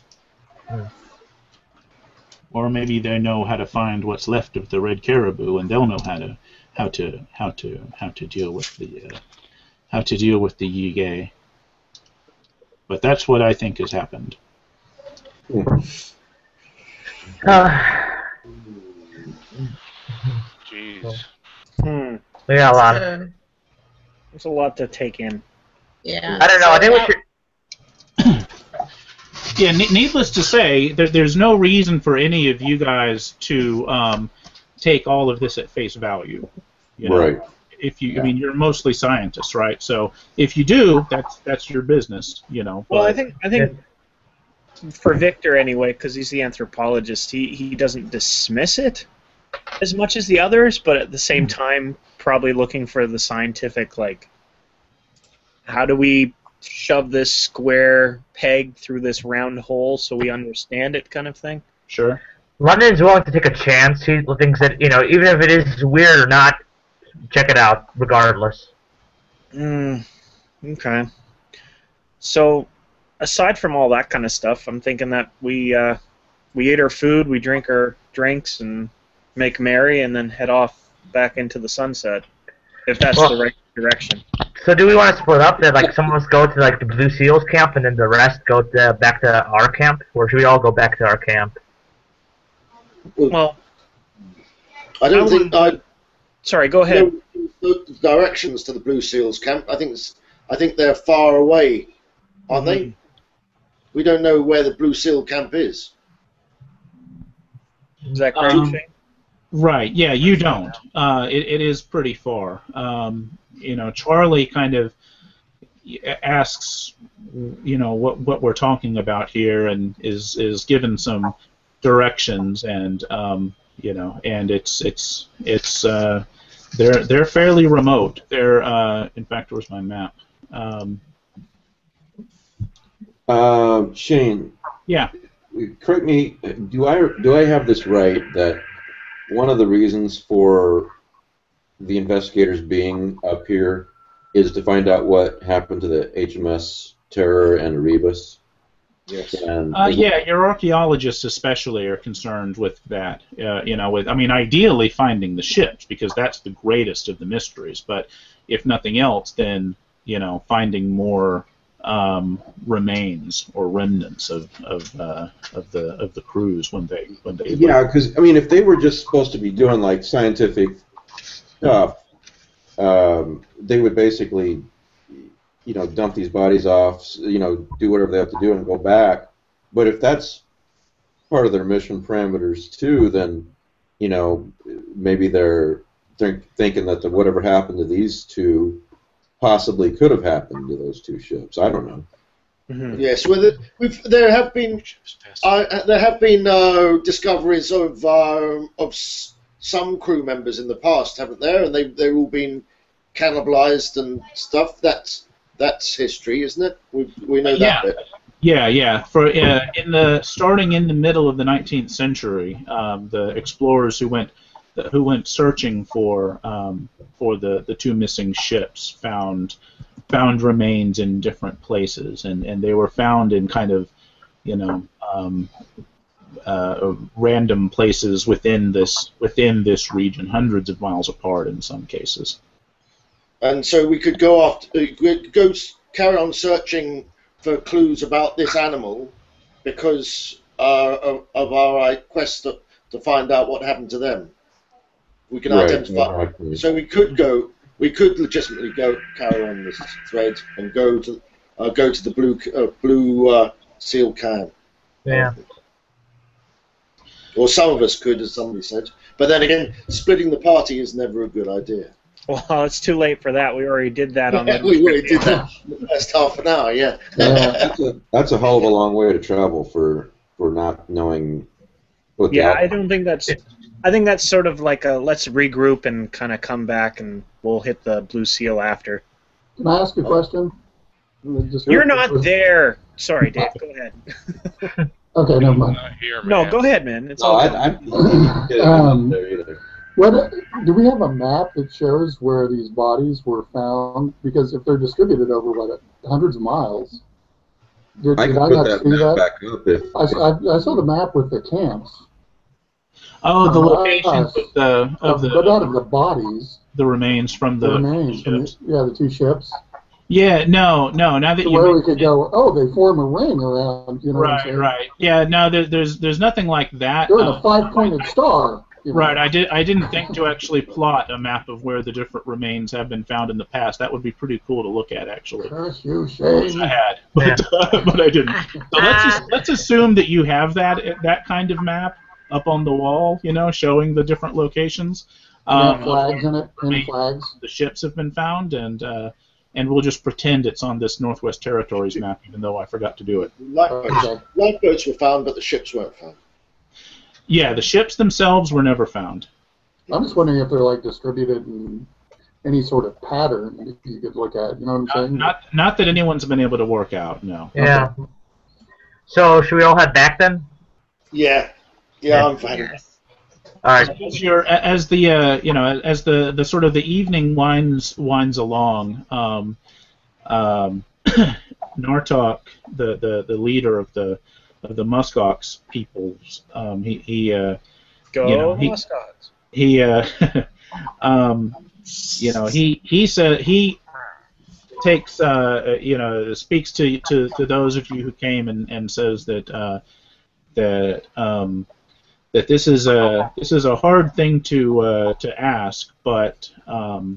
Or maybe they know how to find what's left of the red caribou, and they'll know how to how to how to how to deal with the uh, how to deal with the Yigay. But that's what I think has happened. Uh, Jeez. Hmm. We got a lot. So, There's a lot to take in. yeah. I don't know. I think we So, should. Yeah, ne- needless to say, there, there's no reason for any of you guys to um, take all of this at face value. You know? Right. If you, I mean, you're mostly scientists, right? So if you do, that's that's your business, you know. Well, I but- think I think for Victor anyway, because he's the anthropologist, he he doesn't dismiss it as much as the others, but at the same time, probably looking for the scientific, like, how do we shove this square peg through this round hole so we understand it, kind of thing. Sure. London's willing to take a chance. He thinks that, you know, even if it is weird or not, check it out regardless. Mm, okay. So, aside from all that kind of stuff, I'm thinking that we uh, we eat our food, we drink our drinks, and make merry, and then head off back into the sunset, if that's Well- the right direction. So do we want to split up? That like some of us go to like the Blue Seals camp, and then the rest go to, back to our camp, or should we all go back to our camp? Well, I don't I think I. Sorry, go ahead. No directions to the Blue Seals camp. I think it's, I think they're far away, aren't Mm-hmm. they? We don't know where the Blue Seal camp is. Is that correct, Um, Shane? Right. Yeah, you don't. Uh, it, it is pretty far. Um, you know, Charlie kind of asks, you know, what what we're talking about here, and is is given some directions, and um, you know, and it's it's it's uh, they're they're fairly remote. They're uh, in fact, where's my map? Um, Uh, Shane, yeah. correct me. Do I do I have this right that one of the reasons for the investigators being up here is to find out what happened to the H M S Terror and Erebus? Yes. And Uh, yeah, your archaeologists especially are concerned with that. Uh, you know, with I mean, ideally finding the ships, because that's the greatest of the mysteries. But if nothing else, then you know, finding more um, remains or remnants of of uh, of the of the crews when they when they yeah, because I mean, if they were just supposed to be doing like scientific stuff, um, they would basically, you know, dump these bodies off, you know, do whatever they have to do and go back. But if that's part of their mission parameters too, then, you know, maybe they're think, thinking that the, whatever happened to these two possibly could have happened to those two ships. I don't know. Mm-hmm. Yes, well, the, we've, there have been uh, there have been uh, discoveries of uh, of s- some crew members in the past, haven't there? And they they've all been cannibalized and stuff. That's that's history, isn't it? We we know that Yeah. bit. Yeah, yeah. For uh, in the starting in the middle of the nineteenth century, um, the explorers who went who went searching for um, for the, the two missing ships found found remains in different places, and, and they were found in kind of, you know, um, uh, random places within this within this region, hundreds of miles apart in some cases. And so we could go after, uh, go s- carry on searching for clues about this animal because uh, of, of our uh, quest to, to find out what happened to them. We can Right, identify. exactly. So we could go, we could legitimately go carry on this thread and go to uh, go to the blue uh, blue uh, seal camp. Yeah. Or some of us could, as somebody said. But then again, splitting the party is never a good idea. Well, it's too late for that. We already did that on the. we already did that in the first half an hour, yeah. That's a, that's a hell of a long way to travel for for not knowing what the Yeah, out- I don't think that's. I think that's sort of like a let's regroup and kind of come back, and we'll hit the blue seal after. Can I ask a question? Just- You're not there. Sorry, Dave. Go ahead. Okay, never mind. Not here, No, man. go ahead, man. It's No, all I, good. I, Um, there either. What do we have a map that shows where these bodies were found? Because if they're distributed over what hundreds of miles, did, I did can I put not that see map that? back up if. I, I, I saw the map with the camps. Oh, the Uh, locations of the of but not the of the bodies. the remains from The the remains. From the, ships. yeah, the two ships. Yeah, no, no. Now that you Where we mention could it- go. Oh, they form a ring around. You know what I'm right, saying? right. Yeah, no, there, there's there's nothing like that. They're in uh, a five-pointed star. you know. Right, I did. I didn't think to actually plot a map of where the different remains have been found in the past. That would be pretty cool to look at, actually. Curse you, I wish I Shane. had, but uh, but I didn't. So let's just, let's assume that you have that that kind of map up on the wall, you know, showing the different locations. Yeah, Um, flags in it, pin remains flags. The ships have been found, and uh, and we'll just pretend it's on this Northwest Territories map, even though I forgot to do it. Lifeboats, Okay. lifeboats were found, but the ships weren't found. Yeah, the ships themselves were never found. I'm just wondering if they're like distributed in any sort of pattern that you could look at. You know what I'm Not, saying? not not that anyone's been able to work out. No. Yeah. So should we all head back then? Yeah. Yeah, I'm fine. All right. As you're, as the uh, you know as the, the sort of the evening winds winds along, um, um, Nartok, the, the, the leader of the of the Muskox peoples, um, he he uh, Go you know, he, Muskox. he uh, um, you know he he said he takes uh, you know speaks to, to to those of you who came and, and says that uh, that um, that this is a this is a hard thing to uh, to ask, but um,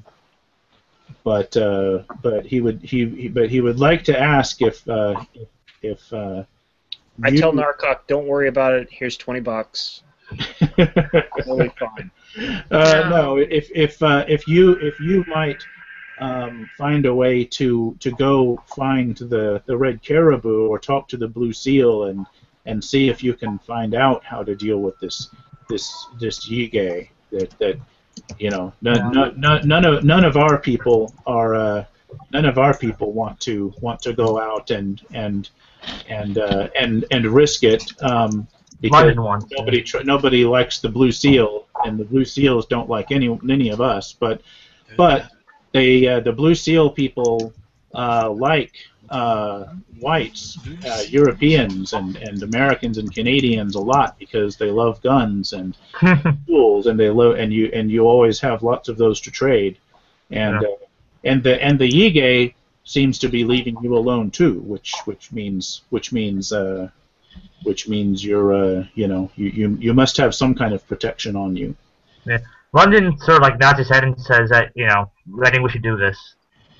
but uh, but he would he, he but he would like to ask if uh, if, if uh, I you- tell Narcock, don't worry about it. Here's twenty bucks. Totally fine. Uh, no, if if uh, if you if you might um, find a way to to go find the the red caribou or talk to the blue seal and and see if you can find out how to deal with this this this Yige that that you know none, none, none, none of none of our people are uh, none of our people want to want to go out and and and uh, and and risk it. Um, Because London wants to. nobody tr- nobody likes the blue seal, and the blue seals don't like any any of us. But but they uh, the blue seal people uh, like uh, whites, uh, Europeans, and, and Americans and Canadians a lot because they love guns and tools, and they love and you and you always have lots of those to trade, and Yeah. uh, and the and the Yige seems to be leaving you alone too, which which means which means. Uh, which means you're, uh, you know, you, you you must have some kind of protection on you. Yeah. London sort of like nods his head and says that, you know, I think we should do this.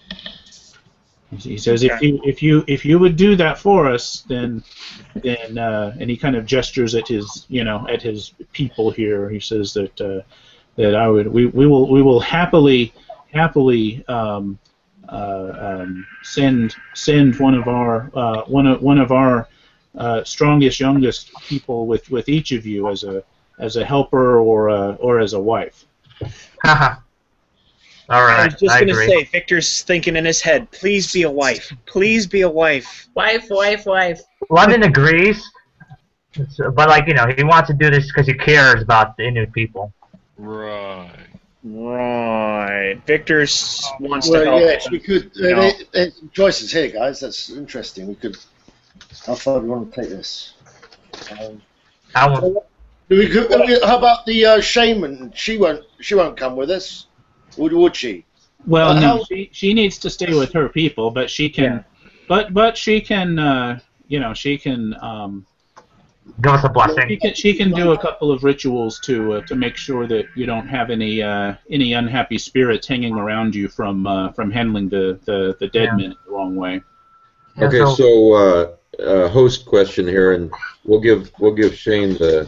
He says, if you if you if you would do that for us, then then uh, and he kind of gestures at his you know at his people here. He says that uh, that I would we, we will we will happily happily um, uh, um, send send one of our uh, one of one of our uh, strongest youngest people with, with each of you as a as a helper or a, or as a wife. Haha. All right. I was just I gonna agree. say, Victor's thinking in his head, please be a wife. Please be a wife. Wife, wife, wife. London agrees, but like you know, he wants to do this because he cares about the Inuit people. Right. Right. Victor s- wants to Well, help. yes, we could. Uh, No. there- there's some choices here, guys. That's interesting. We could. How far do we want to take this? Um, I want. we could, how about the uh, shaman? She won't. She won't come with us. Would would she? Well, Uh, no, how- she, she needs to stay with her people, but she can, Yeah. but but she can, uh, you know, she can, um, Give us a she blessing. can, she can do a couple of rituals to uh, to make sure that you don't have any uh, any unhappy spirits hanging around you from uh, from handling the, the, the dead Yeah. men the wrong way. Yeah, Okay, so uh, uh, host question here, and we'll give we'll give Shane the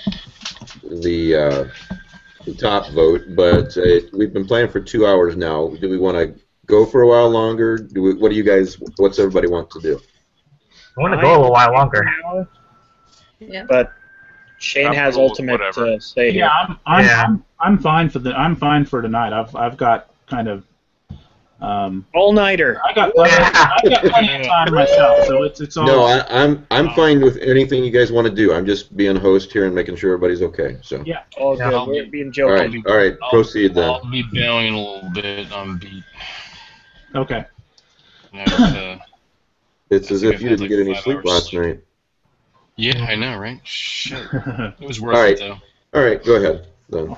the, uh, the top vote. But uh, we've been playing for two hours now. Do we want to go for a while longer? Do we? What do you guys? What's everybody want to do? I want to go a little while longer. Yeah. But Shane I'm has cool with ultimate whatever. uh, say here. Yeah, I'm I'm, Yeah. I'm I'm fine for the I'm fine for tonight. I've I've got kind of um, All nighter. I got plenty, I got plenty of time myself, so it's it's all. No, I, I'm I'm fine with anything you guys want to do. I'm just being host here and making sure everybody's okay. So. Yeah. All Yeah. good. We're being All joking. right, all right, I'll- proceed then. I'll be bailing a little bit. I'm beat. Okay. Yeah, uh, It's as I think if I've you had didn't like get any five sleep hours last sleep. night. yeah, I know, right? Shit. It was worth All right. it, though. All right, go ahead. Then.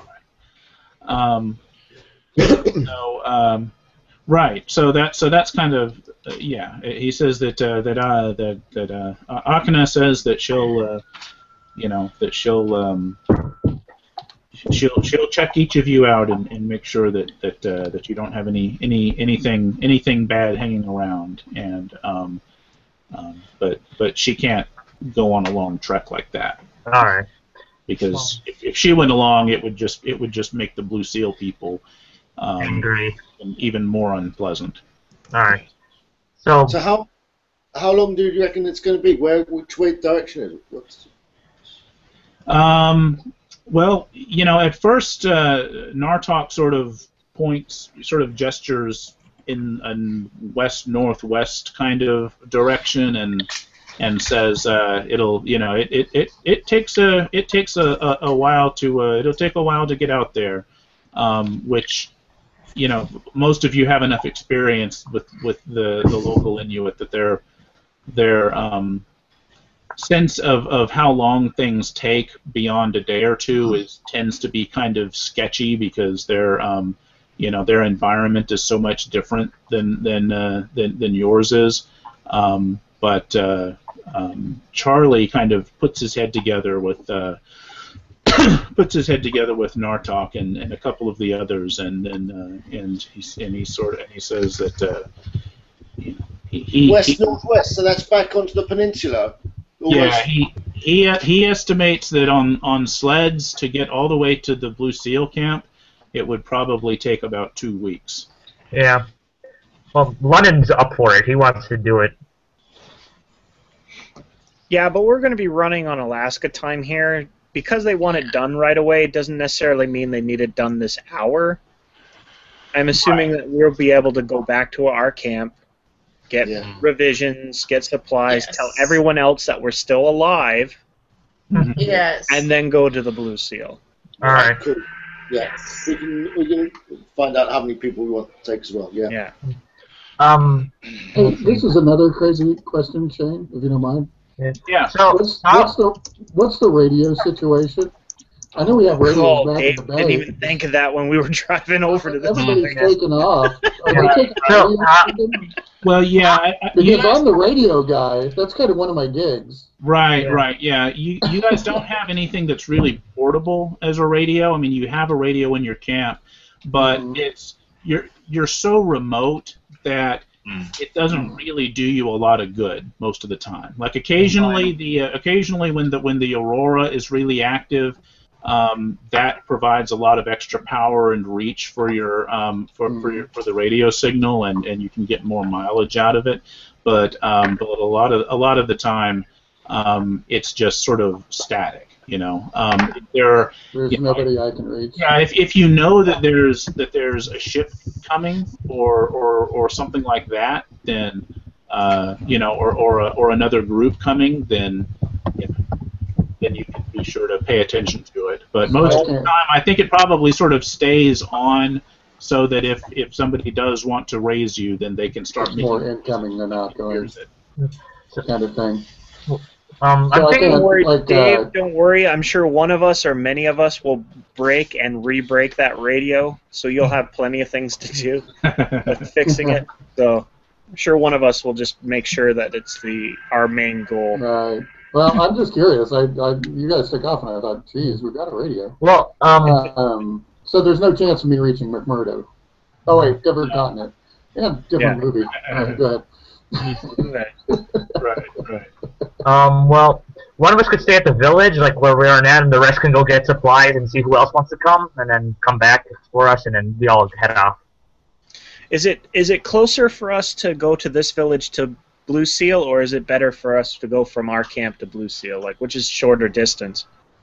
Um, so um, right, so that so that's kind of uh, yeah. He says that uh, that uh, that that uh, Akana says that she'll uh, you know that she'll um, she'll she'll check each of you out and, and make sure that that uh, that you don't have any any anything anything bad hanging around. And um, um, but but she can't go on a long trek like that. All right. Because if, if she went along, it would just it would just make the Blue Seal people um, angry and even more unpleasant. All right. So. So how how long do you reckon it's going to be? Where which way direction is it? What's... Um. Well, you know, at first, uh, Nartok sort of points, sort of gestures in a west-northwest kind of direction, and and says uh, it'll, you know, it, it, it, it takes a it takes a, a, a while to uh, it'll take a while to get out there, um, which, you know, most of you have enough experience with with the the local Inuit that they're they're um, sense of, of how long things take beyond a day or two is tends to be kind of sketchy because their um, you know their environment is so much different than than uh, than, than yours is. Um, but uh, um, Charlie kind of puts his head together with uh, puts his head together with Nartok and, and a couple of the others, and and uh, and he and he sort of and he says that uh, you know, he, he west he, northwest, so that's back onto the peninsula. Yeah, he he he estimates that on on sleds to get all the way to the Blue Seal camp, it would probably take about two weeks. Yeah. Well, London's up for it. He wants to do it. Yeah, but we're going to be running on Alaska time here. Because they want it done right away, it doesn't necessarily mean they need it done this hour. I'm assuming right. that we'll be able to go back to our camp, get yeah. revisions, get supplies, yes. tell everyone else that we're still alive, yes, and then go to the Blue Seal. All right. Cool. Yeah, we can we can find out how many people we want to take as well. Yeah. Yeah. Um. Hey, this is another crazy question, Shane, if you don't mind. Yeah. So what's, what's the what's the radio situation? I know we have radios oh, back Dave, in the bay. didn't even think of that when we were driving over to the Everybody's taking off. Are Yeah. they taking So, radio uh, again? Well, yeah, I, I, Because you guys, I'm the radio guy. That's kind of one of my gigs. right, Yeah. right, yeah. You you guys don't have anything that's really portable as a radio. I mean, you have a radio in your camp, but Mhm. it's you're you're so remote that it doesn't really do you a lot of good most of the time. Like occasionally, the uh, occasionally when the when the aurora is really active, um, that provides a lot of extra power and reach for your um, for for, your, for the radio signal, and, and you can get more mileage out of it. But um, but a lot of a lot of the time, um, it's just sort of static. You know, um, there. There's you know, nobody I can reach. Yeah, if, if you know that there's that there's a ship coming or or, or something like that, then uh, you know, or or, a, or another group coming, then you know, then you can be sure to pay attention to it. But most of the time, I think it probably sort of stays on, so that if, if somebody does want to raise you, then they can start It's making more incoming than outgoing, kind of thing. Um, So I'm I thinking. can't- Don't worry, like, Dave, uh, don't worry. I'm sure one of us or many of us will break and re-break that radio, so you'll have plenty of things to do with fixing it. So I'm sure one of us will just make sure that it's the our main goal. Right. Well, I'm just curious. I, I, you guys took off, and I thought, geez, we've got a radio. Well, um, Um, so there's no chance of me reaching McMurdo. Oh wait, different continent. Yeah, different Yeah. movie. All right, go ahead. Okay. right, right. um, well, one of us could stay at the village, like where we are now, and the rest can go get supplies and see who else wants to come, and then come back for us, and then we all head off. Is it is it closer for us to go to this village to Blue Seal, or is it better for us to go from our camp to Blue Seal? Like, which is shorter distance?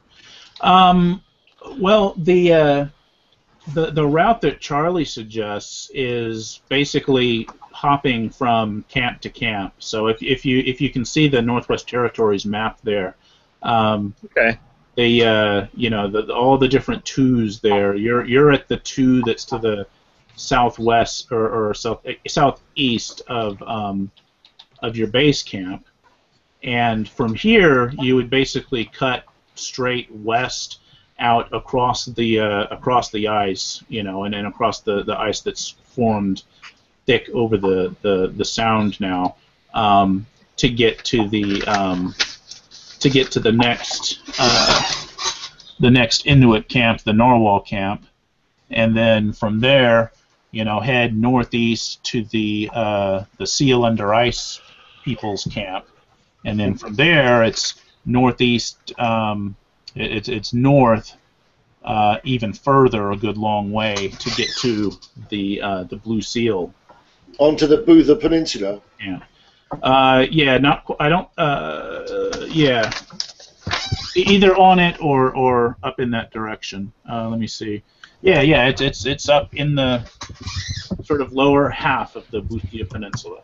Um, well, the uh, the the route that Charlie suggests is basically hopping from camp to camp. So if if you if you can see the Northwest Territories map there, um, Okay. the uh, you know the, all the different twos there. You're you're at the two that's to the southwest or, or south southeast of um, of your base camp, and from here you would basically cut straight west out across the uh, across the ice, you know, and then across the, the ice that's formed thick over the, the, the sound now, um, to get to the um, to get to the next uh, the next Inuit camp, the Narwhal camp, and then from there, you know, head northeast to the uh, the Seal Under Ice people's camp, and then from there it's northeast. Um, it, it's it's north. Uh, even further, a good long way to get to the uh, the Blue Seal. Onto the Botha Peninsula. Yeah. Uh, yeah. Not. qu- I don't. Uh, yeah. E- Either on it or or up in that direction. Uh, let me see. Yeah. Yeah. It's it's it's up in the sort of lower half of the Boothia Peninsula.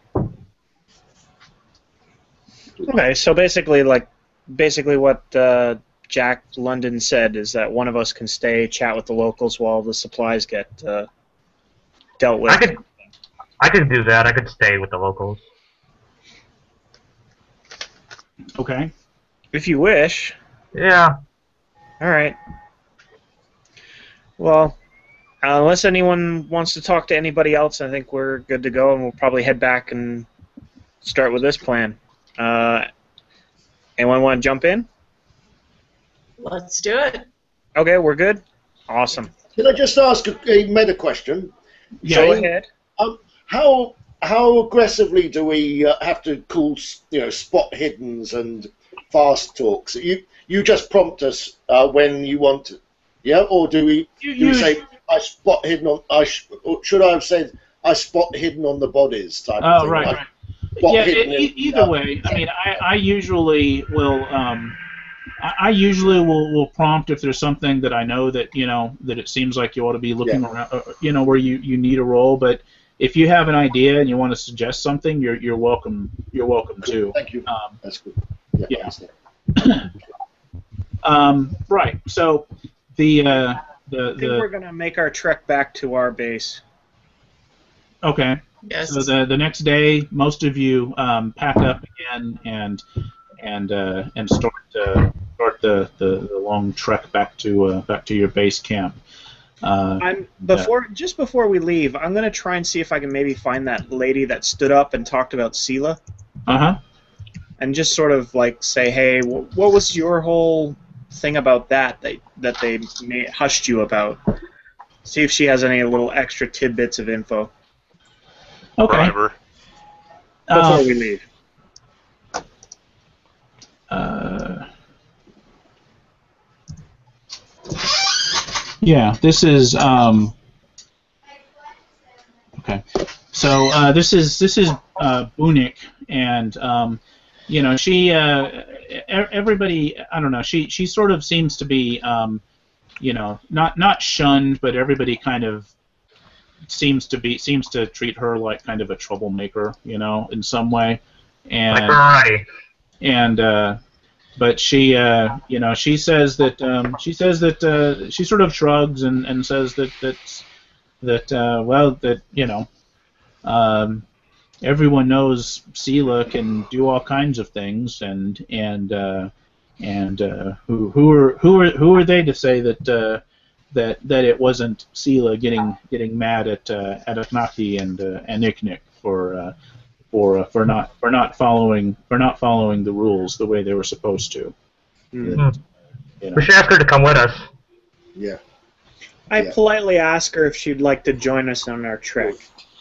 Okay, so basically, like, basically what uh, Jack London said is that one of us can stay, chat with the locals while the supplies get uh, dealt with. I could, I could do that. I could stay with the locals. Okay. If you wish. Yeah. All right. Well, uh, unless anyone wants to talk to anybody else, I think we're good to go, and we'll probably head back and start with this plan. Uh, anyone want to jump in? Let's do it. Okay, we're good. Awesome. Can I just ask a, a meta question? Go ahead. Um, how how aggressively do we uh, have to call, you know, spot hiddens and fast talks? You you just prompt us uh, when you want to, yeah, or do we You, do we you, say I spot hidden on I sh or should I have said I spot hidden on the bodies type of oh, thing? right, Like, right. spot Yeah. hidden E- in- either uh, way, I mean, I, I usually will. Um, I I usually will, will prompt if there's something that I know that you know that it seems like you ought to be looking Yeah. around, uh, you know, where you, you need a role. But if you have an idea and you want to suggest something, you're you're welcome. You're welcome to. Thank you. Um, That's good. Yeah. yeah. understand. um, right. So the uh, the I think we're the going to make our trek back to our base. okay. Yes. So the the next day, most of you um, pack up again and and uh, and start uh, start the, the, the long trek back to uh, back to your base camp. Uh, I'm before just before we leave, I'm going to try and see if I can maybe find that lady that stood up and talked about Sela, uh huh. and just sort of like say, hey, wh- what was your whole thing about that that that they may, hushed you about? See if she has any little extra tidbits of info Okay. Driver. before Uh, we leave. Uh, yeah, this is um, okay. So uh, this is this is uh, Bunik, and um, you know she uh, e- everybody I don't know she she sort of seems to be um, you know not not shunned, but everybody kind of seems to be seems to treat her like kind of a troublemaker, you know, in some way, and. Like karate. and uh, but she uh, you know she says that um, she says that uh, she sort of shrugs and, and says that that that uh, well that you know um, everyone knows Sela can do all kinds of things and and uh, and uh, who who are who are who are they to say that uh, that that it wasn't Sela getting getting mad at uh, at Aknaki and uh, and Iknik for uh, for uh, for not for not following for not following the rules the way they were supposed to. Mm. You know. We should ask her to come with us. Yeah. I Yeah. politely ask her if she'd like to join us on our trek.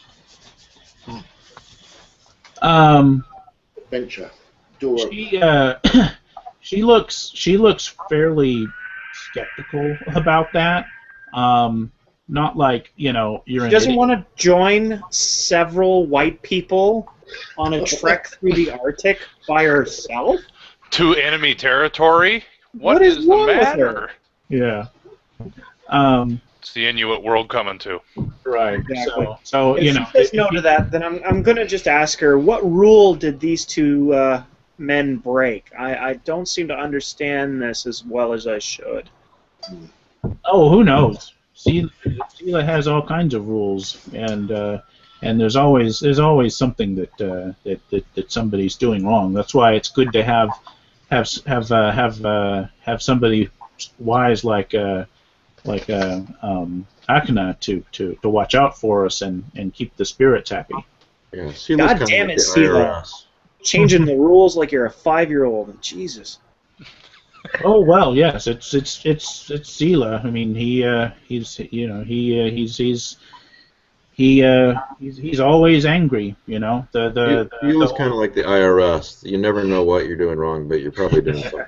Um, Adventure. Door. she uh, she looks she looks fairly skeptical about that. Um, not like you know you're She an doesn't idiot. want to join several white people on a trek through the Arctic by herself? To enemy territory? What what is is, the wrong with her? matter? Yeah. Um, It's the Inuit world coming to. right. Exactly. So so If you she know. says if no you- to that, then I'm, I'm going to just ask her, what rule did these two uh, men break? I, I don't seem to understand this as well as I should. Oh, who knows? Sela, Sela has all kinds of rules, and uh, and there's always there's always something that, uh, that that that somebody's doing wrong. That's why it's good to have have have uh, have uh, have somebody wise like uh, like uh, um, Akana to, to, to watch out for us and, and keep the spirits happy. Yeah, Sela's God kinda damn like it, the I R Sela. S. Changing the rules like you're a five-year-old. Jesus. Oh well, yes, it's it's it's it's Sela. I mean, he uh, he's you know he uh, he's he's he uh, he's he's always angry. You know the He, the, he the, was the kind of like the I R S. You never know what you're doing wrong, but you're probably doing something.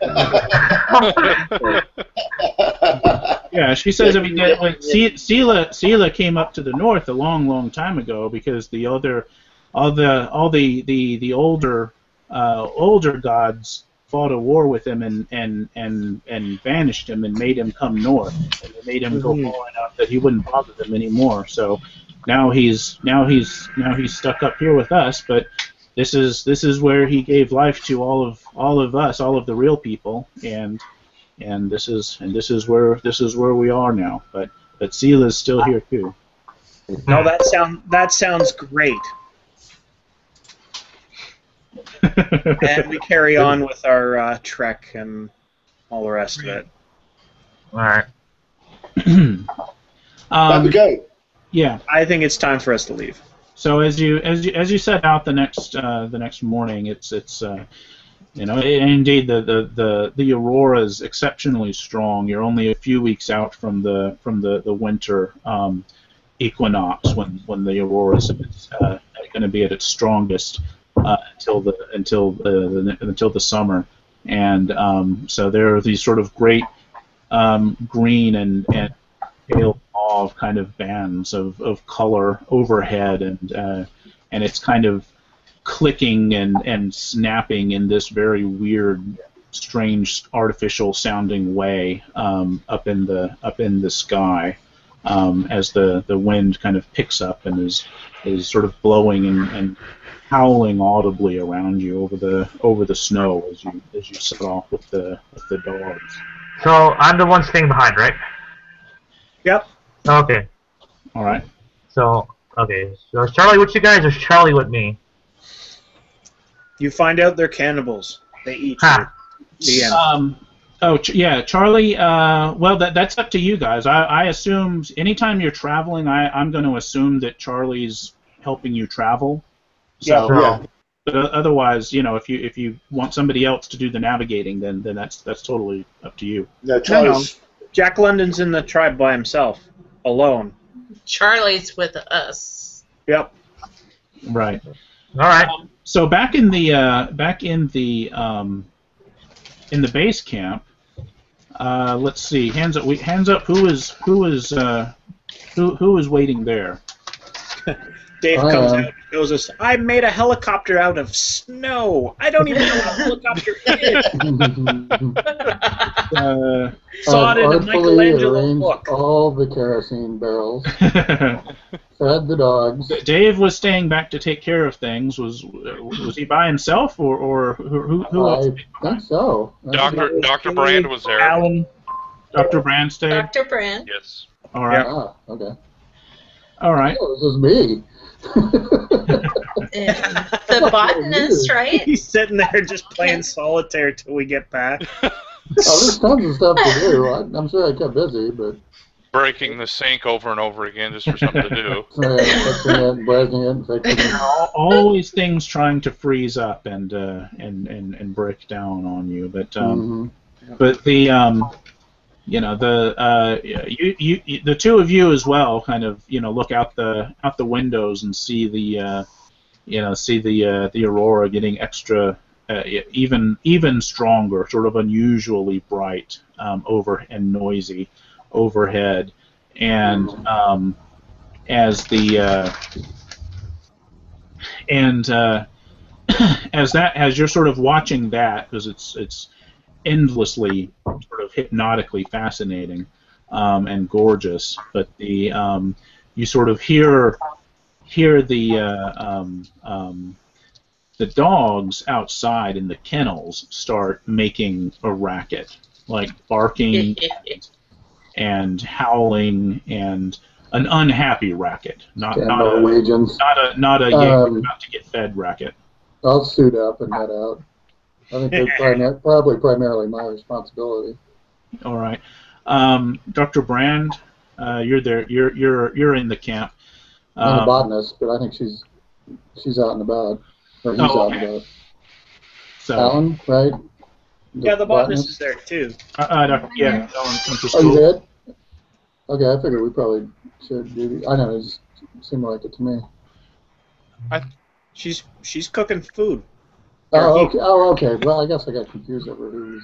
yeah. She says, I mean, that when Se- Sela Sela came up to the north a long, long time ago because the other all the all the the the older uh, older gods fought a war with him and and and and banished him and made him come north and they made him go far enough that he wouldn't bother them anymore. So now he's now he's now he's stuck up here with us, but this is this is where he gave life to all of all of us, all of the real people, and and this is and this is where this is where we are now. But but Sela's still here too. No, that sound that sounds great. And we carry on with our uh, trek and all the rest of it. All right. Time um, to go. yeah. I think it's time for us to leave. So as you as you as you set out the next uh, the next morning, it's it's uh, you know indeed the, the, the, the aurora is exceptionally strong. You're only a few weeks out from the from the the winter um, equinox when when the aurora is uh, going to be at its strongest uh, until the until the, the until the summer, and um, so there are these sort of great um, green and and pale mauve kind of bands of, of color overhead, and uh, and it's kind of clicking and, and snapping in this very weird, strange, artificial sounding way um, up in the up in the sky um, as the, the wind kind of picks up and is is sort of blowing and, and howling audibly around you over the over the snow as you as you set off with the with the dogs. So I'm the one staying behind, right? Yep. Okay. All right. So okay. So is Charlie with you guys or is Charlie with me? You find out they're cannibals. They eat Ha. you. The end. Um, oh, ch- yeah, Charlie. Uh, well, that that's up to you guys. I, I assume anytime you're traveling, I, I'm going to assume that Charlie's helping you travel. So, Yeah. Yeah. But uh, otherwise, you know, if you if you want somebody else to do the navigating, then then that's that's totally up to you. No, No, no. Charlie's. Jack London's in the tribe by himself, alone. Charlie's with us. Yep. Right. All right. Um, so back in the uh, back in the um, in the base camp, uh, let's see. Hands up. We, hands up. Who is who is uh, who who is waiting there? Dave I comes am. out and shows us, I made a helicopter out of snow. I don't even know what a helicopter is. Uh, Saw it in a I've artfully Michelangelo arranged book. all the kerosene barrels, fed the dogs. Dave was staying back to take care of things. Was was he by himself, or or who who, who else? I think so. Doctor Doctor Brand was there. Alan. Doctor Brand stayed. Doctor Brand. Yes. All right. Ah, okay. All right. Oh, this is me. And the botanist, right? He's sitting there just playing solitaire till we get back. Oh, there's tons of stuff to do. I, I'm sure I kept busy, but Breaking the sink over and over again just for something to do. uh, fixing it and breaking it and fixing it. Al- Always things trying to freeze up and uh, and, and and break down on you, but um, Mhm. but the um, you know the uh, you, you you the two of you as well kind of you know look out the out the windows and see the uh, you know see the uh, the aurora getting extra uh, even even stronger, sort of unusually bright um, over and noisy overhead, and um, as the uh, and uh, as that as you're sort of watching that, because it's it's endlessly sort of hypnotically fascinating um, and gorgeous, but the um, you sort of hear hear the uh, um, um, the dogs outside in the kennels start making a racket, like barking and howling, and an unhappy racket, not Damn not a Norwegians. not a not a yeah, Um, about to get fed racket. I'll suit up and head out. I think it's primar- probably primarily my responsibility. All right, um, Doctor Brand, uh, you're there. You're you're you're in the camp. I'm a Um, botanist, but I think she's she's out and about, or he's Oh, out and okay. about. so Alan, right? Yeah, the botanist is there too. Uh, uh, Doctor yeah. Oh, you did? Okay, I figured we probably should do. I know it just seemed like it to me. I, she's she's cooking food. Oh, okay. Oh, okay. Well, I guess I got confused over who's.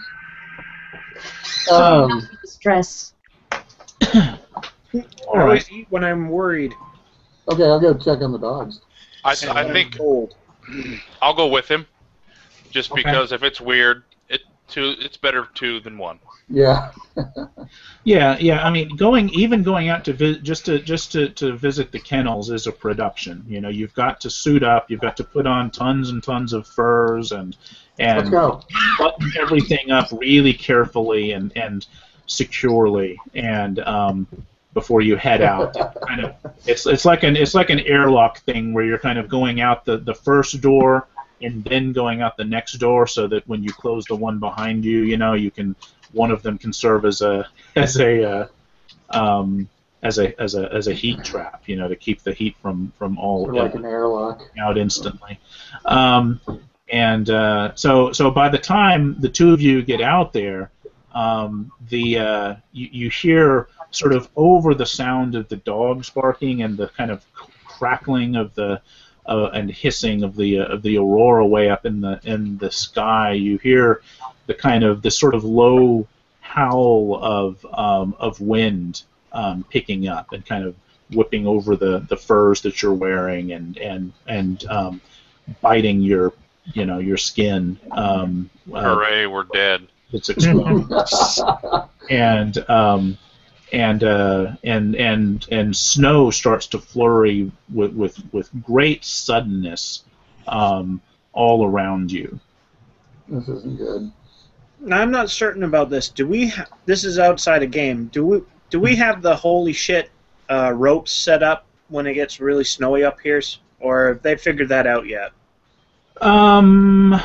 Um, stress. I always eat when I'm worried. Okay, I'll go check on the dogs. I, I think I'll go with him, just Okay. because if it's weird, it two it's better two than one. Yeah. Yeah, yeah. I mean, going even going out to vi- just to just to, to visit the kennels is a production. You know, you've got to suit up. You've got to put on tons and tons of furs and and Let's go. button everything up really carefully and and securely and um, before you head out. Kind of, it's it's like an it's like an airlock thing where you're kind of going out the the first door and then going out the next door, so that when you close the one behind you, you know, you can. One of them can serve as a as a uh, um, as a as a as a heat trap, you know, to keep the heat from from all Sort of like an airlock out instantly. Um, and uh, so so by the time the two of you get out there, um, the uh, you, you hear sort of over the sound of the dogs barking and the kind of crackling of the uh, and hissing of the uh, of the aurora way up in the in the sky. You hear the kind of the sort of low howl of um, of wind um, picking up and kind of whipping over the, the furs that you're wearing and and and um, biting your you know your skin. Um, uh, Hooray, we're dead. It's exploding. and um, and uh, and and and snow starts to flurry with with, with great suddenness um, all around you. This isn't good. Now I'm not certain about this. Do we? Ha this is outside a game. Do we? Do we have the holy shit uh, ropes set up when it gets really snowy up here, or have they figured that out yet? Um,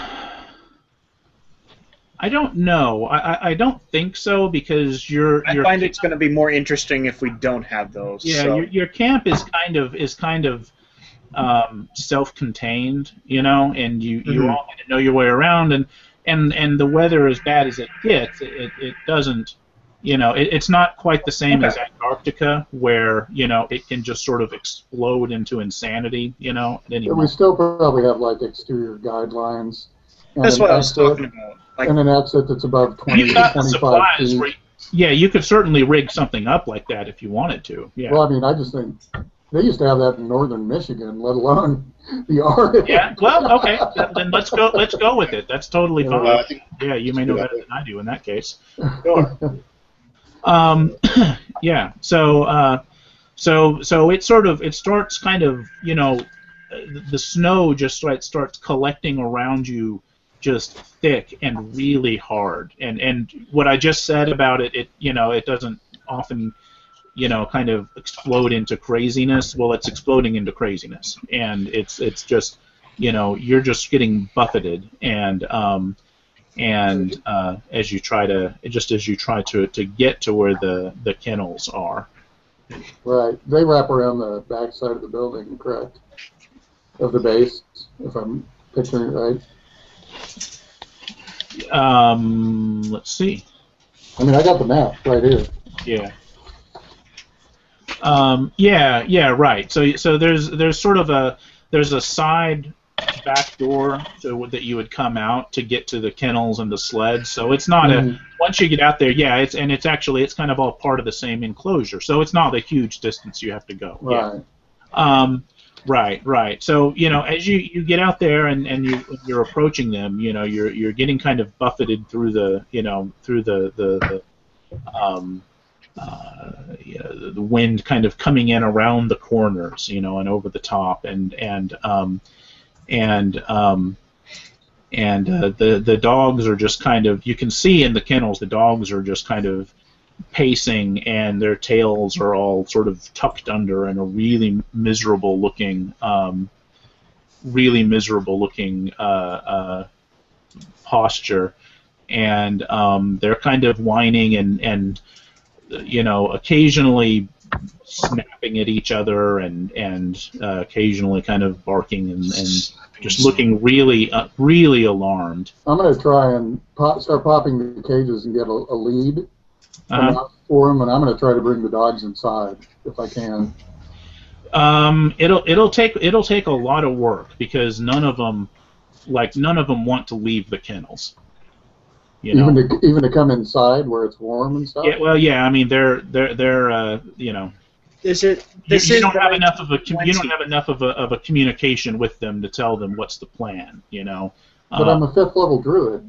I don't know. I, I, I don't think so because you're. I you're find it's going to be more interesting if we don't have those. Yeah, so. your, your camp is kind of is kind of um, self-contained, you know, and you, you Mhm. all need to know your way around, and, and, and the weather, as bad as it gets, it, it doesn't, you know, it, it's not quite the same Okay. as Antarctica, where, you know, it can just sort of explode into insanity, you know, at any But we moment. still probably have like exterior guidelines. And That's an what I was exit, talking about. Like, and an exit that's above twenty You've to got the twenty-five supplies feet. where, yeah, you could certainly rig something up like that if you wanted to, yeah. Well, I mean, I just think they used to have that in northern Michigan, let alone the Arctic. Yeah, well, okay, then let's go. Let's go with it. That's totally fine. Well, I think Yeah, you may that's a know good better than I do in that case. sure. Um, yeah. So, uh, so, so it sort of it starts kind of you know, the snow just starts starts collecting around you, just thick and really hard. And and what I just said about it, it you know, it doesn't often, you know, kind of explode into craziness. Well, it's exploding into craziness, and it's it's just, you know, you're just getting buffeted, and um, and uh, as you try to just as you try to to get to where the the kennels are. Right. They wrap around the back side of the building, correct? Of the base, if I'm picturing it right. Um, let's see. I mean, I got the map right here. Yeah. Um, yeah, yeah, right. So, so there's there's sort of a there's a side back door so that you would come out to get to the kennels and the sleds. So it's not Mhm. a once you get out there, yeah, it's and it's actually it's kind of all part of the same enclosure. So it's not a huge distance you have to go. Yeah. Right. Um, right, right. So you know, as you, you get out there and, and you you're approaching them, you know, you're you're getting kind of buffeted through the you know through the the, the um, uh, you know, the, the wind kind of coming in around the corners, you know, and over the top, and and um, and um, and uh, the the dogs are just kind of you can see in the kennels the dogs are just kind of pacing, and their tails are all sort of tucked under in a really miserable looking, um, really miserable looking uh, uh, posture, and um, they're kind of whining and and you know occasionally snapping at each other and and uh, occasionally kind of barking and, and just looking really uh, really alarmed. I'm going to try and pop, start popping the cages and get a, a lead Uh-huh. for them, and I'm going to try to bring the dogs inside if I can. Um, it'll it'll take it'll take a lot of work because none of them like none of them want to leave the kennels. You know? Even to even to come inside where it's warm and stuff. Yeah, well, yeah. I mean, they're they're they're uh, you know. Is it? You, This you is don't have going enough of a com- you don't twenty. have enough of a of a communication with them to tell them what's the plan. You know. But I'm a fifth level druid.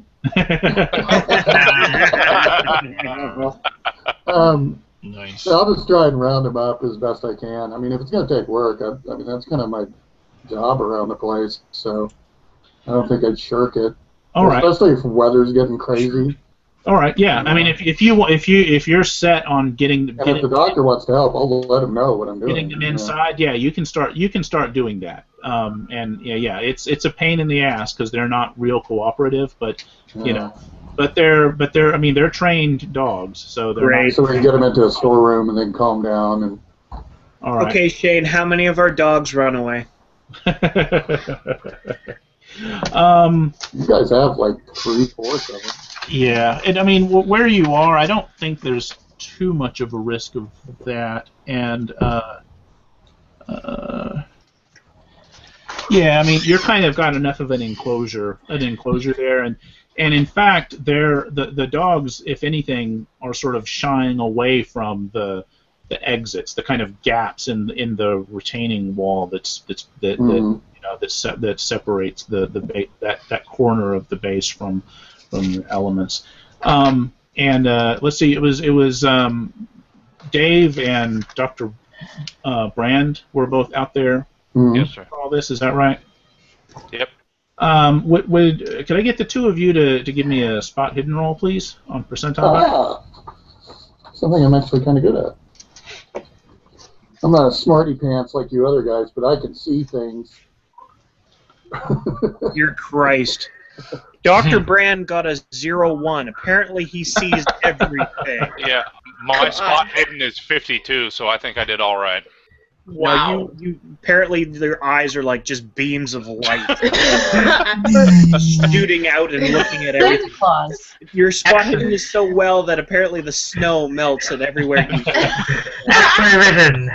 um, Nice. So I'll just try and round them up as best I can. I mean, if it's going to take work, I, I mean that's kind of my job around the place. So I don't think I'd shirk it. All right. Especially if the weather's getting crazy. All right. Yeah. I mean, if if you wa- if you if you're set on getting And getting, if the doctor wants to help, I'll let him know what I'm doing. getting them you know. inside, yeah, you can start you can start doing that. Um, and yeah, yeah, it's it's a pain in the ass because they're not real cooperative, but you Yeah. know, but they're but they're I mean they're trained dogs, so they're Great. not. So we can get them into a storeroom and then calm down. And All right. Okay, Shane. How many of our dogs run away? um. you guys have like three, four of them. Yeah, and I mean, wh- where you are, I don't think there's too much of a risk of that, and uh, uh, yeah, I mean, you're kind of got enough of an enclosure, an enclosure there, and and in fact, they're the the dogs, if anything, are sort of shying away from the the exits, the kind of gaps in in the retaining wall that's that's that, that Mhm. you know that se- that separates the the ba- that that corner of the base from. From the elements, um, and uh, let's see. It was it was um, Dave and Doctor Uh, Brand were both out there. Mhm. Yes, sir. For all this, is that right? Yep. Um, would, would could I get the two of you to, to give me a spot hidden roll, please, on percentile? Ah, something I'm actually kind of good at. I'm not a smarty pants like you other guys, but I can see things. Dear Christ. Doctor Brand got a zero one. Apparently he sees everything. Yeah, my spot hidden is fifty-two, so I think I did all right. Wow. No, you, you apparently their eyes are like just beams of light shooting out and looking at everything. Claws. Your spot hidden is so well that apparently the snow melts at everywhere you go. X-ray vision.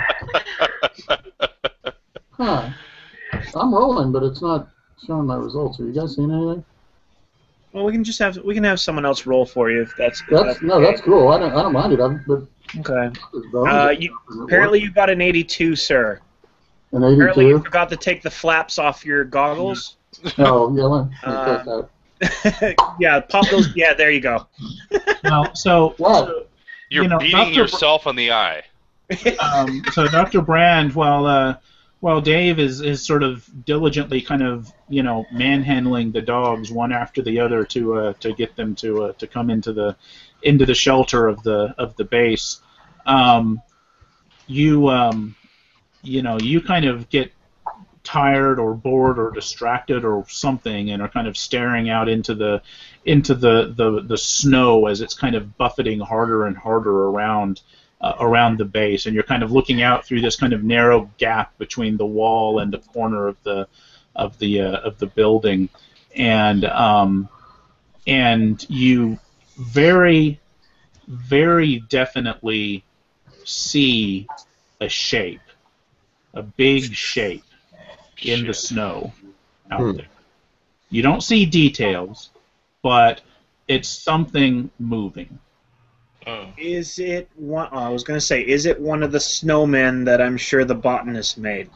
Huh. I'm rolling, but it's not showing my results. Are you guys seeing anything? Well, we can just have we can have someone else roll for you if that's. If That's that's no, that's cool. I don't, I don't mind it. I'm, but okay. Uh, you, apparently you got an eighty-two, sir. An Apparently you eighty-two. forgot to take the flaps off your goggles. Oh yeah, let me Uh, check that. Yeah, pop those. Yeah, there you go. Well, so, What? so You're You know, beating Doctor yourself in the eye. um, so Doctor Brand, while uh, while Dave is, is sort of diligently kind of you know manhandling the dogs one after the other to uh, to get them to uh, to come into the into the shelter of the of the base, um, you um, you know you kind of get tired or bored or distracted or something and are kind of staring out into the into the, the, the snow as it's kind of buffeting harder and harder around uh, around the base, and you're kind of looking out through this kind of narrow gap between the wall and the corner of the of the uh, of the building, and um, and you very very definitely see a shape, a big shape in the snow out Hmm. there. You don't see details, but it's something moving. Oh. Is it one? Oh, I was gonna say, is it one of the snowmen that I'm sure the botanist made?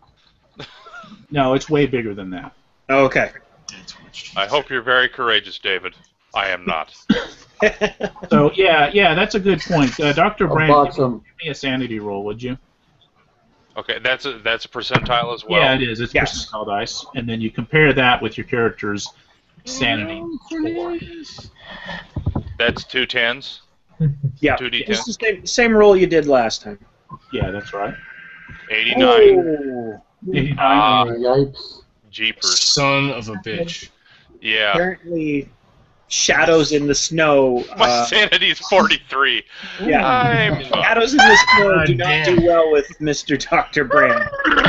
No, it's way bigger than that. Okay. I hope you're very courageous, David. I am not. So yeah, yeah, that's a good point. Uh, Doctor A Brand, box give of me a sanity roll, would you? Okay, that's a that's a percentile as well. Yeah, it is. It's Yes. percentile dice, and then you compare that with your character's sanity score. That's two tens. Yeah. Two D It's the ten. same, same roll you did last time. Yeah, that's right. Eighty-nine. Oh. eighty-nine. Ah, yipes. jeepers. Son of a bitch. Yeah. Apparently, shadows in the snow. My Uh, sanity's forty-three. yeah, I'm shadows in the snow God do not damn. do well with Mister Doctor Brand.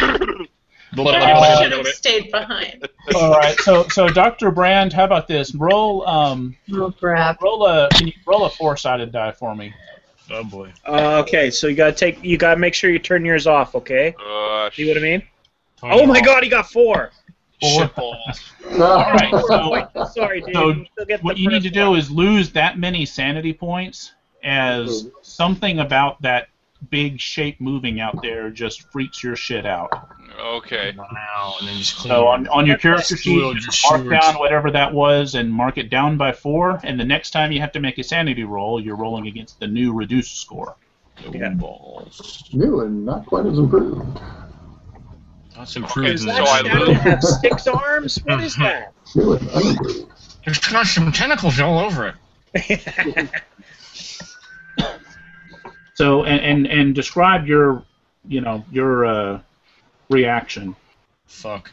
I should have stayed behind. All right, so so Doctor Brand, how about this? Roll um Oh crap! roll a can you roll a four-sided die for me? Oh boy. Uh, okay, so you gotta take, you gotta make sure you turn yours off. Okay, Uh, see what I mean? Oh my God, he got four. Four. Shitballs. All right, so Oh, sorry, Dave. so you still get what the you need first to do one. is lose that many sanity points as something about that big shape moving out there just freaks your shit out. okay. Wow, and then just clean So your- on, on your character sheet, Well, just just mark shorts. down whatever that was and mark it down by four, and the next time you have to make a sanity roll, you're rolling against the new reduced score. Yeah. balls. New and not quite as improved. That's improved. Does So that I shadow lose. have six arms? What is that? New and unimproved. It's got some tentacles all over it. So and, and, and describe your, you know, your uh, reaction. Fuck.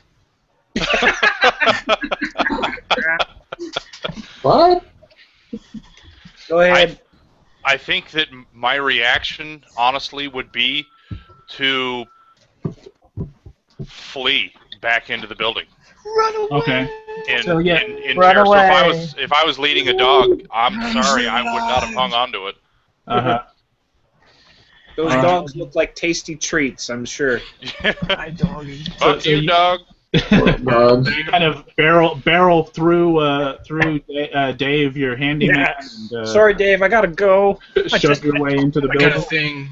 What? Go ahead. I think that m- my reaction, honestly, would be to flee back into the building. Run away. Okay. In, So, yeah, in, in run terror. So if I away. was if I was leading a dog, I'm sorry, I would not have hung on to it. Uh-huh. Those Uh, dogs look like tasty treats, I'm sure. Hi, doggy. Fuck so you, you- dog. Dogs. You kind of barrel barrel through uh, through uh, Dave, your handyman, Yeah. and uh, Sorry, Dave, I gotta go. I shove just- your way into the I got a building. thing.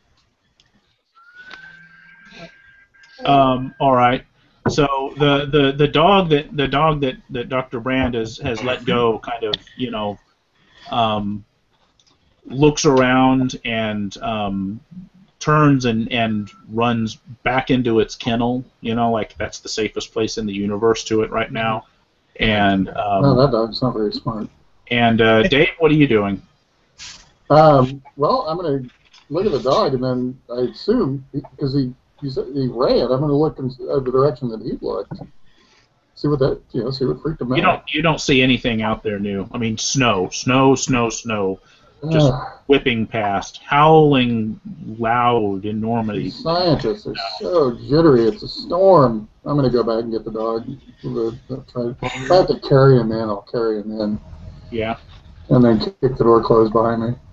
Um, all right. So the, the, the dog that the dog that, that Doctor Brand has, has let go kind of, you know, um, looks around and um, turns and, and runs back into its kennel. You know, like that's the safest place in the universe to it right now. And um, No, that dog's not very smart. and uh, Dave, what are you doing? Um, well, I'm going to look at the dog, and then I assume, because he he, said he ran, I'm going to look in uh, the direction that he looked. See what that, you know, see what freaked him out. You don't you don't see anything out there new. I mean, snow, snow, snow, snow, just Ugh, whipping past, howling loud these enormity. scientists are so jittery. It's a storm. I'm going to go back and get the dog. We'll try, if I have to carry him in, I'll carry him in. Yeah. And then kick the door closed behind me.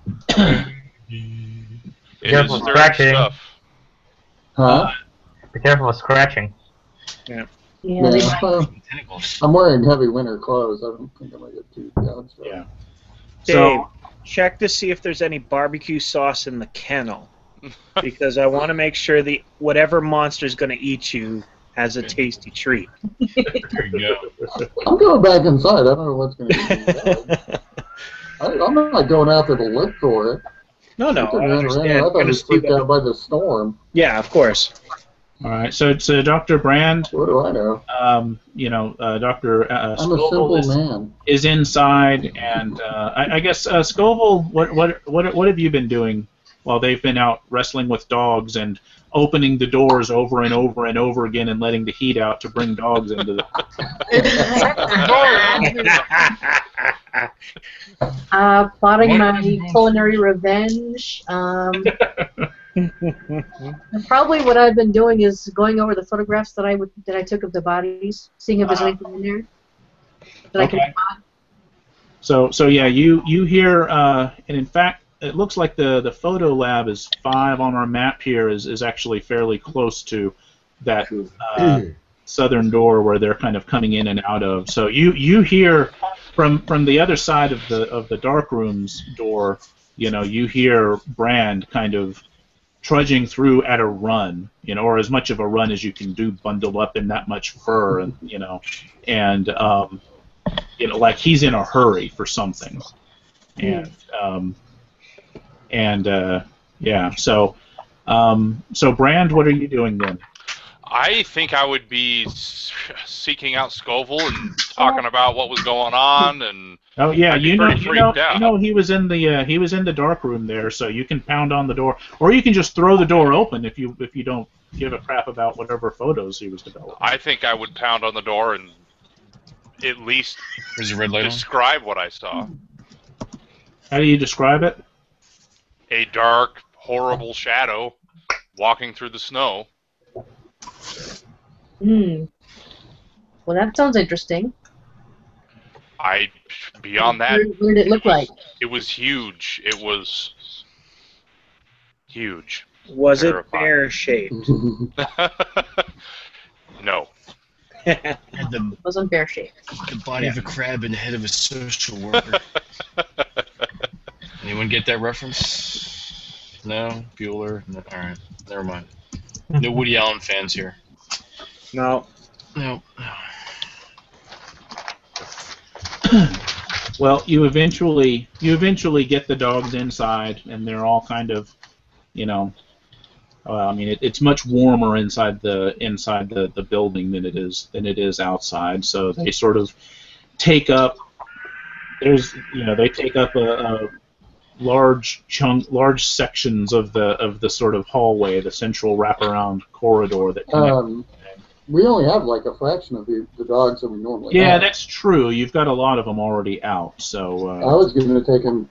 It Careful is with stirring scratching. stuff. Huh? Be careful with scratching. Yeah, Yeah, they well, Tentacles. I'm wearing heavy winter clothes. I don't think I'm going to get too downstroke. Yeah. Dave, So check to see if there's any barbecue sauce in the kennel. Because I want to make sure the whatever monster's going to eat you has a tasty treat. There you go. I'm going back inside. I don't know what's going to be. I, I'm not going out there to look for it. No, no, I, I ran around. understand. I thought Gonna he was see freaked what- out by the storm. Yeah, of course. all right. So it's uh, Doctor Brand. What do I know? Um, you know, uh, Doctor Uh, I'm a Scoville simple is, man. is inside, and uh, I, I guess uh, Scoville, what what what what have you been doing while they've been out wrestling with dogs and opening the doors over and over and over again and letting the heat out to bring dogs into the. Uh, plotting What? my culinary revenge. Um, and probably what I've been doing is going over the photographs that I would, that I took of the bodies, seeing if there's Uh, anything in there that I okay. can spot. So so yeah, you you hear, uh, and in fact, it looks like the the photo lab is five on our map here is is actually fairly close to that uh, southern door where they're kind of coming in and out of. So you you hear from from the other side of the of the dark room's door, you know, you hear Brand kind of trudging through at a run, you know, or as much of a run as you can do, bundled up in that much fur, and you know, and um, you know, like he's in a hurry for something, and um, and uh, yeah, so um, so Brand, what are you doing then? I think I would be s- seeking out Scoville and talking about what was going on, and Oh yeah, I'd be you know, pretty you know, freaked out. you know, he was in the uh, he was in the dark room there, so you can pound on the door, or you can just throw the door open if you if you don't give a crap about whatever photos he was developing. I think I would pound on the door and at least There's a red light on. describe what I saw. How do you describe it? A dark, horrible shadow walking through the snow. Hmm. Well, that sounds interesting. I beyond that. Where, where did it look was, like? It was huge. It was huge. Was Terrifying. it bear shaped? No. Had the, It wasn't bear shaped. the body Yeah. of a crab and the head of a social worker. Anyone get that reference? No? Bueller? No. Alright, never mind. No Woody Allen fans here. No. No. Well, you eventually you eventually get the dogs inside, and they're all kind of, you know, uh, I mean, it, it's much warmer inside the inside the, the building than it is than it is outside. So they sort of take up. There's you know they take up a, a large chunk, large sections of the of the sort of hallway, the central wraparound corridor that connects. Um, we only have like a fraction of the, the dogs that we normally Yeah, have. that's true. You've got a lot of them already out. So uh, I was going to take him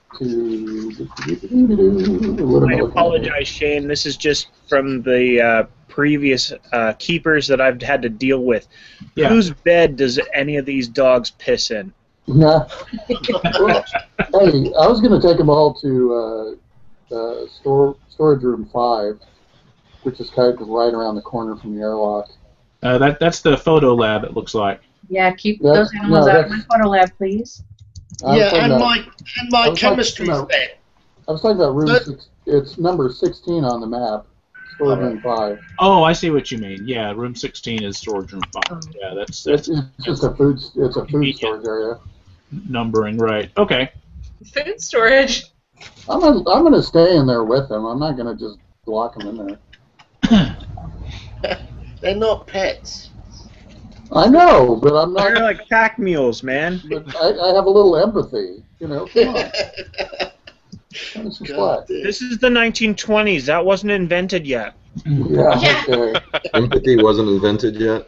to. I apologize, Shane. This is just from the uh, previous uh, keepers that I've had to deal with. Yeah. Whose bed does any of these dogs piss in? Nah. Well, hey, I was going to take them all to uh, uh, store, storage room five, which is kind of right around the corner from the airlock. uh, that that's the photo lab. It looks like. Yeah, keep That- those animals no, out of my that's- photo lab, please. I was Yeah, talking and about- my and I my was talking chemistry about- set. I was talking about room But- six. It's number sixteen on the map. Storage room five. Oh, I see what you mean. Yeah, room sixteen is storage room five. Oh. Yeah, that's It's, that's it's just a food. It's a food Convenient. storage area. numbering right. Okay. Food storage. I'm gonna, I'm gonna stay in there with them. I'm not gonna just block them in there. They're not pets. I know, but I'm They're not. like pack mules, man. But I, I have a little empathy. You know, come on. Cut us some God, slack. dude. This is the nineteen twenties. That wasn't invented yet. Yeah. Yeah. Okay. Empathy wasn't invented yet.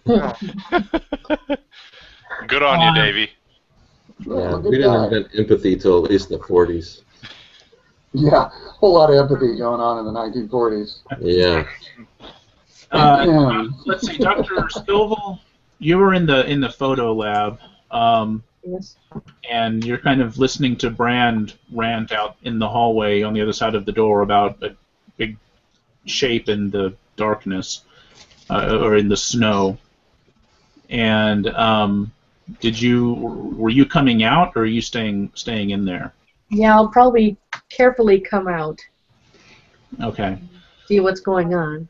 Good on you, Uh, Davey. Yeah, Yeah, look we at didn't that. invent empathy till at least the forties. Yeah, a whole lot of empathy going on in the nineteen forties. Yeah. Uh, Yeah. let's see, Doctor Stovall, you were in the in the photo lab, um, Yes. and you're kind of listening to Brand rant out in the hallway on the other side of the door about a big shape in the darkness uh, or in the snow. And um, did you were you coming out or are you staying staying in there? Yeah, I'll probably carefully come out, Okay. see what's going on.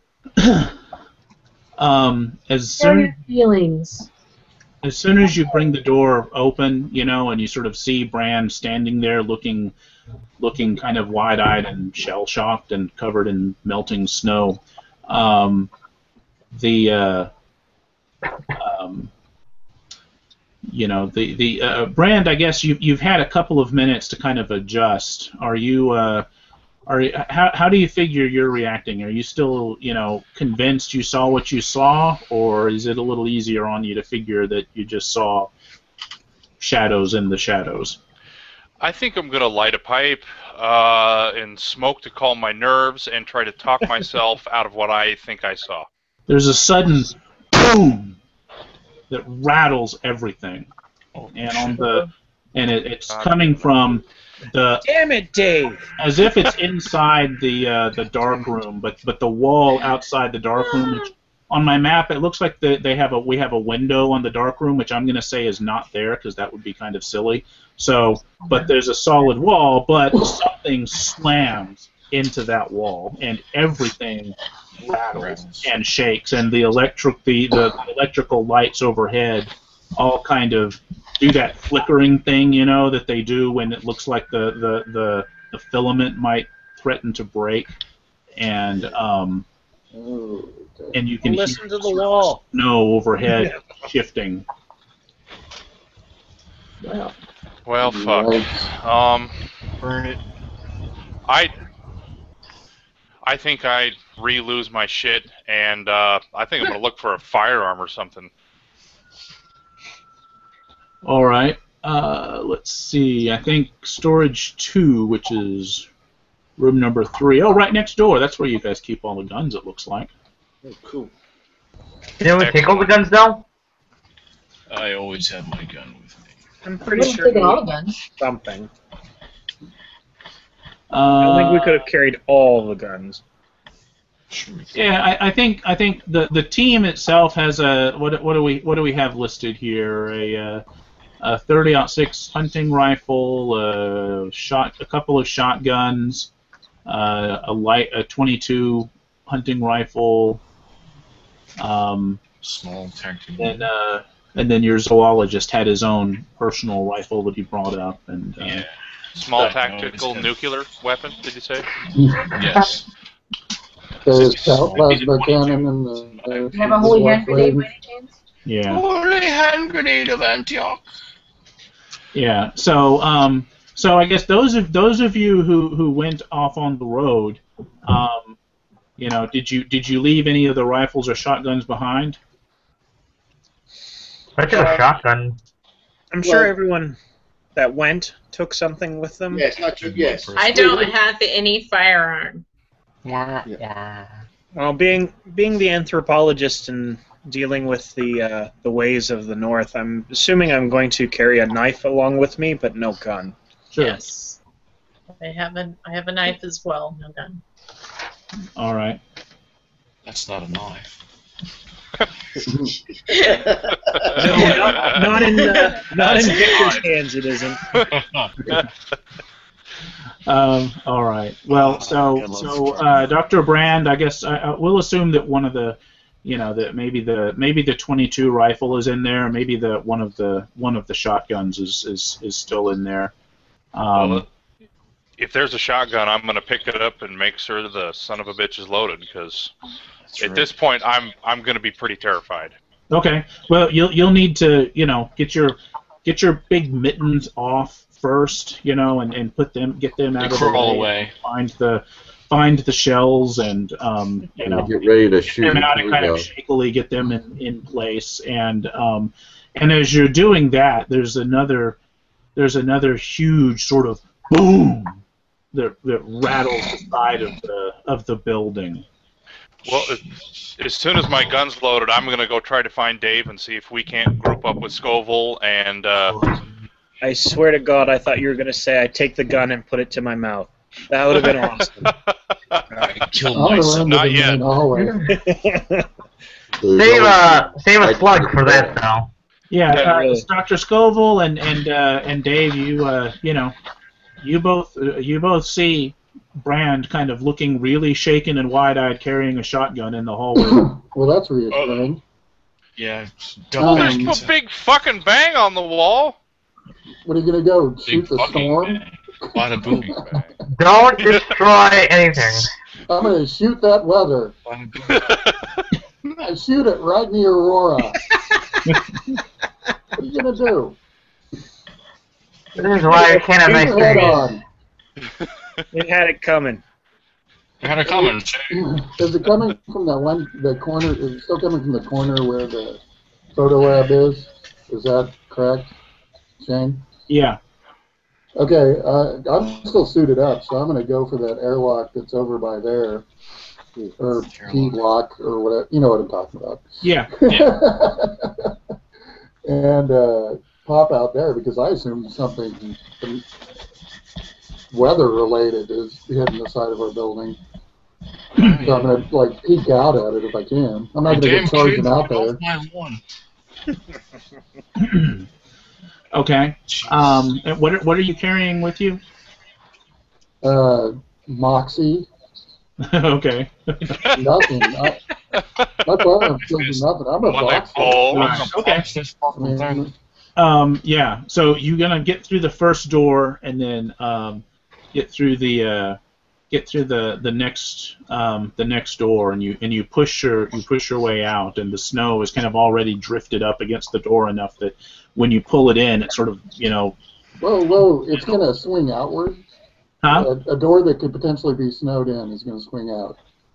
Um, as Share soon your feelings. as soon as you bring the door open, you know, and you sort of see Brand standing there looking looking kind of wide-eyed and shell-shocked and covered in melting snow, um, the uh, um, you know the the uh, Brand, I guess you you've had a couple of minutes to kind of adjust. Are you uh, are you- how how do you figure you're reacting? Are you still, you know, convinced you saw what you saw, or is it a little easier on you to figure that you just saw shadows in the shadows? I think I'm going to light a pipe uh, and smoke to calm my nerves and try to talk myself out of what I think I saw. There's a sudden boom that rattles everything, and on the and it, it's coming from the Damn it, Dave! as if it's inside the uh, the dark room, but but the wall outside the dark room. Which, on my map, it looks like the, they have a we have a window on the dark room, which I'm going to say is not there because that would be kind of silly. So, but there's a solid wall, but something slams into that wall, and everything rattles and shakes, and the electric the, the electrical lights overhead all kind of do that flickering thing, you know, that they do when it looks like the the, the, the filament might threaten to break, and um, and you can Listen hear to the wall. snow overhead shifting. Well, Well, fuck. Right. Um, Burn it. I I think I re-lose my shit, and uh, I think I'm gonna look for a firearm or something. All right. Uh, let's see. I think storage two, which is room number three. Oh, right next door. That's where you guys keep all the guns, it looks like. Oh, cool. Didn't we take all the guns now? I always have my gun with me. I'm We pretty haven't sure taken we all the guns. something. Uh, I don't think we could have carried all the guns. Yeah, I, I think I think the, the team itself has a what what do we what do we have listed here? A uh, a thirty aught six hunting rifle, a shot, a couple of shotguns, uh, a light a twenty-two hunting rifle, um, Small tactical. and uh, and then your zoologist had his own personal rifle that he brought up, and uh, Yeah. Small Right. tactical nuclear weapon, did you say? Yes. The scout plasma cannon and the. Uh, Do you have a holy hand grenade by any chance? yeah. Holy hand grenade of Antioch. Yeah. So, um, so I guess those of those of you who, who went off on the road, um, you know, did you did you leave any of the rifles or shotguns behind? I took a shotgun. I'm sure Well- everyone that went took something with them. Yes, I took, yes. I don't have any firearm. Well, being being the anthropologist and dealing with the uh, the ways of the North, I'm assuming I'm going to carry a knife along with me, but no gun. Sure. Yes. I have a I have a knife as well. No gun. All right. That's not a knife. No, not, not in uh, not in Victor's hands. It isn't. Um, all right. Well, so so uh, Doctor Brand, I guess I, I, we'll assume that one of the, you know, that maybe the maybe the twenty-two rifle is in there. Maybe the one of the one of the shotguns is is, is still in there. Um, Well, if there's a shotgun, I'm going to pick it up and make sure the son of a bitch is loaded, because That's at right. this point, I'm I'm going to be pretty terrified. Okay. Well, you'll you'll need to, you know, get your get your big mittens off first, you know, and, and put them get them They out of the crawl way. away. Find the find the shells and um, you And know, get ready to get shoot. them out and kind through of the- shakily get them in, in place. And um, and as you're doing that, there's another there's another huge sort of boom that that rattles the side of the of the building. Well, as, as soon as my gun's loaded, I'm going to go try to find Dave and see if we can't group up with Scoville and. Uh, I swear to God, I thought you were going to say I take the gun and put it to my mouth. That would have been awesome. I killed I'm gonna myself. run to Not the yet. main hallway. There's Save always- a save a slug for that though. Yeah, Yeah, uh, really. Doctor Scoville and and uh, and Dave, you uh, you know, you both uh, you both see Brand kind of looking really shaken and wide-eyed, carrying a shotgun in the hallway. Well, that's reassuring. Yeah. Um, There's no big fucking bang on the wall. What are you gonna go shoot Big the fucking storm? bang. Bada boom. Don't destroy anything. I'm gonna shoot that weather. Bada boom. I shoot it right in the aurora. What are you gonna do? This is why I can't have Keep nice your head things. on. It had it coming. I had a comment. Is it coming from the one, the corner? Is it still coming from the corner where the photo lab is? Is that correct, Shane? Yeah. Okay, uh, I'm still suited up, so I'm going to go for that airlock that's over by there, or heat lock, or whatever. You know what I'm talking about. Yeah. And uh, pop out there because I assume something weather-related is hitting the side of our building. So I'm going to like peek out at it if I can. I'm not going to Damn get charging kid, out get there. off my lawn. Okay. Um, and what are, what are you carrying with you? Uh, Moxie, Okay. nothing. I, that's why I'm feeling nothing. I'm a boxer. Oh, Right. Okay. I mean, Um, yeah. So you're gonna get through the first door and then um, get through the uh, get through the the next um, the next door, and you and you push your you push your way out, and the snow is kind of already drifted up against the door enough that when you pull it in, it sort of you know. whoa, whoa! It's going to swing outward. Huh? A, a door that could potentially be snowed in is going to swing out.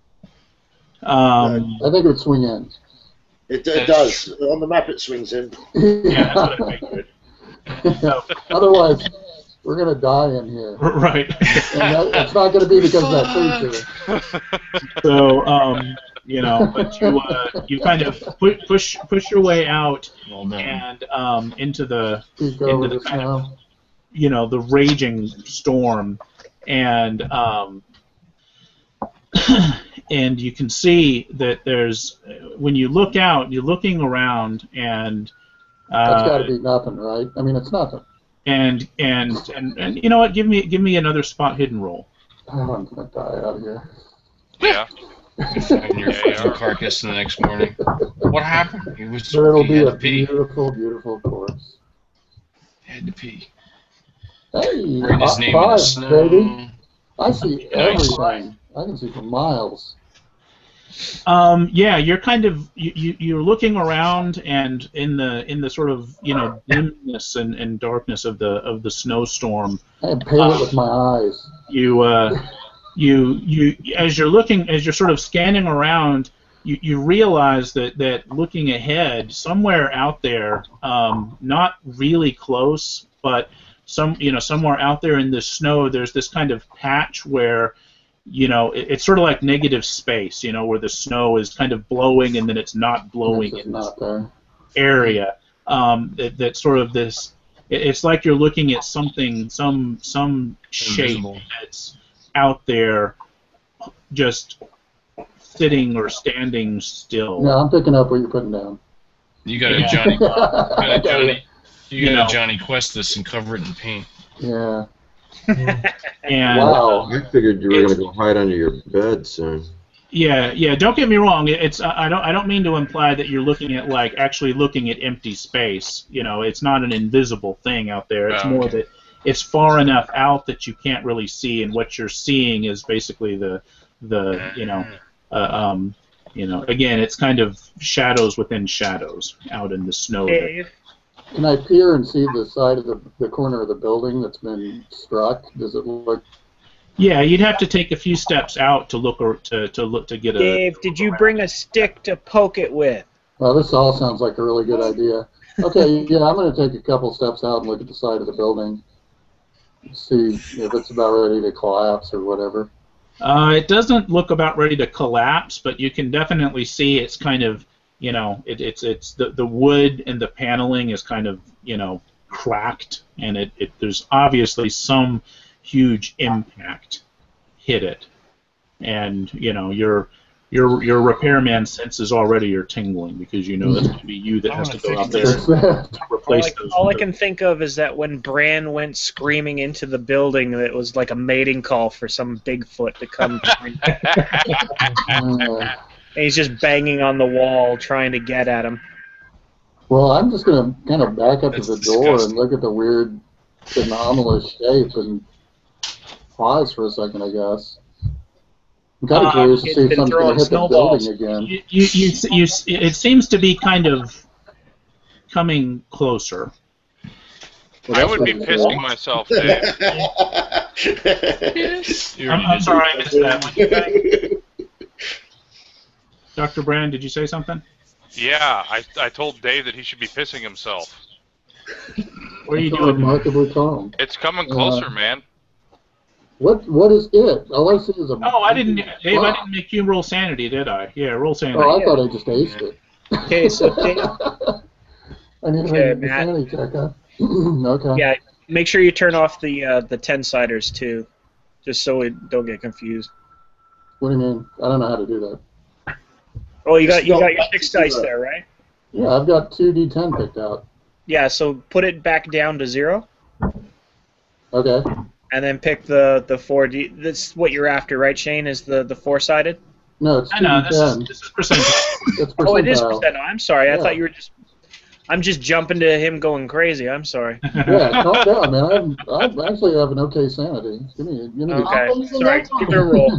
Um, I think it would swing in. It, it does. On the map, it swings in. yeah, that's what I figured. So, otherwise, we're gonna die in here. right. And that, it's not gonna be because of that creature. So, um, you know, but you uh, you kind of pu- push push your way out and um, into the Peek into over the the kind snow. of you know the raging storm, and um, and you can see that there's when you look out, you're looking around, and uh, That's got to be nothing, right? I mean, it's nothing. and, and and and you know what? Give me give me another spot hidden roll. Oh, I'm gonna die out here. Yeah. You find your frozen carcass the next morning. What happened? He was. But it'll he be had a to pee. beautiful, beautiful corpse. He had to pee. Hey, Write his hot name in the five, snow. baby. I see Nice. everything. I can see for miles. Um, yeah, you're kind of you, you you're looking around, and in the in the sort of you know dimness and, and darkness of the of the snowstorm, I can pale it uh, with my eyes. you uh, you you as you're looking as you're sort of scanning around, you, you realize that that looking ahead, somewhere out there, um, not really close, but some you know somewhere out there in the snow, there's this kind of patch where. You know, it, it's sort of like negative space, you know, where the snow is kind of blowing and then it's not blowing It's in this not there. area. Um, that, that sort of this, it, it's like you're looking at something, some some shape Invisible. that's out there, just sitting or standing still. No, I'm picking up what you're putting down. You got a Yeah. Johnny. You got a Johnny. You You got know. a Johnny Quest this and cover it in paint. Yeah. And Wow. I figured you were going to go hide under your bed soon. yeah, yeah. Don't get me wrong. it- It's I I don't I don't mean to imply that you're looking at like actually looking at empty space. You know, it's not an invisible thing out there. It's Oh, more okay. that it's far enough out that you can't really see, and what you're seeing is basically the the you know uh, um you know again it's kind of shadows within shadows out in the snow. there. Dave, Can I peer and see the side of the, the corner of the building that's been struck? Does it look? Yeah, you'd have to take a few steps out to look or to, to look to get a. Dave, did you bring a stick to poke it with? Well, this all sounds like a really good idea. Okay, yeah, I'm going to take a couple steps out and look at the side of the building, see if it's about ready to collapse or whatever. Uh, it doesn't look about ready to collapse, but you can definitely see it's kind of, you know, it, it's it's the the wood and the paneling is kind of, you know, cracked, and it, it there's obviously some huge impact hit it, and you know your your your repairman senses already are tingling because you know that's going to be you that has to go out there and That's All replace I, those. all I can think of is that when Bran went screaming into the building, it was like a mating call for some Bigfoot to come. uh, And he's just banging on the wall trying to get at him. well, I'm just going to kind of back up That's to the door and disgusting. look at the weird, anomalous shape and pause for a second, I guess. I'm kind of Uh, curious to it's see if been something's going throwing to hit the snowballs. building again. You, you, you, you, it seems to be kind of coming closer. Well, I that's would be pretty pissing cool. myself, Dave. You I'm, already I'm did sorry, I missed that. What'd you say? Doctor Brand, did you say something? Yeah, I, I told Dave that he should be pissing himself. What are you That's doing? remarkably calm. It's coming Uh, closer, man. What What is it? All I see is a. Oh, I didn't, Dave. I Wow. didn't make you roll sanity, did I? Yeah, roll sanity. Oh, I thought I just aced it. Okay, so Dave, I need to Okay, make a Matt. sanity check, huh? Okay. yeah, make sure you turn off the uh, the ten-siders too, just so we don't get confused. What do you mean? I don't know how to do that. Oh, you got you Stop got your back six to dice zero. there, right? Yeah, I've got two D ten picked out. Yeah, so put it back down to zero, Okay. and then pick the the four D. That's what you're after, right, Shane? Is the the four-sided? No, it's I two know D this is ten. this is percentile. It's percentile. Oh, it is percent. I'm sorry. I Yeah. thought you were just. I'm just jumping to him going crazy. I'm sorry. Yeah, calm down, man. I have, I actually have an okay sanity. Give me, give me the- Okay. Always in Sorry. that Give it a roll.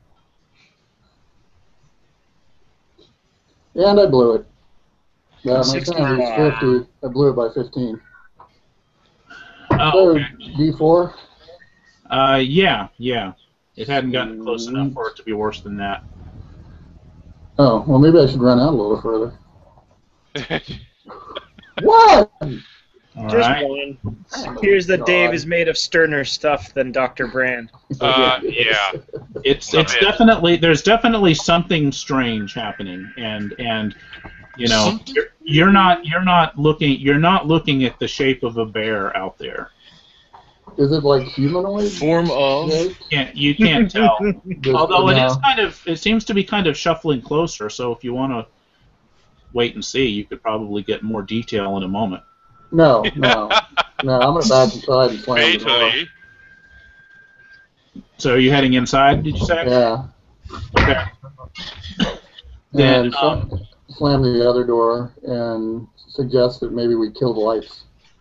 And I blew it. Yeah, my sixty. sanity is fifty. I blew it by fifteen. Oh, So, okay. D four? Uh, yeah, yeah. It hadn't gotten close enough for it to be worse than that. Oh, well, maybe I should run out a little further. What? All Just right. one. Oh, Here's that God. Dave is made of sterner stuff than Doctor Brand. Uh, yeah. It's A it's bit. definitely there's definitely something strange happening, and and you know Something? you're, you're not you're not looking you're not looking at the shape of a bear out there. Is it like humanoid? Form of. Yeah. You can't you can't tell. Just- Although it no. is kind of it seems to be kind of shuffling closer. So if you want to wait and see, you could probably get more detail in a moment. No, no, no. I'm gonna back inside and slam the door. Fatally. So are you heading inside? Did you say? Yeah. Okay. Then, And um, slam, slam the other door and suggest that maybe we kill the lights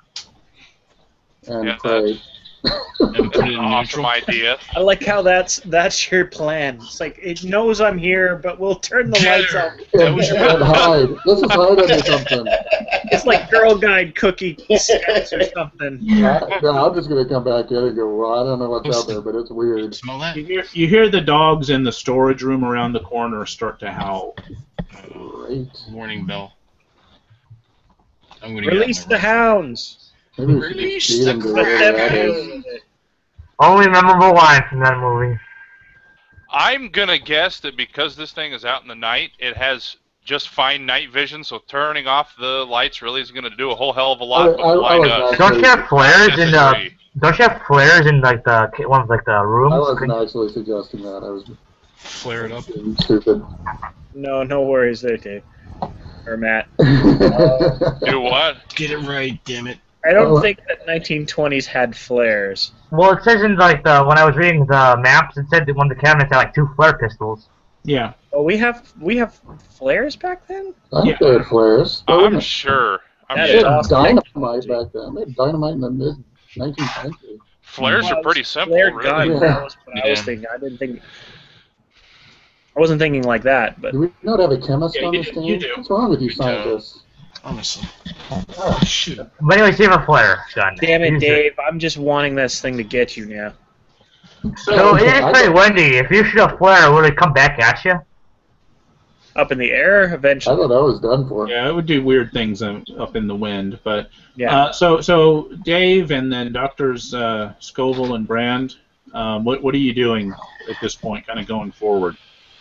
and Yeah, pray. And put it in Awesome neutral. idea. I like how that's that's your plan. It's like it knows I'm here, but we'll turn the lights off. And, and hide. Let's just hide under something. It's like Girl Guide cookie snacks or something. I, no, I'm just gonna come back in and go, well, I don't know what's out there, but it's weird. Smell that? you hear you hear the dogs in the storage room around the corner start to howl. Great. Warning bell. I'm gonna Release get the hounds. Maybe we should Release just feed the them to Let whatever them that deal is. with it. Only memorable line from that movie. I'm gonna guess that because this thing is out in the night, it has just fine night vision, so turning off the lights really isn't gonna do a whole hell of a lot. I- but I- I blind was us. actually- Don't you have flares in the? Necessary. Don't you have flares in like the one of like the I rooms? wasn't actually suggesting that. I was Flare it up. being stupid. No, no worries there, Dave. Or Matt. Do what? Get it right, damn it. I don't Oh. think that nineteen twenties had flares. Well, it says in like the when I was reading the maps, it said that one of the cabinets had like two flare pistols. Yeah. Oh, we have we have flares back then? I think they had flares. I'm sure. I'm That They is sure. had awesome. dynamite back then. They had dynamite in the mid nineteenth century. Flares Well, are pretty it's simple, flare really. gun. Yeah. That was what I was Yeah. thinking. I didn't think. I wasn't thinking like that, but Do we not have a chemist Yeah, on you this do- team? you do. What's wrong with you You do. scientists? Honestly. Oh, Shoot. But anyways, you have a flare gun. damn it, Use Dave! I'm just wanting this thing to get you now. So it is I pretty thought- windy. If you shoot a flare, will it come back at you? Up in the air, I eventually. thought I was done for. Yeah, it would do weird things um, up in the wind, but Yeah. uh, so so Dave and then Doctors uh, Scoville and Brand, um, what what are you doing at this point, kind of going forward?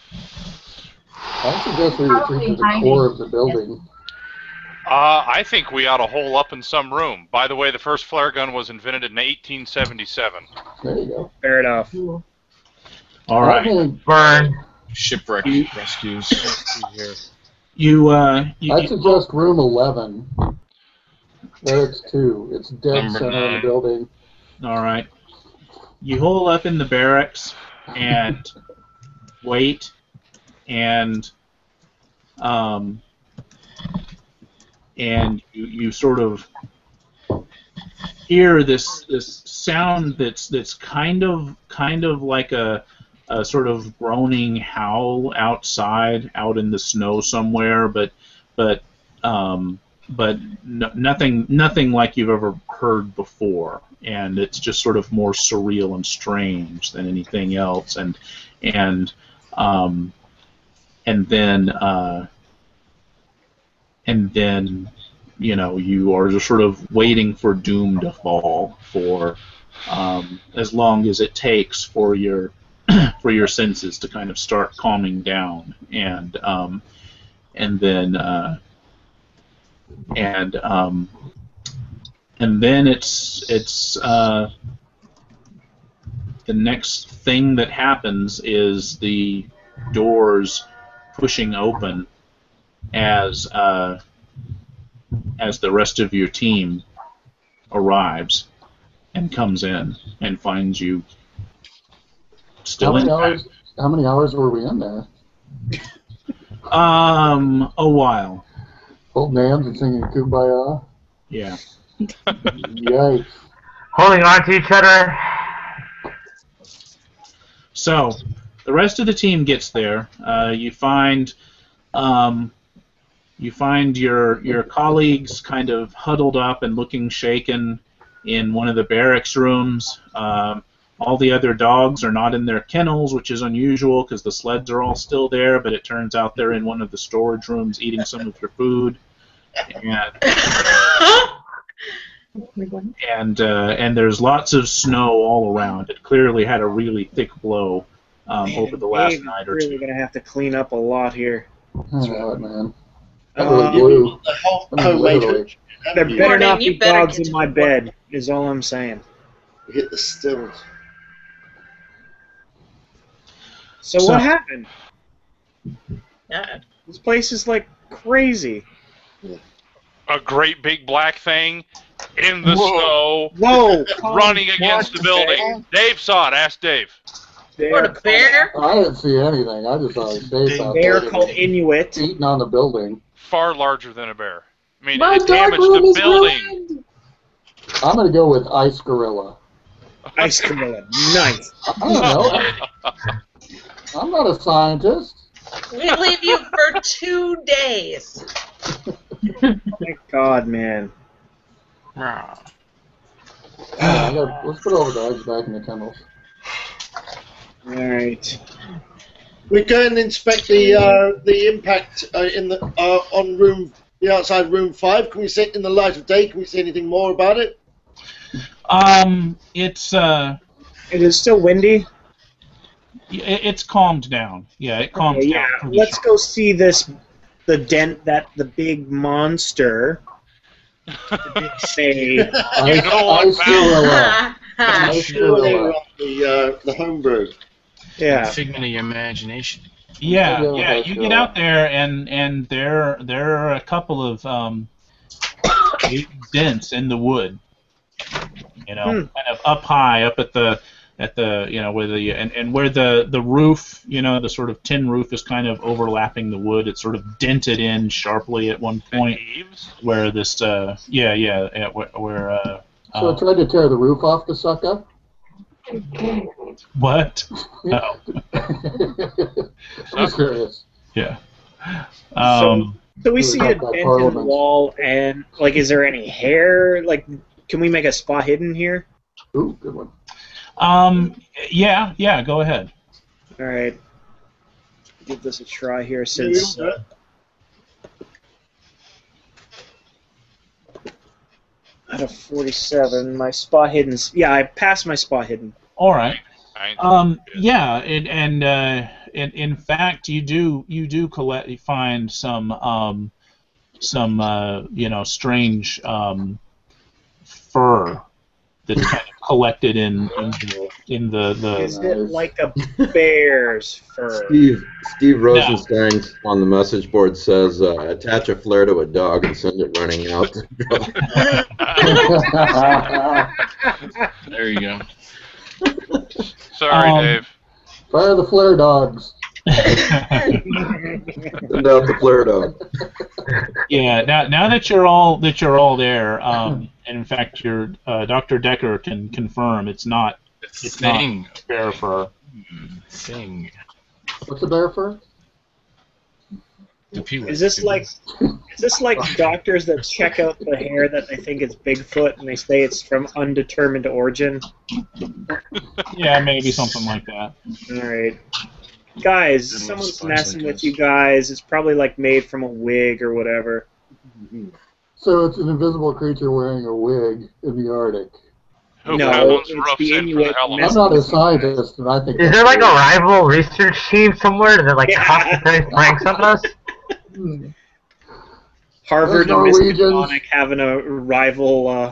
I suggest we retreat to the Probably core hiding. of the building. Uh, I think we ought to hole up in some room. By the way, the first flare gun was invented in eighteen seventy-seven. There you go. Fair enough. All right, Okay, Burn. Shipwreck You- rescues. you uh, you, I you- suggest room eleven. Barracks two. It's dead Number center of the nine. building. all right, you hole up in the barracks and wait, and um, and you, you sort of hear this this sound that's that's kind of kind of like a, a sort of groaning howl outside out in the snow somewhere, but but um, but no, nothing nothing like you've ever heard before, and it's just sort of more surreal and strange than anything else, and and um, and then uh, and then you know you are just sort of waiting for doom to fall for um, as long as it takes for your for your senses to kind of start calming down, and um, and then uh, and um, and then it's it's uh, the next thing that happens is the doors pushing open as uh, as the rest of your team arrives and comes in and finds you How still many in. hours? How many hours were we in there? Um, a while. Holding hands and singing Kumbaya. Yeah. Yikes! Holding on to each other. So, the rest of the team gets there. Uh, you find, um, you find your your colleagues kind of huddled up and looking shaken in one of the barracks rooms. Um, all the other dogs are not in their kennels, which is unusual because the sleds are all still there. But it turns out they're in one of the storage rooms eating some of your food. And and uh, and there's lots of snow all around. It clearly had a really thick blow um, Man, over the last Dave night is or really two. gonna have to clean up a lot here. I know it, man. That Uh, really blew. The whole I mean, homemade literally. hooch. There You better not Morning, be you better bugs get in to my the work. bed. Is all I'm saying. hit the stills. So, So- what happened? Yeah. This place is like crazy. A great big black thing in the Whoa. snow, Whoa! running against the building. Dave saw it. Ask Dave. What, a bear? I didn't see anything. I just saw his face out Bear there called Inuit. eating on the building. Far larger than a bear. I mean, My it dark damaged room the is building. ruined. I'm gonna go with ice gorilla. Ice gorilla. Nice. I don't know. I'm not a scientist. We leave you for two days. Thank God, man. Yeah, I gotta, let's put all the dogs back in the kennels. All right. We go and inspect the uh, the impact uh, in the uh, on room the outside room five. Can we see it in the light of day? Can we see anything more about it? Um, it's uh, It is still windy. it, it's calmed down. Yeah, it calms Okay, down. yeah. pretty Let's sharp. go see this. The dent that the big monster. The big say. Ice, know what, ice pal? gorilla. Ha, Ice Sure, they were gorilla. on the uh, the homebrew. Yeah. Figment of your imagination. Yeah, Yeah, yeah. that's You cool. get out there, and and there there are a couple of um, big dents in the wood. You know, Hmm. kind of up high, up at the at the you know where the and, and where the the roof, you know, the sort of tin roof is kind of overlapping the wood. It's sort of dented in sharply at one point. Eaves? Where this uh yeah yeah, yeah where, where uh, So uh I tried to tear the roof off the sucker. what no I'm serious. yeah um So we Really see got a that dent in the parliament. wall, and like, is there any hair? Like, can we make a spot hidden here? Ooh, good one. um yeah yeah go ahead. All right. Give this a try here, since. Uh, out of forty-seven, my spot hidden. Yeah, I passed my spot hidden. All right. I ain't Um, good. yeah, and and uh, in in fact, you do you do collect find some um, some uh, you know strange um, fur that's kind of collected in in the in the, the Is it like a bear's fur? Steve Steve Rosenstein on the message board says, uh, attach a flare to a dog and send it running out. There you go. Sorry, Um, Dave. Fire the flare dogs. Send out the flare dog. yeah. Now now that you're all that you're all there, um, and in fact, your uh, Doctor Decker can confirm it's not it's Thing. not bear fur. Thing. What's a bear fur? The P-word. Is this like? Is this like doctors that check out the hair that they think is Bigfoot and they say it's from undetermined origin? Yeah, maybe something like that. All right, guys, Little someone's sponge messing like with this. you guys. It's probably like made from a wig or whatever. So it's an invisible creature wearing a wig in the Arctic. Who No, Helen's it's roughs the in for the Inuit hell of mess- I'm not a scientist, and I think. Is that's there like a cool. rival research team somewhere that like Yeah. constantly pranks on us? Hmm. Harvard Those and Norwegians. Miskatonic having a rival. Uh...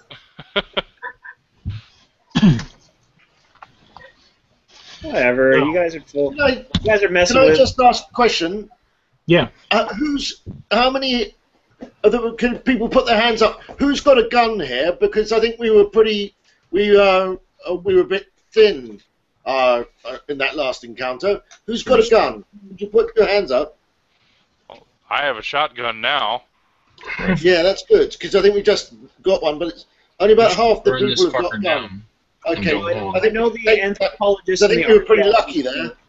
Whatever. You guys are full. Can I, You guys are messing can I with. just ask a question? Yeah. Uh, who's how many? Are there, can people put their hands up? Who's got a gun here? Because I think we were pretty. We uh, uh, we were a bit thin uh, uh, in that last encounter. Who's got a gun? Would you put your hands up? I have a shotgun now. Yeah, that's good. Because I think we just got one, but it's only about half the Burn this people have got fucker a gun. down. Okay, and go home. I I think know the I- anthropologist. I and think the we were pretty archaeologist- lucky there.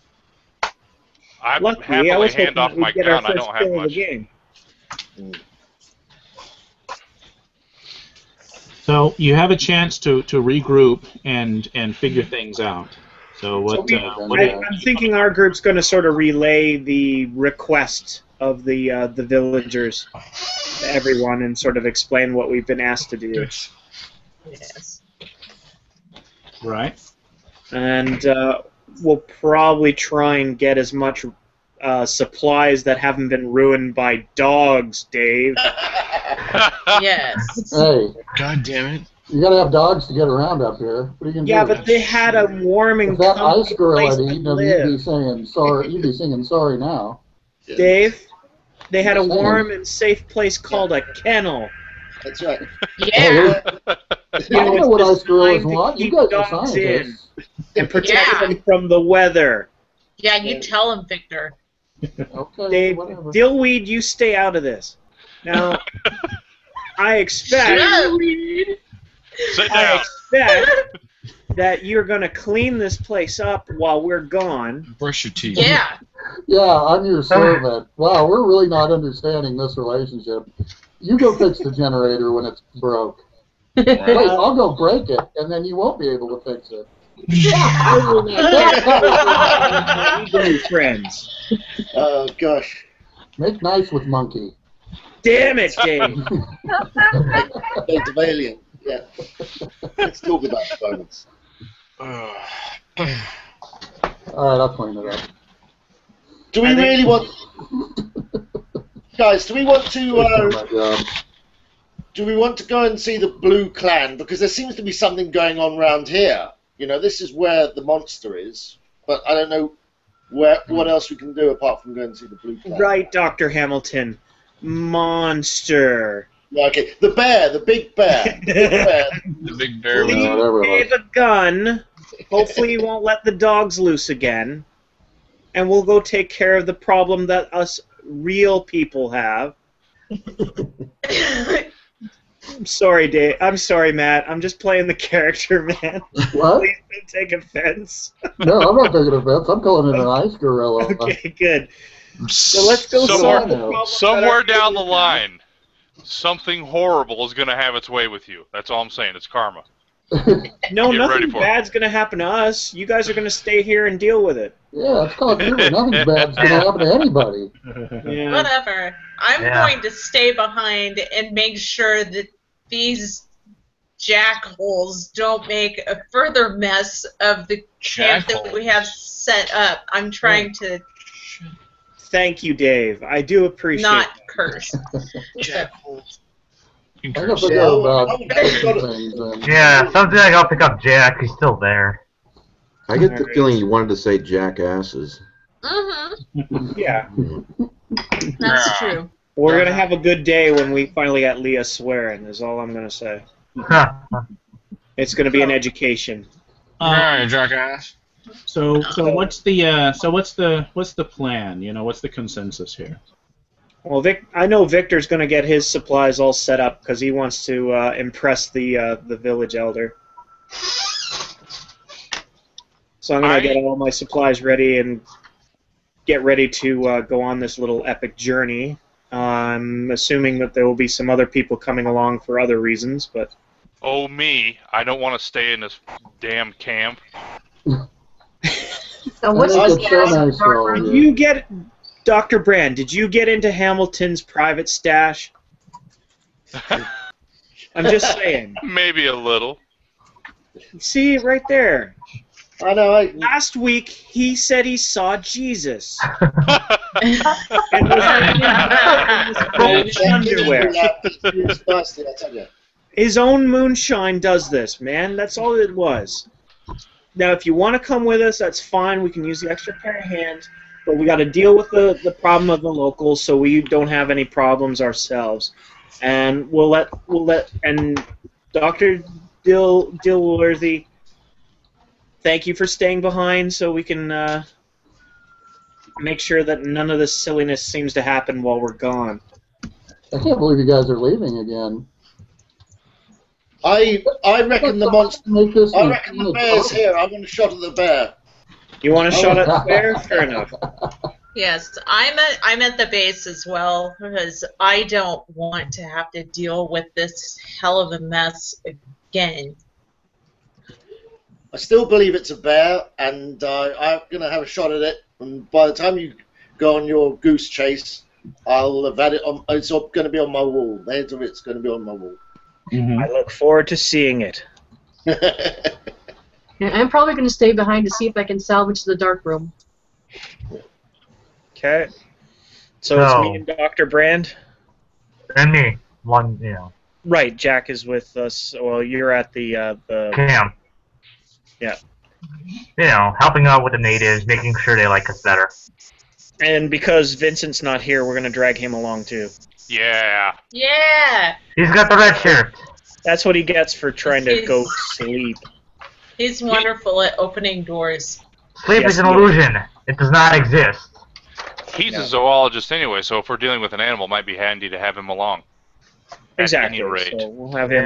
I Lucky, I happily was hand hoping off that my we'd get our gun. I first don't have kill of the much. game. So you have a chance to, to regroup and and figure things out. So what? we- uh, what I, do you- I'm thinking our group's going to sort of relay the request of the uh, the villagers to everyone and sort of explain what we've been asked to do. Yes. right. And uh, we'll probably try and get as much uh, supplies that haven't been ruined by dogs, Dave. Yes. Hey, God damn it. you gotta have dogs to get around up here. What are you gonna Yeah, do? but they had a warming, If that comfy ice girl place had to eaten them, you'd be live. saying sorry. You'd be singing sorry now. Dave, they had a Same. warm and safe place called a kennel. That's right. Yeah. I know what ice gorillas designed to want. You keep guys are dogs scientists. And protect Yeah. them from the weather. Yeah, you tell him, Victor. Okay, Dave, whatever. Dillweed, you stay out of this. Now, I expect, Sit I down. expect that you're going to clean this place up while we're gone. Brush your teeth. Yeah. Yeah, I'm your servant. Wow, we're really not understanding this relationship. You go fix the generator when it's broke. Wait, I'll go break it, and then you won't be able to fix it. I will not take any friends. Oh gosh. Make nice with Monkey. Damn it, Dave. Dave the Valiant. Yeah. Let's talk about the bonus. All right, I'll clean it up. Do we I think- really want, guys? Do we want to? That's Uh, not my job. do we want to go and see the Blue Clan? Because there seems to be something going on around here. You know, this is where the monster is, but I don't know where what else we can do apart from going and see the Blue Clan. Right, Doctor Hamilton. Monster. Yeah, okay, the bear, the big bear. The big bear. The big bear. Yeah, Leave whatever it Dave a gun. Hopefully you won't let the dogs loose again. And we'll go take care of the problem that us real people have. I'm sorry, Dave. I'm sorry, Matt. I'm just playing the character, man. What? Please don't take offense. No, I'm not taking offense. I'm calling it an ice gorilla. Okay, good. So let's go Somewhere- solve the problem. Somewhere down the line, something horrible is going to have its way with you. That's all I'm saying. It's karma. No, Get ready nothing for it. bad's going to happen to us. You guys are going to stay here and deal with it. Yeah, it's called humor. Nothing bad's going to happen to anybody. Yeah. Whatever. I'm Yeah. going to stay behind and make sure that these jackholes don't make a further mess of the camp that we have set up. I'm trying to Thank you, Dave. I do appreciate not it. curse. Jackholes. You I can gotta curse. figure out about Oh, oh, oh, things. And, Yeah, something like I'll pick up Jack. He's still there. I get the feeling you wanted to say jackasses. Mm-hmm. Yeah. That's true. We're going to have a good day when we finally get Leah swearing, is all I'm going to say. It's going to be an education. Uh, Alright, jackass. so so what's the uh, so what's the what's the plan? You know, what's the consensus here? Well, Vic, I know Victor's going to get his supplies all set up because he wants to uh, impress the uh, the village elder. So I'm going I- to get all my supplies ready and get ready to uh, go on this little epic journey. I'm assuming that there will be some other people coming along for other reasons, but Oh, me. I don't want to stay in this damn camp. So what's I the think it's so status nice of our for did all you get, Doctor Brand, did you get into Hamilton's private stash? I'm just saying. Maybe a little. See, right there. I know. I, Last week, he said he saw Jesus. And was in his own underwear. It's busted, I tell you. His own moonshine does this, man. That's all it was. Now, if you want to come with us, that's fine. We can use the extra pair of hands. But we got to deal with the, the problem of the locals so we don't have any problems ourselves. And we'll let, we'll let, and Doctor Dill, Dillworthy, thank you for staying behind so we can uh, make sure that none of this silliness seems to happen while we're gone. I can't believe you guys are leaving again. I I reckon the monster. Make this I an- reckon the bear's here. I want a shot of the bear. You want a shot at the bear? Fair enough. Yes, I'm at I'm at the base as well because I don't want to have to deal with this hell of a mess again. I still believe it's a bear, and uh, I'm going to have a shot at it. And by the time you go on your goose chase, I'll have had it on. It's going to be on my wall. The head of it's going to be on my wall. Mm-hmm. I look forward to seeing it. Yeah, I'm probably going to stay behind to see if I can salvage the dark room. Okay. So So- it's me and Doctor Brand? And me. One, you know, Right, Jack is with us. Well, you're at the... Uh, the camp. Yeah. You know, helping out with the natives, making sure they like us better. And because Vincent's not here, we're going to drag him along, too. Yeah. Yeah. He's got the red shirt. That's what he gets for trying to He's- go sleep. He's wonderful at opening doors. Sleep Yes, is an he is. illusion. It does not exist. He's a zoologist anyway, so if we're dealing with an animal, it might be handy to have him along. At Exactly. any rate. So we'll have him.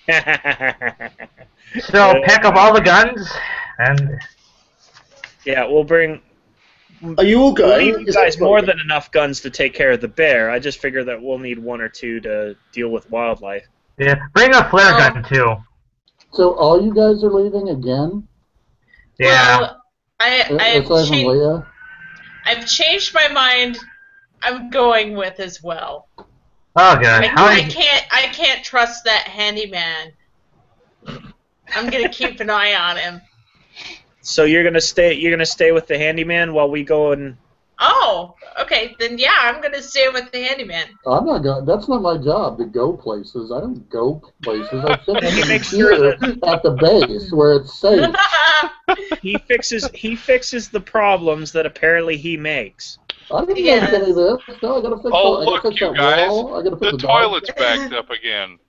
So pack up all the guns, and Yeah, we'll bring. Are you all We'll going? leave you Is guys that- more than enough guns to take care of the bear. I just figure that we'll need one or two to deal with wildlife. yeah, bring a flare Oh. gun too. So all you guys are leaving again? Yeah. Well, I, I have Aside from changed, Leah? I've changed my mind. I'm going with as well. Oh, good. I, How I did- can't. I can't trust that handyman. I'm gonna keep an eye on him. So you're gonna stay. You're gonna stay with the handyman while we go and. Oh, okay. Then yeah, I'm gonna stay with the handyman. I'm not going. That's not my job to go places. I don't go places. I sit He in makes the sure computer at the base where it's safe. He fixes. He fixes the problems that apparently he makes. I didn't Yes. make any of this. No, I gotta fix, Oh, that. I gotta look, fix you that guys. wall. I gotta put The the, dog- toilet's backed up again.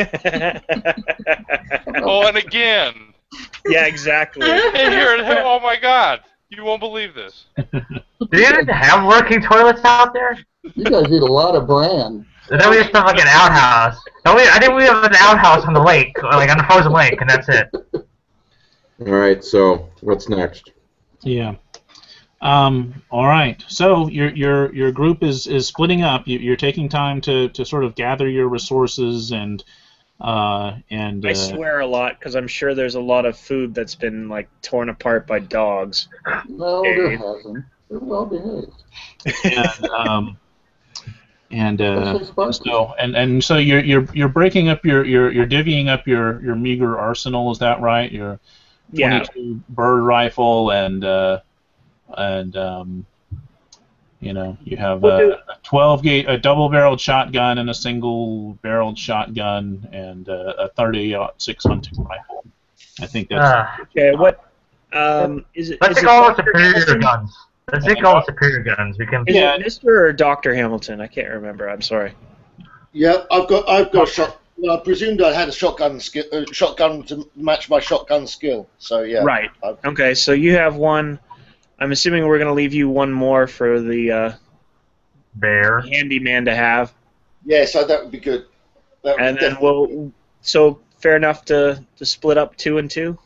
Oh, and again. Yeah, exactly. And here, oh my God. You won't believe this. Do you even have working toilets out there? You guys eat a lot of bran. And then we just have like an outhouse. No, we, I think we have an outhouse on the lake, or like on the frozen lake, and that's it. All right, so what's next? Yeah. Um, all right. So your your your group is is splitting up. You, you're taking time to, to sort of gather your resources and uh, and I uh, swear a lot because I'm sure there's a lot of food that's been like torn apart by dogs. No, there hasn't. They're well behaved. and um, and uh, That's so sparky. so and, and so you're you're you're breaking up your you're you're divvying up your, your meager arsenal. Is that right? Your Yeah. twenty-two bird rifle and uh, and um, you know you have We'll do- a, a twelve gauge, a double-barreled shotgun and a single-barreled shotgun and uh, a thirty six hunting rifle. I think that's Uh, Okay, what um, is it? let's is take it all the Doctor superior Hamilton? guns. Let's take all the superior guns. We can. Is Yeah. it Mister or Doctor Hamilton? I can't remember. I'm sorry. Yeah, I've got I've got a shot. Well, I presumed I had a shotgun skill, uh, shotgun to match my shotgun skill. So yeah. Right. I've- Okay, so you have one. I'm assuming we're going to leave you one more for the uh, Bear. handyman to have, Yeah, so that would be good. That would and be then we'll. So fair enough to to split up two and two.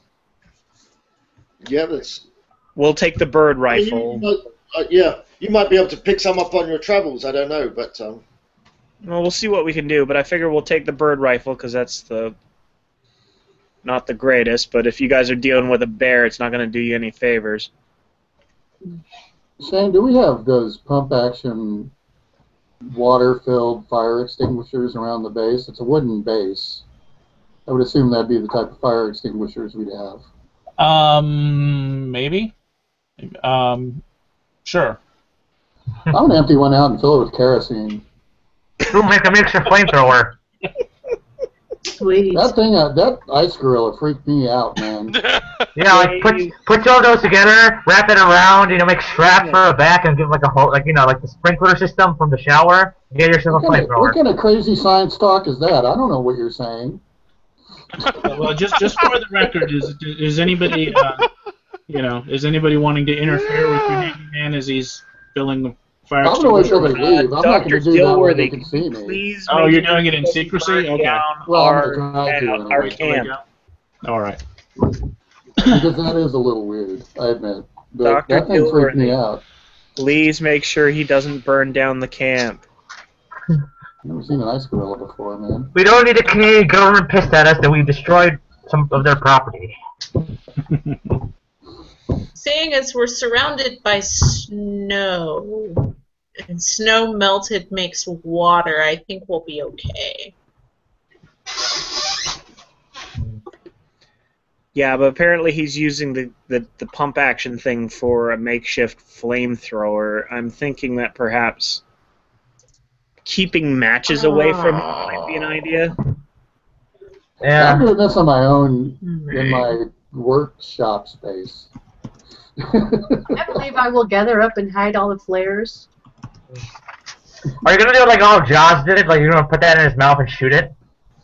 Yeah, that's. We'll take the bird You rifle. might, uh, yeah, you might be able to pick some up on your travels. I don't know, but um, Well, we'll see what we can do, but I figure we'll take the bird rifle because that's the not the greatest. But if you guys are dealing with a bear, it's not going to do you any favors. Shane, do we have those pump-action, water-filled fire extinguishers around the base? It's a wooden base. I would assume that'd be the type of fire extinguishers we'd have. um maybe um sure. I'm gonna empty one out and fill it with kerosene. We'll make a mixture flamethrower. Sweet. That thing, uh, that ice gorilla freaked me out, man. Yeah, like put put two of those together, wrap it around, you know, make straps for a back, and give like a whole, like you know, like the sprinkler system from the shower. Get yourself a What kind, of, what flamethrower. kind of crazy science talk is that? I don't know what you're saying. Well, just just for the record, is is anybody uh, you know is anybody wanting to interfere with your handyman as he's filling the fire I'm gonna wait till extinguisher? they leave. I'm not Doctor gonna do that when they Dilworthy, can see me. Please. Oh, make you're sure doing it in you don't secrecy? burn Okay. down Well, I'm our, gonna try to uh, anyway. our Wait till they camp. go. All right. Because that is a little weird, I admit. But Doctor that thing freaked me Dilworthy. out. Please make sure he doesn't burn down the camp. I've never seen an ice gorilla before, man. We don't need the Canadian government pissed at us that we destroyed some of their property. Seeing as we're surrounded by snow, and snow melted makes water, I think we'll be okay. Yeah, but apparently he's using the, the, the pump action thing for a makeshift flamethrower. I'm thinking that perhaps keeping matches away from him might be an idea. Yeah. I'm doing this on my own in my workshop space. I believe I will gather up and hide all the flares. Are you gonna do it like all Jaws did it? Like you're gonna put that in his mouth and shoot it?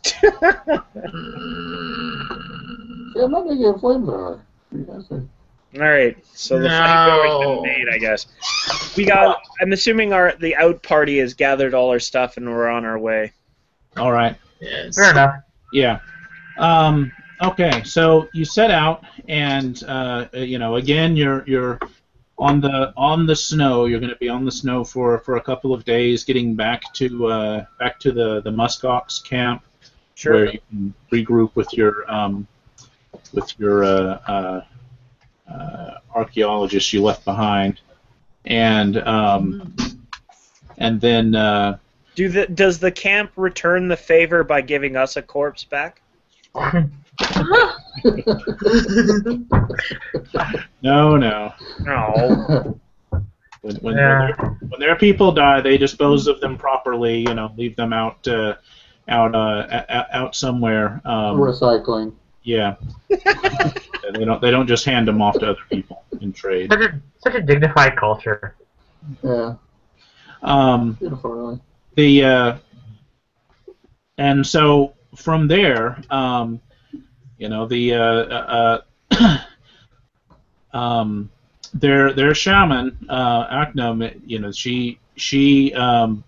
Yeah, I'm not making a flamethrower. Alright, so the No. flamethrower's been made, I guess. We got, I'm assuming our the out party has gathered all our stuff and we're on our way. All right. Yes. Fair enough. Yeah. Um, okay. So you set out, and uh, you know, again, you're you're on the on the snow. You're going to be on the snow for, for a couple of days, getting back to uh, back to the the muskox camp, Sure. where you can regroup with your um, with your uh, uh, uh, archaeologists you left behind, and um, and then. Uh, Do the does the camp return the favor by giving us a corpse back? No, no. No. When, when, Yeah. when, their, when their people die, they dispose of them properly. You know, leave them out, uh, out, uh, out, out somewhere. Um, Recycling. yeah. They don't. They don't just hand them off to other people in trade. Such a such a dignified culture. Yeah. Um, Beautiful, really. the uh, and so from there, um, you know, the uh, uh, uh, um, their their shaman, uh, Aknum, you know, she she um,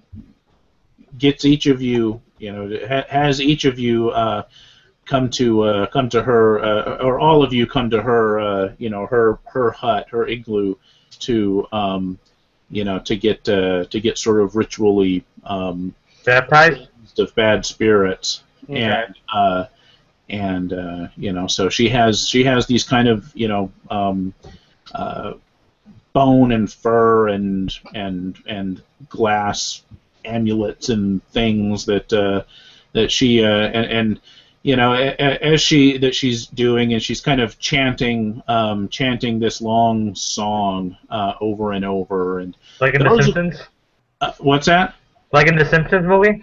gets each of you, you know, ha- has each of you uh, come to uh, come to her, uh, or all of you come to her, uh, you know, her her hut, her igloo, to um, you know, to get uh, to get sort of ritually um, baptized of bad spirits, Okay. and uh, and uh, you know, so she has she has these kind of, you know, um, uh, bone and fur and and and glass amulets and things that uh, that she uh, and, and you know, a- a- as she that she's doing, and she's kind of chanting um, chanting this long song uh, over and over, and like in The those- Simpsons. uh, what's that? Like in the Simpsons movie.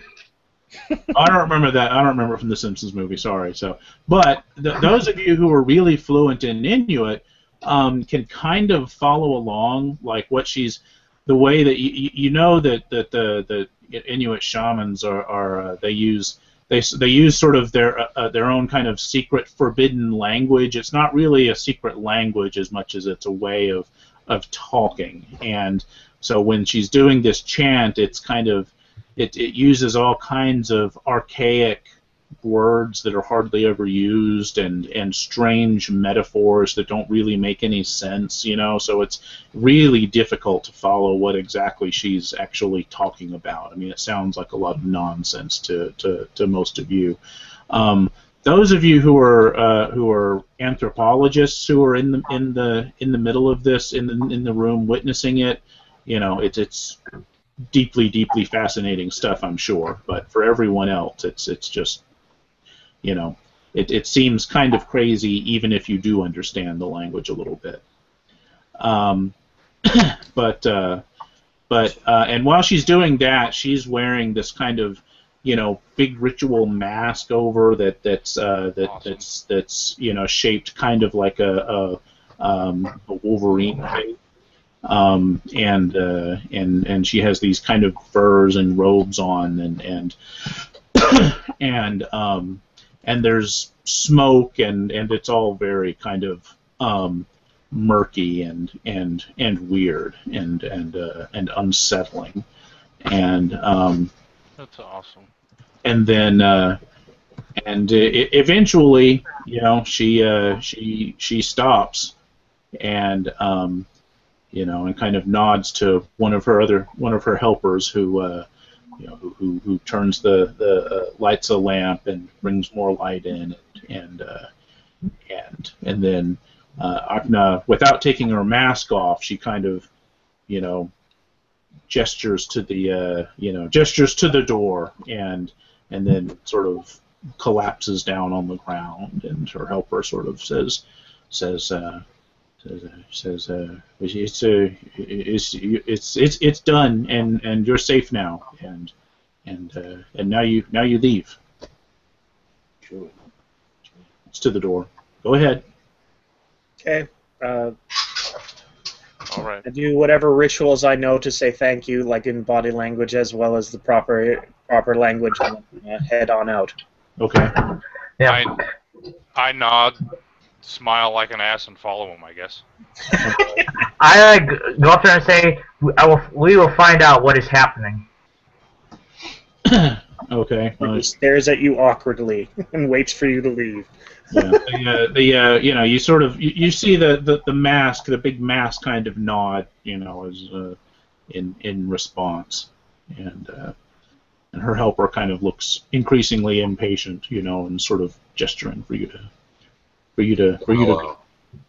I don't remember that. I don't remember it from the Simpsons movie. Sorry. So, but th- those of you who are really fluent in Inuit um, can kind of follow along, like what she's, the way that you, you know that that the the Inuit shamans are are uh, they use they s- they use sort of their uh, uh, their own kind of secret forbidden language. It's not really a secret language as much as it's a way of of talking. And so when she's doing this chant, it's kind of It, it uses all kinds of archaic words that are hardly ever used, and, and strange metaphors that don't really make any sense, you know, so it's really difficult to follow what exactly she's actually talking about. I mean, it sounds like a lot of nonsense to, to, to most of you. Um, those of you who are uh, who are anthropologists who are in the in the in the middle of this, in the in the room witnessing it, you know, it's it's deeply, deeply fascinating stuff, I'm sure. But for everyone else, it's it's just, you know, it, it seems kind of crazy, even if you do understand the language a little bit. Um, but uh, but uh, and while she's doing that, she's wearing this kind of, you know, big ritual mask over that that's uh, that Awesome. that's that's you know, shaped kind of like a a, um, a Wolverine face. Um, and uh, and and she has these kind of furs and robes on, and and and um, and there's smoke, and, and it's all very kind of um, murky and and and weird and and uh, and unsettling, and um, That's awesome. and then uh, and uh, eventually, you know, she uh, she she stops, and um, you know, and kind of nods to one of her other one of her helpers, who uh, you know, who, who who turns the the uh, lights a lamp and brings more light in, and uh, and and then uh, Akna, without taking her mask off, she kind of, you know, gestures to the uh, you know gestures to the door, and and then sort of collapses down on the ground, and her helper sort of says says uh, says uh, says uh, it's uh, it's it's it's it's done, and and you're safe now, and and uh, and now you now you leave. It's to the door. Go ahead. Okay. Uh, All right. I do whatever rituals I know to say thank you, like in body language as well as the proper proper language, and uh, head on out. Okay. Yeah. I, I nod, smile like an ass, and follow him, I guess. I uh, go up there and say, I will, we will find out what is happening. Okay. Uh, He stares at you awkwardly and waits for you to leave. yeah. The, uh, the uh, you know, you sort of you, you see the, the, the mask, the big mask, kind of nod, you know, as uh, in in response, and uh, and her helper kind of looks increasingly impatient, you know, and sort of gesturing for you to for you to for you to go.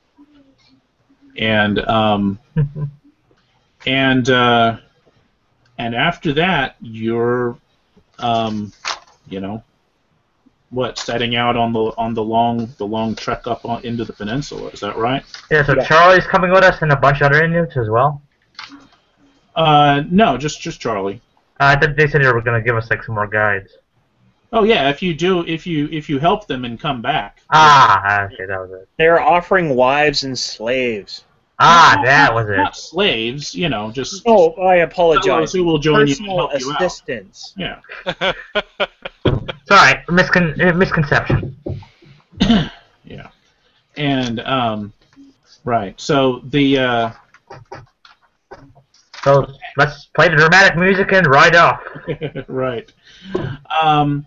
And um and uh, and after that, you're um, you know. What, setting out on the on the long the long trek up on, into the peninsula? Is that right? Yeah. So Yeah. Charlie's coming with us, and a bunch of other Inuits as well. Uh, no, just just Charlie. Uh, I thought they said they were going to give us like some more guides. Oh yeah, if you do, if you if you help them and come back. Ah, okay, that was it. They're offering wives and slaves. Ah, Not- that not- was it. Not slaves, you know, just Oh, I fellows apologize. who will join you and Personal help you out. assistance. Yeah. Sorry, miscon uh, misconception. Yeah. And um, right. So the uh, So let's play the dramatic music and ride off. right. Um,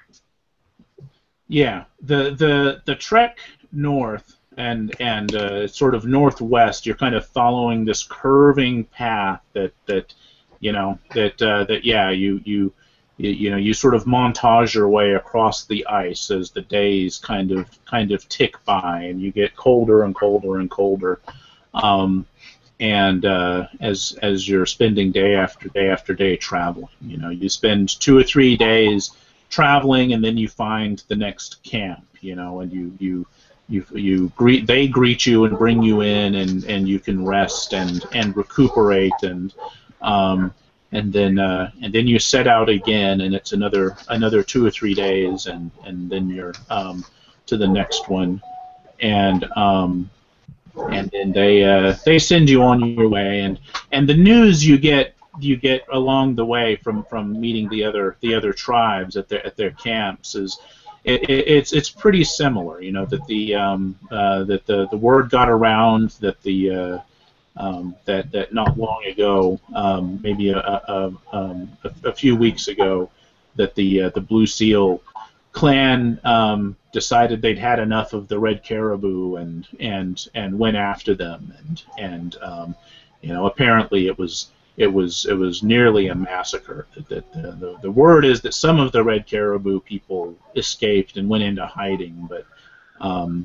yeah. The the the trek north and and uh, sort of northwest. You're kind of following this curving path that that you know that uh, that yeah you you. You, you know, you sort of montage your way across the ice as the days kind of kind of tick by, and you get colder and colder and colder. Um, and uh, as as you're spending day after day after day traveling, you know, you spend two or three days traveling, and then you find the next camp, you know, and you you you you greet they greet you and bring you in, and and you can rest and and recuperate and. Um, And then, uh, and then you set out again, and it's another another two or three days, and, and then you're um, to the next one, and um, and then they uh, they send you on your way, and, and the news you get you get along the way from, from meeting the other the other tribes at their at their camps is it, it, it's it's pretty similar, you know, that the um, uh, that the, the word got around that the uh, Um, that, that not long ago, um, maybe a, a, um, a, a few weeks ago, that the uh, the Blue Seal clan um, decided they'd had enough of the Red Caribou and and and went after them, and and um, you know, apparently it was it was it was nearly a massacre. That, that the, the the word is that some of the Red Caribou people escaped and went into hiding, but um,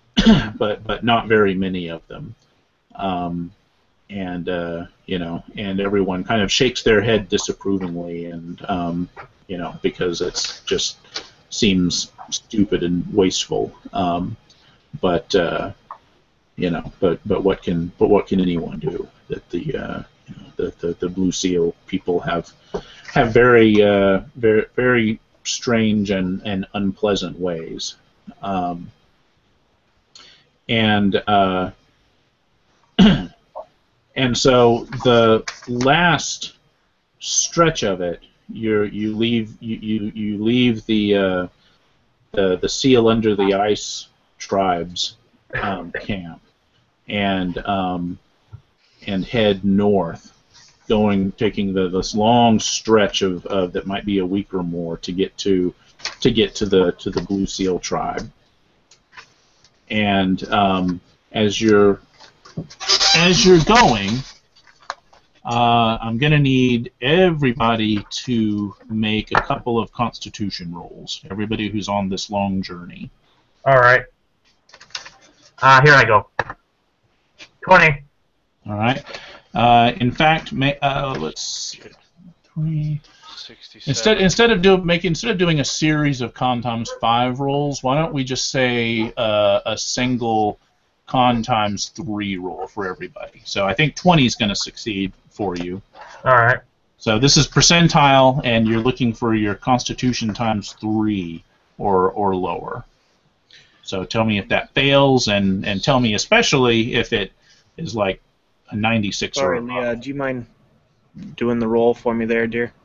but but not very many of them. Um, and uh, you know, and everyone kind of shakes their head disapprovingly, and um, you know, because it's just seems stupid and wasteful. Um, but uh, you know, but but what can but what can anyone do? That the uh, you know, the, the the Blue Seal people have have very uh, very very strange and and unpleasant ways, um, and. Uh, And so the last stretch of it, you you leave you, you, you leave the, uh, the the Seal Under the Ice tribes um, camp, and um, and head north, going taking the this long stretch of, of that might be a week or more to get to to get to the to the Blue Seal tribe. And um, as you're As you're going, uh, I'm going to need everybody to make a couple of Constitution rolls. Everybody who's on this long journey. All right. Uh, here I go. twenty. All right. Uh, in fact, may, uh, let's see. twenty. Instead, instead of do, making, instead of doing a series of con times five rolls, why don't we just say uh, a single con times three roll for everybody? So I think twenty is going to succeed for you. All right. So this is percentile, and you're looking for your Constitution times three or or lower. So tell me if that fails, and and tell me especially if it is like a ninety-six Sorry, or above. Leah, do you mind doing the roll for me there, dear?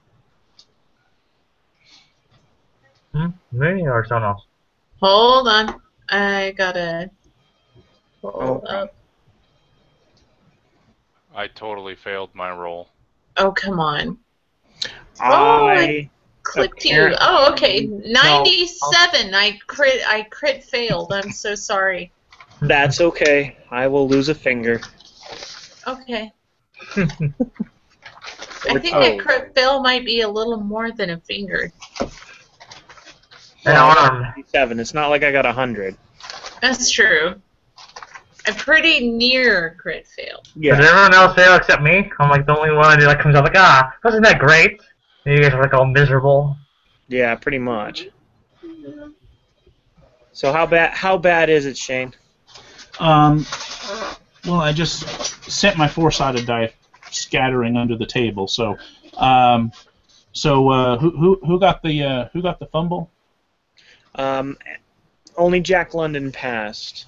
Hmm? Me or someone else? Hold on. I gotta pull Oh. up. I totally failed my roll. Oh, come on. Oh, I I clicked you. apparently- Oh, okay. ninety-seven. I crit. I crit failed. I'm so sorry. That's okay. I will lose a finger. Okay. I think that crit fail might be a little more than a finger. An arm. Seven. It's not like I got a hundred. That's true. I'm pretty near crit fail. Yeah. Did everyone else fail except me? I'm like the only one that comes out like, ah, wasn't that great? And you guys are like all miserable. Yeah, pretty much. So how bad? How bad is it, Shane? Um, well, I just sent my four-sided die scattering under the table. So, um, so uh, who who who got the uh, who got the fumble? Um, only Jack London passed.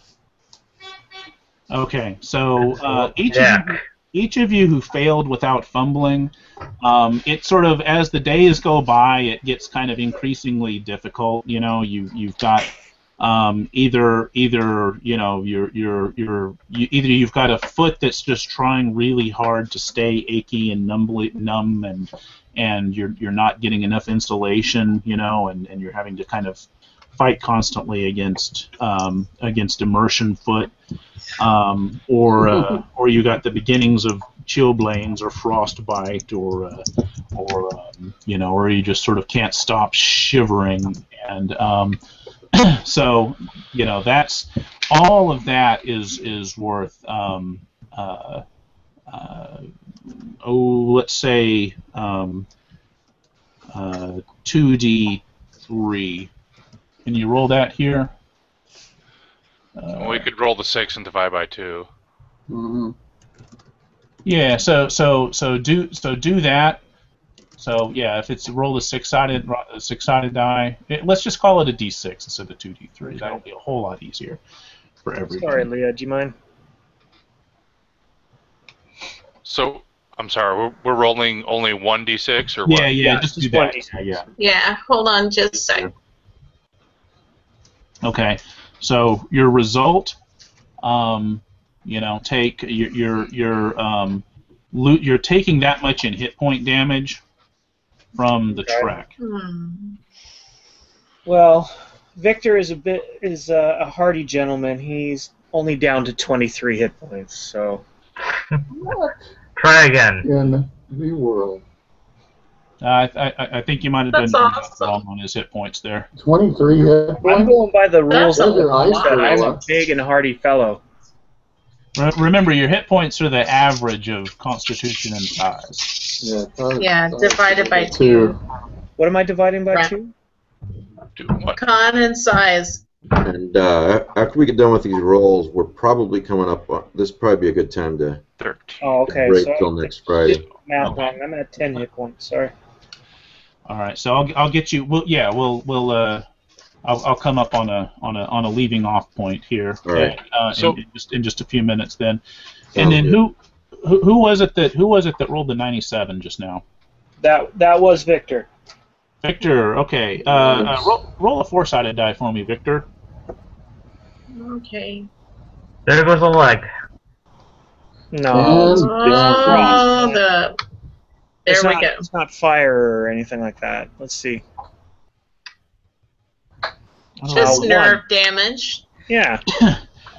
Okay, so uh, each of you, each of you who failed without fumbling, um, it sort of as the days go by, it gets kind of increasingly difficult. You know, you you've got um, either either you know you're you're you're you, either you've got a foot that's just trying really hard to stay achy and numbly, numb and and you're you're not getting enough insulation, you know, and, and you're having to kind of fight constantly against um, against immersion foot, um, or uh, or you got the beginnings of chilblains or frostbite, or uh, or um, you know, or you just sort of can't stop shivering, and um, so you know that's all of that is is worth um, uh, uh, oh let's say um, uh, two d three. Can you roll that here? Uh, we could roll the six and divide by two. Mm-hmm. Yeah. So so so do so do that. So yeah, if it's roll a six-sided six-sided die, it, let's just call it a d six instead of two d three. That'll be a whole lot easier for everybody. Sorry, Leah. Do you mind? So I'm sorry, we're, we're rolling only one d six or what? Yeah, yeah, just do that. Yeah. Yeah. Hold on, just a sec. Okay, so your result, um, you know, take your your your um, loot. You're taking that much in hit point damage from the trek. Hmm. Well, Victor is a bit is a, a hardy gentleman. He's only down to twenty-three hit points. So try again. In the world. Uh, I, I I think you might have That's done awesome. wrong on his hit points there. twenty-three hit I'm points? going by the rules That's of the a lot. that I'm a big and hardy fellow. Re- Remember, your hit points are the average of Constitution and size. Yeah, uh, Yeah, uh, divided by two. two. What am I dividing by Right. two? Do what? Con and size. And uh, after we get done with these rolls, we're probably coming up. On, this would probably be a good time to thirteen. Oh, okay. break So till next Friday. math wrong. I'm at ten hit points. Sorry. All right, so I'll I'll get you. We'll yeah, we'll we'll uh, I'll I'll come up on a on a on a leaving off point here. All right. Uh, So- in, in just in just a few minutes then. Sounds And then good. who, who who was it that who was it that rolled the ninety-seven just now? That that was Victor. Victor. Okay. Uh, uh, roll roll a four-sided die for me, Victor. Okay. There goes a leg. No. And- it's- Oh, it's- the. There it's we not, go. It's not fire or anything like that. Let's see. Just Uh, nerve one. damage. Yeah.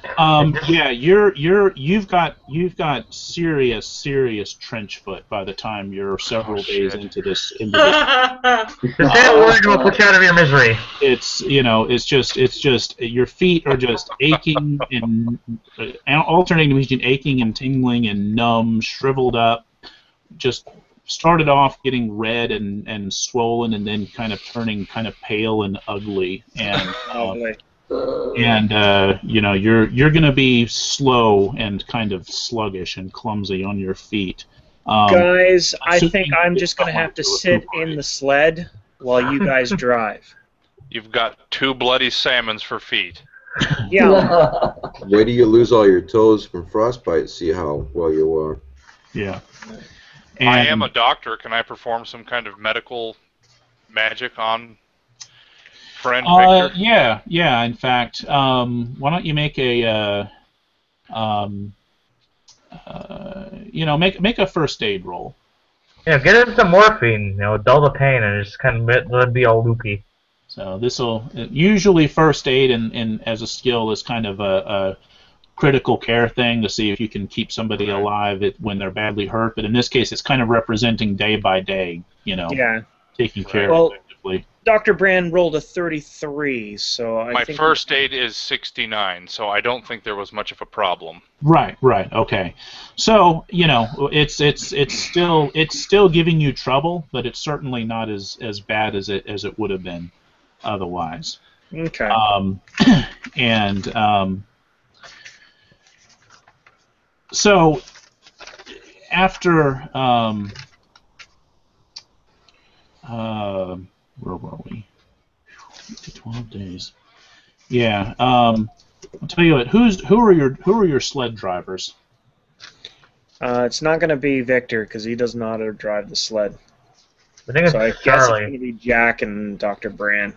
Um, yeah, you're you're you've got you've got serious serious trench foot by the time you're several Oh, days shit. into this into this. Just say a word and we'll put you out of your misery. It's you know it's just it's just your feet are just aching and uh, alternating between aching and tingling and numb, shriveled up. Just started off getting red and, and swollen and then kind of turning kind of pale and ugly and uh, and uh, you know you're you're gonna be slow and kind of sluggish and clumsy on your feet. Um, Guys, I so think you- I'm just going to have to sit in the sled while you guys drive. You've got two bloody salmons for feet. Yeah. Wait till you lose all your toes from frostbite. See how well you are. Yeah. I And- am a doctor. Can I perform some kind of medical magic on friend Uh, Victor? yeah, yeah. In fact, um, why don't you make a, uh, um, uh, you know, make make a first aid roll. Yeah, get him some morphine, you know, dull the pain, and just kind of let let it be all loopy. So this will usually first aid and in, in, as a skill is kind of a, a critical care thing to see if you can keep somebody alive it, when they're badly hurt. But in this case, it's kind of representing day by day, you know, Yeah. taking care Well, effectively. Doctor Brand rolled a thirty-three, so I My think first aid is sixty-nine, so I don't think there was much of a problem. Right, right, okay. So you know, it's it's it's still it's still giving you trouble, but it's certainly not as, as bad as it as it would have been otherwise. Okay. Um, and um, so after um, uh, where were we? Twelve days. Yeah. Um, I'll tell you what. Who's who are your who are your sled drivers? Uh, it's not going to be Victor because he doesn't know how to drive the sled. I think it's so I guess Charlie. it's going to be Jack and Doctor Brand.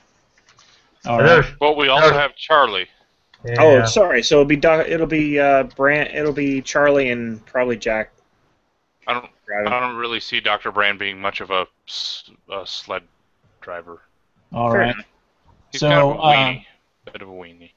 All right. But we also have Charlie. Yeah. Oh, sorry. So it'll be Doc, it'll be uh, Brand. It'll be Charlie and probably Jack. I don't. driving. I don't really see Doctor Brand being much of a, s- a sled driver. All Fair right. enough. He's So, kind of a uh, weenie. Bit of a weenie.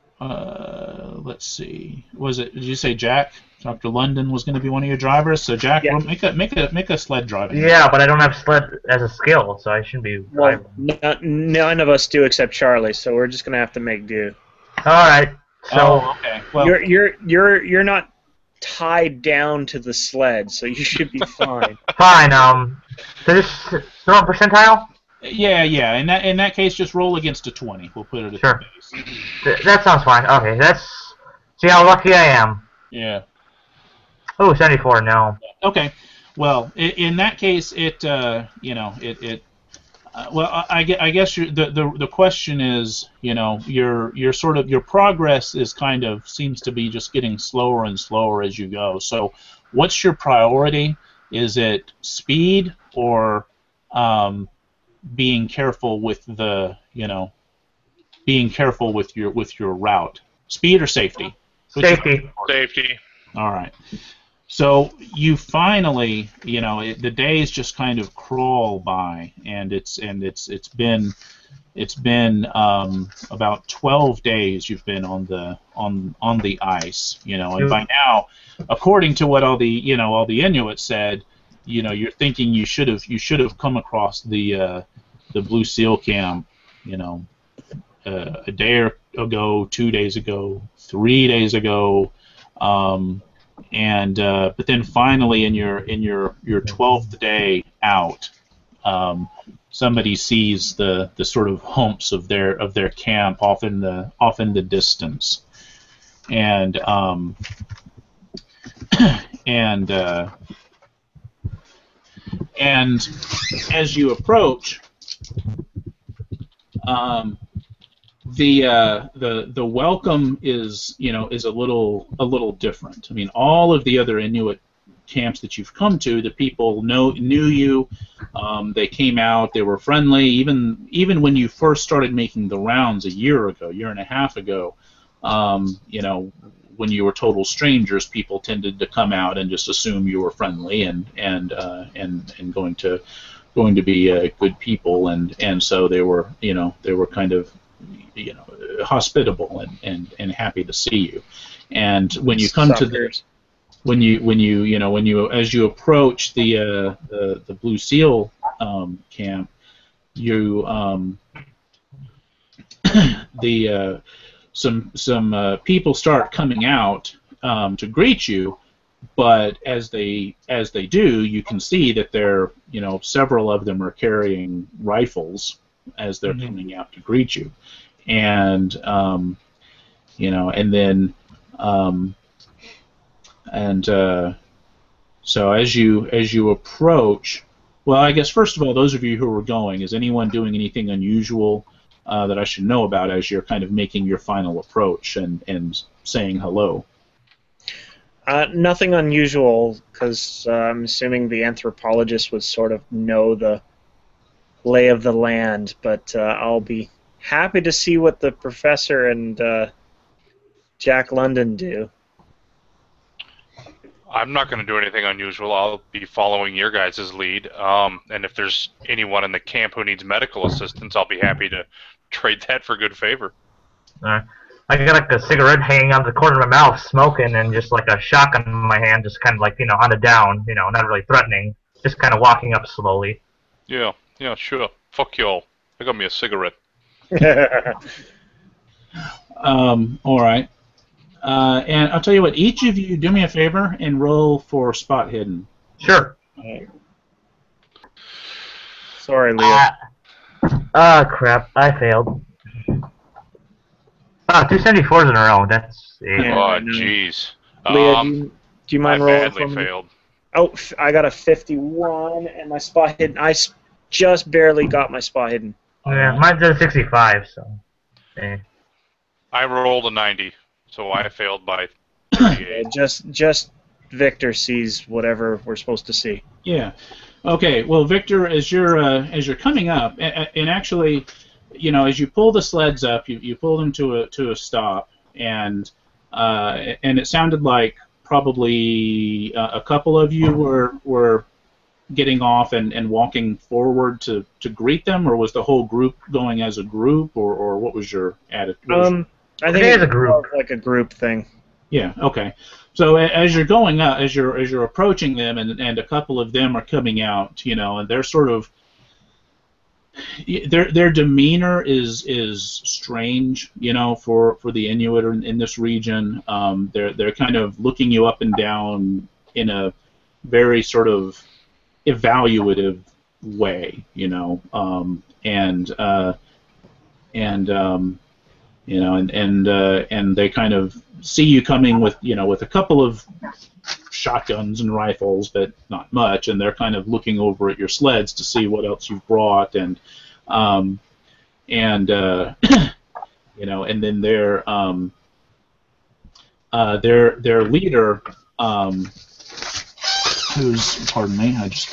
Uh, let's see. Was it? Did you say Jack? Doctor London was going to be one of your drivers. So Jack, Yeah. well, make a make a make a sled driving. Yeah, but I don't have sled as a skill, so I shouldn't be Well, driving. n- none of us do except Charlie, so we're just going to have to make do. All right. So Oh, okay. Well, You're you're you're you're not tied down to the sled, so you should be fine. fine. Um, so just throw on percentile. yeah, yeah. In that in that case, just roll against a twenty. We'll put it at Sure. the base. Th- that sounds fine. Okay, that's see how lucky I am. Yeah. Oh, seventy-four. No. Okay. Well, in, in that case, it uh, you know it it. Uh, well, I, I gue- I guess you the, the the question is, you know, your your sort of your progress is kind of seems to be just getting slower and slower as you go. So, what's your priority? Is it speed or um, being careful with the you know being careful with your with your route? Speed or safety? Which is- Safety. Safety. All right. So you finally, you know, it, the days just kind of crawl by, and it's and it's it's been it's been um, about twelve days you've been on the on on the ice, you know, and by now, according to what all the you know all the Inuit said, you know, you're thinking you should have you should have come across the uh, the Blue Seal camp, you know, uh, a day or ago, two days ago, three days ago. Um, and uh, but then finally in your in your your twelfth day out, um, somebody sees the, the sort of humps of their of their camp off in the off in the distance, and um, and uh, and as you approach, um, the uh, the the welcome is you know is a little a little different. I mean, all of the other Inuit camps that you've come to, the people know knew you. Um, they came out. They were friendly. Even even when you first started making the rounds a year ago, year and a half ago, um, you know, when you were total strangers, people tended to come out and just assume you were friendly and and uh, and and going to going to be uh, good people, and and so they were you know they were kind of you know, hospitable and, and, and happy to see you. And when you come Suckers. to the when you when you you know when you as you approach the uh, the the Blue Seal um, camp, you um, the uh, some some uh, people start coming out um, to greet you, but as they as they do, you can see that they're you know several of them are carrying rifles as they're Mhm. coming out to greet you, and um, you know and then um, and uh, so as you as you approach, well, I guess first of all, those of you who are going, is anyone doing anything unusual uh, that I should know about as you're kind of making your final approach and, and saying hello? Uh, nothing unusual, because uh, I'm assuming the anthropologist would sort of know the lay of the land, but uh, I'll be happy to see what the professor and uh, Jack London do. I'm not going to do anything unusual. I'll be following your guys' lead. Um, and if there's anyone in the camp who needs medical assistance, I'll be happy to trade that for good favor. Uh, I got like a cigarette hanging out the corner of my mouth, smoking, and just like a shotgun in my hand, just kind of like, you know, on the down, you know, not really threatening, just kind of walking up slowly. Yeah, yeah, sure. Fuck y'all. I got me a cigarette. Um, all right. Uh, and I'll tell you what, each of you do me a favor and roll for spot hidden. Sure. Sorry, Leo. Ah, uh, crap, I failed. Ah, two seventy-fours in a row, that's... Yeah, oh, I know. jeez. Leo, Um, do, you, do you mind I rolling badly for me? failed. Oh, f- I got a fifty-one, and my spot hidden. I s- just barely got my spot hidden. Yeah, mine's a sixty-five, so... Eh. I rolled a ninety, so I failed by Yeah, thirty-eight. just, just Victor sees whatever we're supposed to see. Yeah. Okay. Well, Victor, as you're uh, as you're coming up, and, and actually, you know, as you pull the sleds up, you, you pull them to a to a stop, and uh, and it sounded like probably uh, a couple of you were were getting off and, and walking forward to, to greet them, or was the whole group going as a group, or, or what was your attitude? Um, I think It is it's a group. more of like a group thing. Yeah. Okay. So a- as you're going up, as you're as you're approaching them, and and a couple of them are coming out, you know, and they're sort of their their demeanor is is strange, you know, for, for the Inuit in, in this region. Um, they're they're kind of looking you up and down in a very sort of evaluative way, you know, um, and uh, and um, you know, and and uh, and they kind of see you coming with, you know, with a couple of shotguns and rifles, but not much, and they're kind of looking over at your sleds to see what else you've brought, and um, and uh, you know, and then their um, uh, their their leader, um, who's, pardon me, I just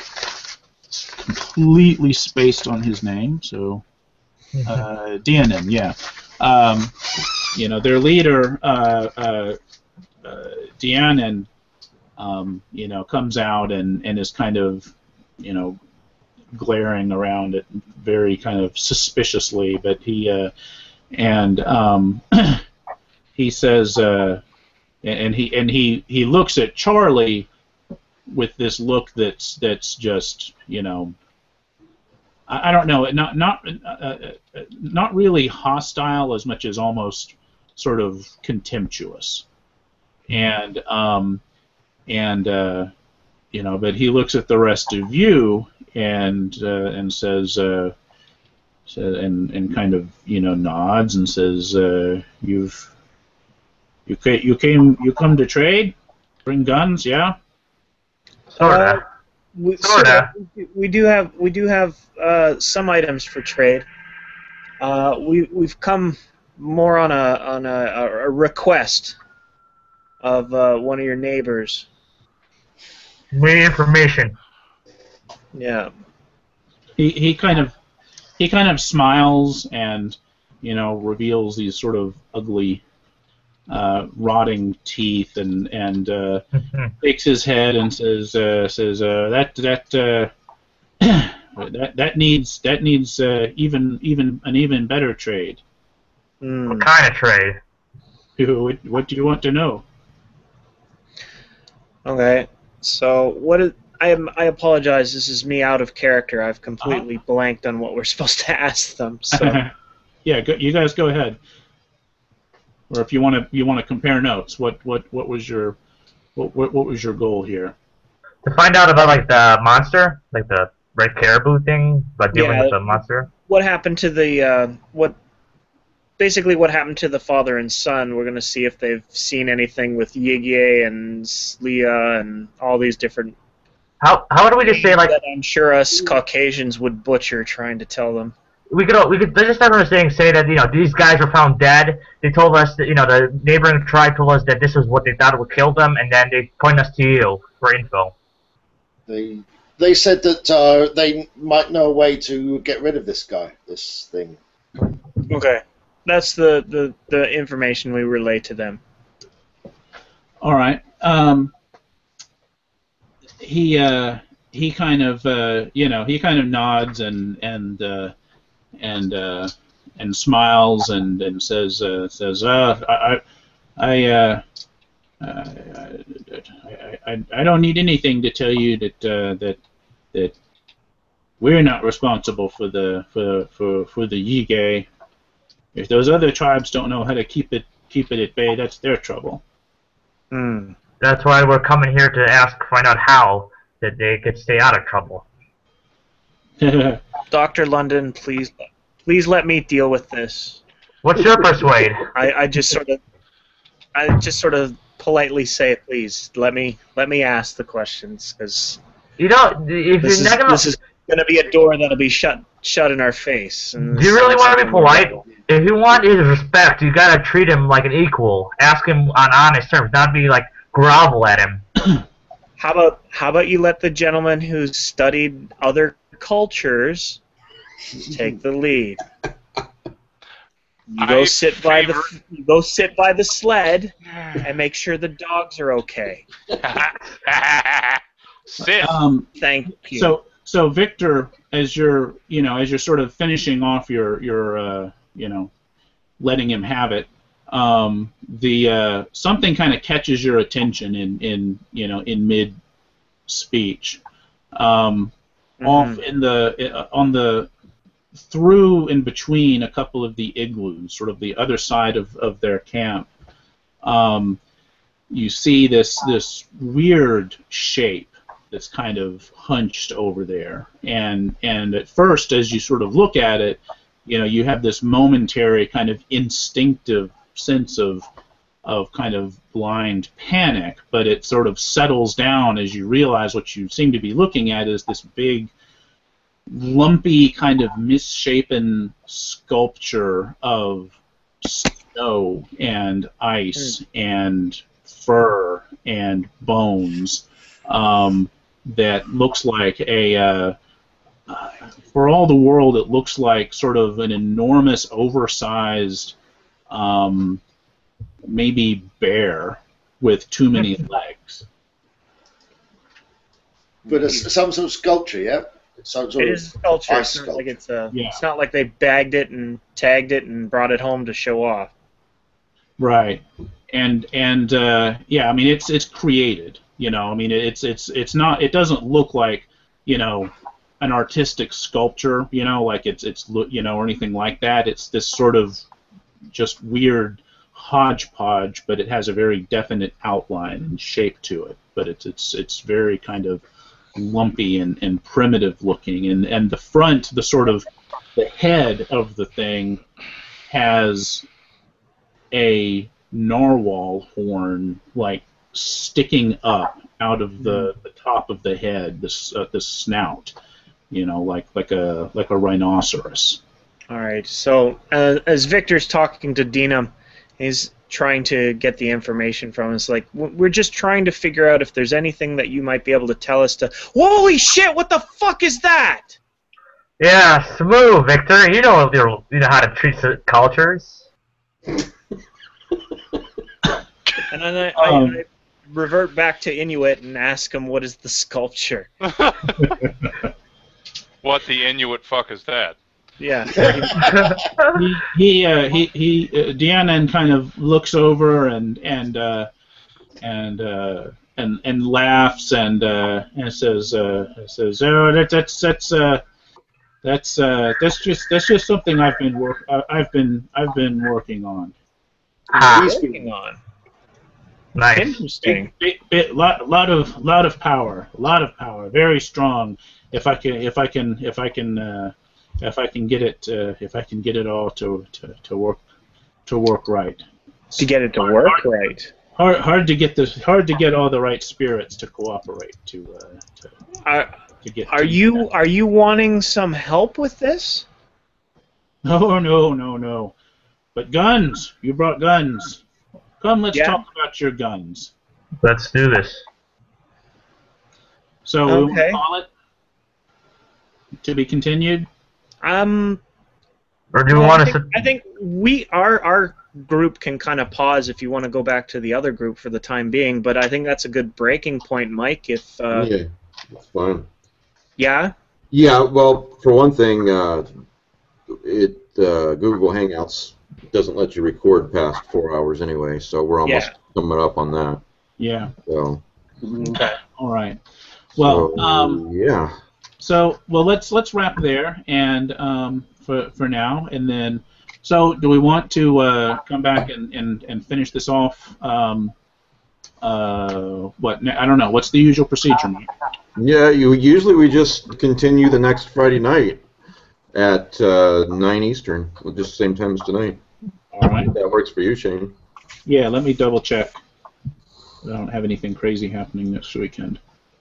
completely spaced on his name, so uh, Dianen, yeah. Um, you know, their leader, uh, uh, uh, Dianen, um, you know, comes out and, and is kind of, you know, glaring around it very kind of suspiciously, but he, uh, and um, he says, uh, and he and he, he looks at Charlie with this look that's that's just, you know, I, I don't know, not not uh, not really hostile as much as almost sort of contemptuous, and um, and uh, you know, but he looks at the rest of you and uh, and says, uh, says and and kind of, you know, nods and says, uh, you've you came you came you come to trade, bring guns, yeah. Sorta. Uh, we, Sorta. so we do have we do have uh, some items for trade. Uh, we we've come more on a on a, a request of uh, one of your neighbors. We need information. Yeah. He he kind of he kind of smiles and, you know, reveals these sort of ugly, uh, rotting teeth, and and uh, shakes his head and says uh, says uh, that that uh, that that needs that needs uh, even even an even better trade. Mm. What kind of trade? What, what do you want to know? Okay, so what is... I am. I apologize. This is me out of character. I've completely uh-huh. blanked on what we're supposed to ask them. So, yeah, go, you guys go ahead. Or if you want to, you want to compare notes. What, what, what was your, what, what, what was your goal here? To find out about like the monster, like the red caribou thing, about dealing yeah, with the monster. What happened to the uh, what? Basically, what happened to the father and son? We're going to see if they've seen anything with Yigye and Leah and all these different. How how do we just say like? That I'm sure us Caucasians would butcher trying to tell them. We could we could just have a saying say that you know these guys were found dead. They told us that you know the neighboring tribe told us that this was what they thought would kill them, and then they point us to you for info. They they said that uh, they might know a way to get rid of this guy, this thing. Okay, that's the the the information we relay to them. All right. Um. He uh he kind of uh you know he kind of nods and and uh, and uh, and smiles and and says uh, says uh I I uh, uh I, I I don't need anything to tell you that uh, that that we're not responsible for the for for for the Yigye. If those other tribes don't know how to keep it keep it at bay, that's their trouble. Hmm. That's why we're coming here to ask, find out how that they could stay out of trouble. Doctor London, please, please let me deal with this. What's your persuade? I, I just sort of, I just sort of politely say, please let me let me ask the questions, because you know, if this you're is, not gonna, this is going to be a door that'll be shut shut in our face. And do you really want to be polite? If you want his respect, you gotta treat him like an equal. Ask him on honest terms, not be like. Grovel at him. How about how about you let the gentleman who's studied other cultures take the lead? You go I sit by favor... the you go sit by the sled and make sure the dogs are okay. Sit. Um, Thank you. So so Victor, as you're you know as you're sort of finishing off your your uh, you know letting him have it. Um, the uh, something kind of catches your attention in, in you know in mid speech. Um, mm-hmm. Off in the uh, on the through and between a couple of the igloos, sort of the other side of, of their camp. Um, you see this this weird shape that's kind of hunched over there, and and at first, as you sort of look at it, you know you have this momentary kind of instinctive sense of of kind of blind panic, but it sort of settles down as you realize what you seem to be looking at is this big, lumpy, kind of misshapen sculpture of snow and ice mm. and fur and bones um, that looks like a uh, uh, for all the world it looks like sort of an enormous oversized Um, maybe bear with too many legs. But it's some sort of sculpture, yeah. Some sort it of is a sculpture. It's sculpture. not like it's a. Yeah. It's not like they bagged it and tagged it and brought it home to show off. Right, and and uh, yeah, I mean it's it's created. You know, I mean it's it's it's not. It doesn't look like you know an artistic sculpture. You know, like it's it's you know or anything like that. It's this sort of just weird hodgepodge, but it has a very definite outline and shape to it. But it's it's it's very kind of lumpy and, and primitive looking, and and the front, the sort of the head of the thing has a narwhal horn like sticking up out of the, the top of the head, this uh, the snout, you know, like like a like a rhinoceros. All right. So uh, as Victor's talking to Dina, he's trying to get the information from us. Like, we're just trying to figure out if there's anything that you might be able to tell us to. Holy shit! What the fuck is that? Yeah, smooth, Victor. You know you know how to treat cultures. And then I, I, um, I revert back to Inuit and ask him what is the sculpture. What the Inuit fuck is that? Yeah. he he uh, he, he uh, Deanna kind of looks over and and uh, and uh, and and laughs and uh, and says uh, says oh that, that's that's uh, that's uh, that's just that's just something I've been work I- I've been I've been working on. Ha. Working on. Nice. Interesting. Big, big, big, lot, lot of, lot of power, a lot of power, very strong. If I can, if I can, if I can, uh, if I can get it, uh, if I can get it all to, to, to work, to work right. To get it to work right. Hard, hard to get the, hard to get all the right spirits to cooperate to, uh, to, Are, to get. are to you that. are you wanting some help with this? No, no, no, no. But guns. You brought guns. Come, let's Yeah. talk about your guns. Let's do this. So we want Okay. to call it to be continued. Um. Or do we well, want I to? think, I think we our our group can kind of pause if you want to go back to the other group for the time being. But I think that's a good breaking point, Mike. If uh, yeah, that's fine. yeah. Yeah, well, for one thing, uh, it uh, Google Hangouts doesn't let you record past four hours anyway, so we're almost Yeah. coming up on that. Yeah. So, Okay. All right. Well, so, um, yeah. so well, let's let's wrap there, and um, for for now, and then, so do we want to uh, come back and, and, and finish this off? Um, uh, what I don't know. What's the usual procedure, Mike? Yeah, you usually we just continue the next Friday night at uh, nine Eastern, just the same time as tonight. All right. If that works for you, Shane. Yeah. Let me double check. I don't have anything crazy happening this weekend.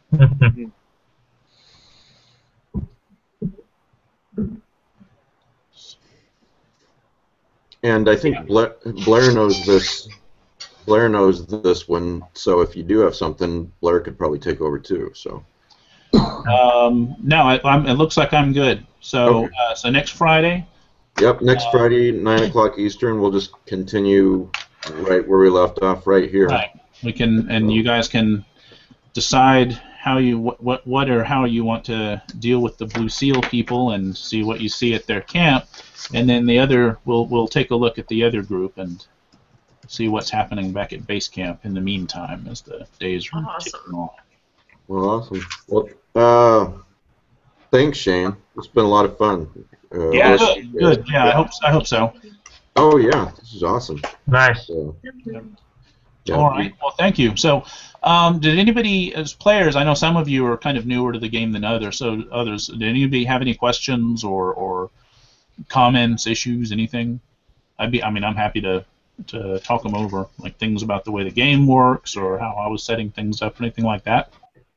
And I think Blair, Blair knows this. Blair knows this one, so if you do have something, Blair could probably take over too. So. Um, no, I, I'm, it looks like I'm good. So, Okay. uh, so next Friday. Yep, next Friday, nine o'clock Eastern. We'll just continue right where we left off, right here. Right. We can, and you guys can decide how you what what, what or how you want to deal with the Blue Seal people and see what you see at their camp, and then the other we'll we'll take a look at the other group and see what's happening back at base camp in the meantime as the days are Awesome. ticking off. Well, awesome. Well, uh, thanks, Shane. It's been a lot of fun. Uh, Yeah, I'll- Good. Good. Yeah, I hope I hope so. Oh yeah, this is awesome. Nice. So, yeah. All right. Well, thank you. So, um, did anybody, as players, I know some of you are kind of newer to the game than others. So, others, did anybody have any questions or, or comments, issues, anything? I'd be. I mean, I'm happy to to talk them over, like things about the way the game works or how I was setting things up, or anything like that.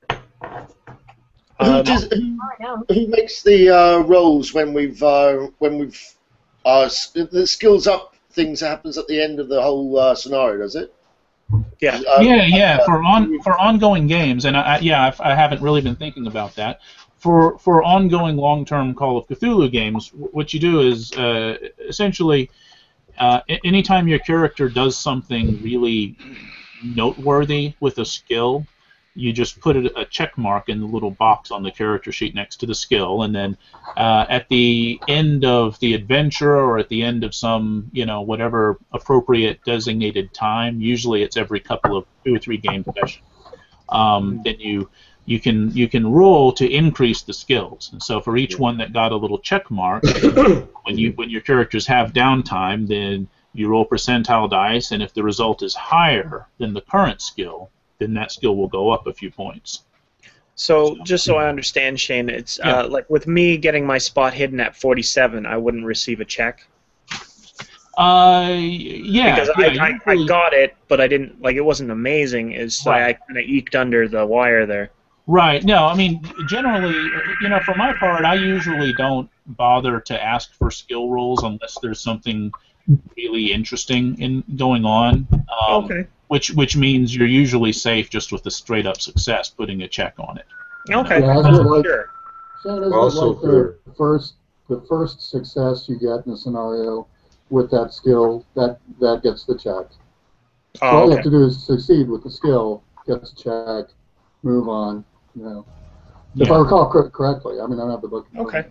Who, Um, does, who, who makes the uh, rolls when we've uh, when we've uh, s- the skills up things happens at the end of the whole uh, scenario? Does it? yeah. Uh, yeah, yeah. uh, For on for ongoing games, and I, I, yeah, I've, I haven't really been thinking about that. For for ongoing long-term Call of Cthulhu games, wh- what you do is uh, essentially, uh, a- anytime your character does something really noteworthy with a skill, you just put a, a check mark in the little box on the character sheet next to the skill, and then uh, at the end of the adventure or at the end of some, you know, whatever appropriate designated time, usually it's every couple of two or three game sessions, um, then you you can you can roll to increase the skills. And so for each one that got a little check mark, when you when your characters have downtime, then you roll percentile dice, and if the result is higher than the current skill, then that skill will go up a few points. So just so I understand, Shane, it's Yeah. uh, like with me getting my spot hidden at forty-seven, I wouldn't receive a check. Uh, yeah, Because yeah, I, I, I usually- got it, but I didn't like it wasn't amazing. It's why I kind of eked under the wire there. Right. No, I mean, generally, you know, for my part, I usually don't bother to ask for skill rolls unless there's something really interesting in going on. Um, Okay. Which which means you're usually safe just with a straight up success, putting a check on it. Okay. Yeah, isn't it like, Sure. Shane, isn't Also it like the first the first success you get in a scenario with that skill, that that gets the check. So all Oh, you okay. have to do is succeed with the skill, get the check, move on. You know, if Yeah. I recall cor- correctly. I mean, I don't have the book. in front of Okay. me.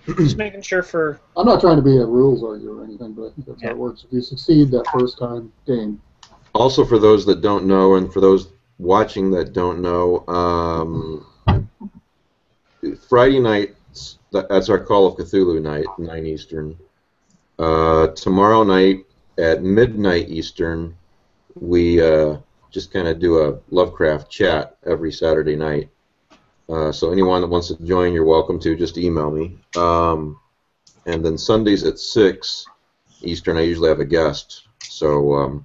Just making sure for. I'm not trying to be a rules arguer or anything, but I think that's Yeah. how it works. If you succeed that first time, game. Also, for those that don't know, and for those watching that don't know, um, Friday nights, that's our Call of Cthulhu night, nine Eastern. Uh, tomorrow night at midnight Eastern, we uh, just kind of do a Lovecraft chat every Saturday night. Uh, so anyone that wants to join, you're welcome to. Just email me. Um, and then Sundays at six Eastern, I usually have a guest. So um,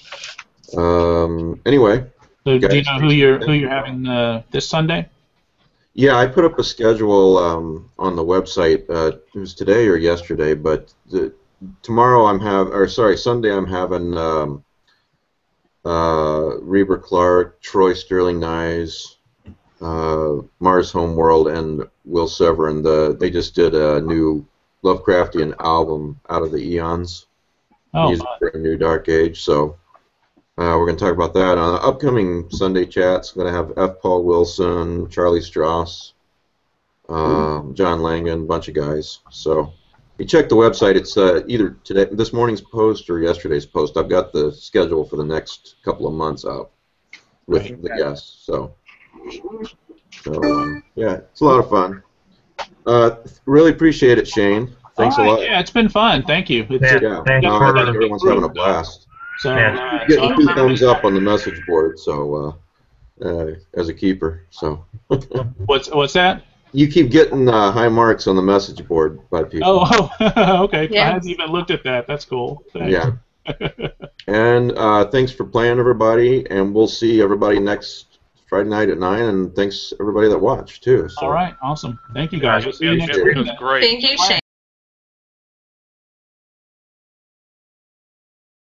um, anyway. So do you guys, know who you're who you're having uh, this Sunday? Yeah, I put up a schedule um, on the website. Uh, it was today or yesterday, but the, tomorrow I'm have or sorry, Sunday I'm having um, uh, Reber Clark, Troy Sterling Nyes, uh, Mars Homeworld, and Will Severin. The they just did a new Lovecraftian album out of the eons, Oh, music for a new dark age. So uh, we're going to talk about that on the upcoming Sunday chats. I'm going to have F. Paul Wilson, Charlie Strauss, um, John Langan, a bunch of guys. So you check the website. It's uh, either today, this morning's post or yesterday's post. I've got the schedule for the next couple of months out with Right. the guests. So, so um, yeah, it's a lot of fun. Uh, really appreciate it, Shane. Thanks all right, a lot. Yeah, it's been fun. Thank you. It's, Yeah, Yeah, thanks no, for I think the everyone's having a blast. So, Yeah. uh, Getting so two thumbs up on the message board, so uh, uh, as a keeper, so what's what's that? you keep getting uh, high marks on the message board by people. Oh, oh okay. Yeah. I hadn't even looked at that. That's cool. Thanks. Yeah. And uh, thanks for playing, everybody, and we'll see everybody next Friday night at nine. And thanks everybody that watched too. So. All right. Awesome. Thank you guys. We'll see you Yeah, next Jim, week. it was then. great. Thank you, Shane.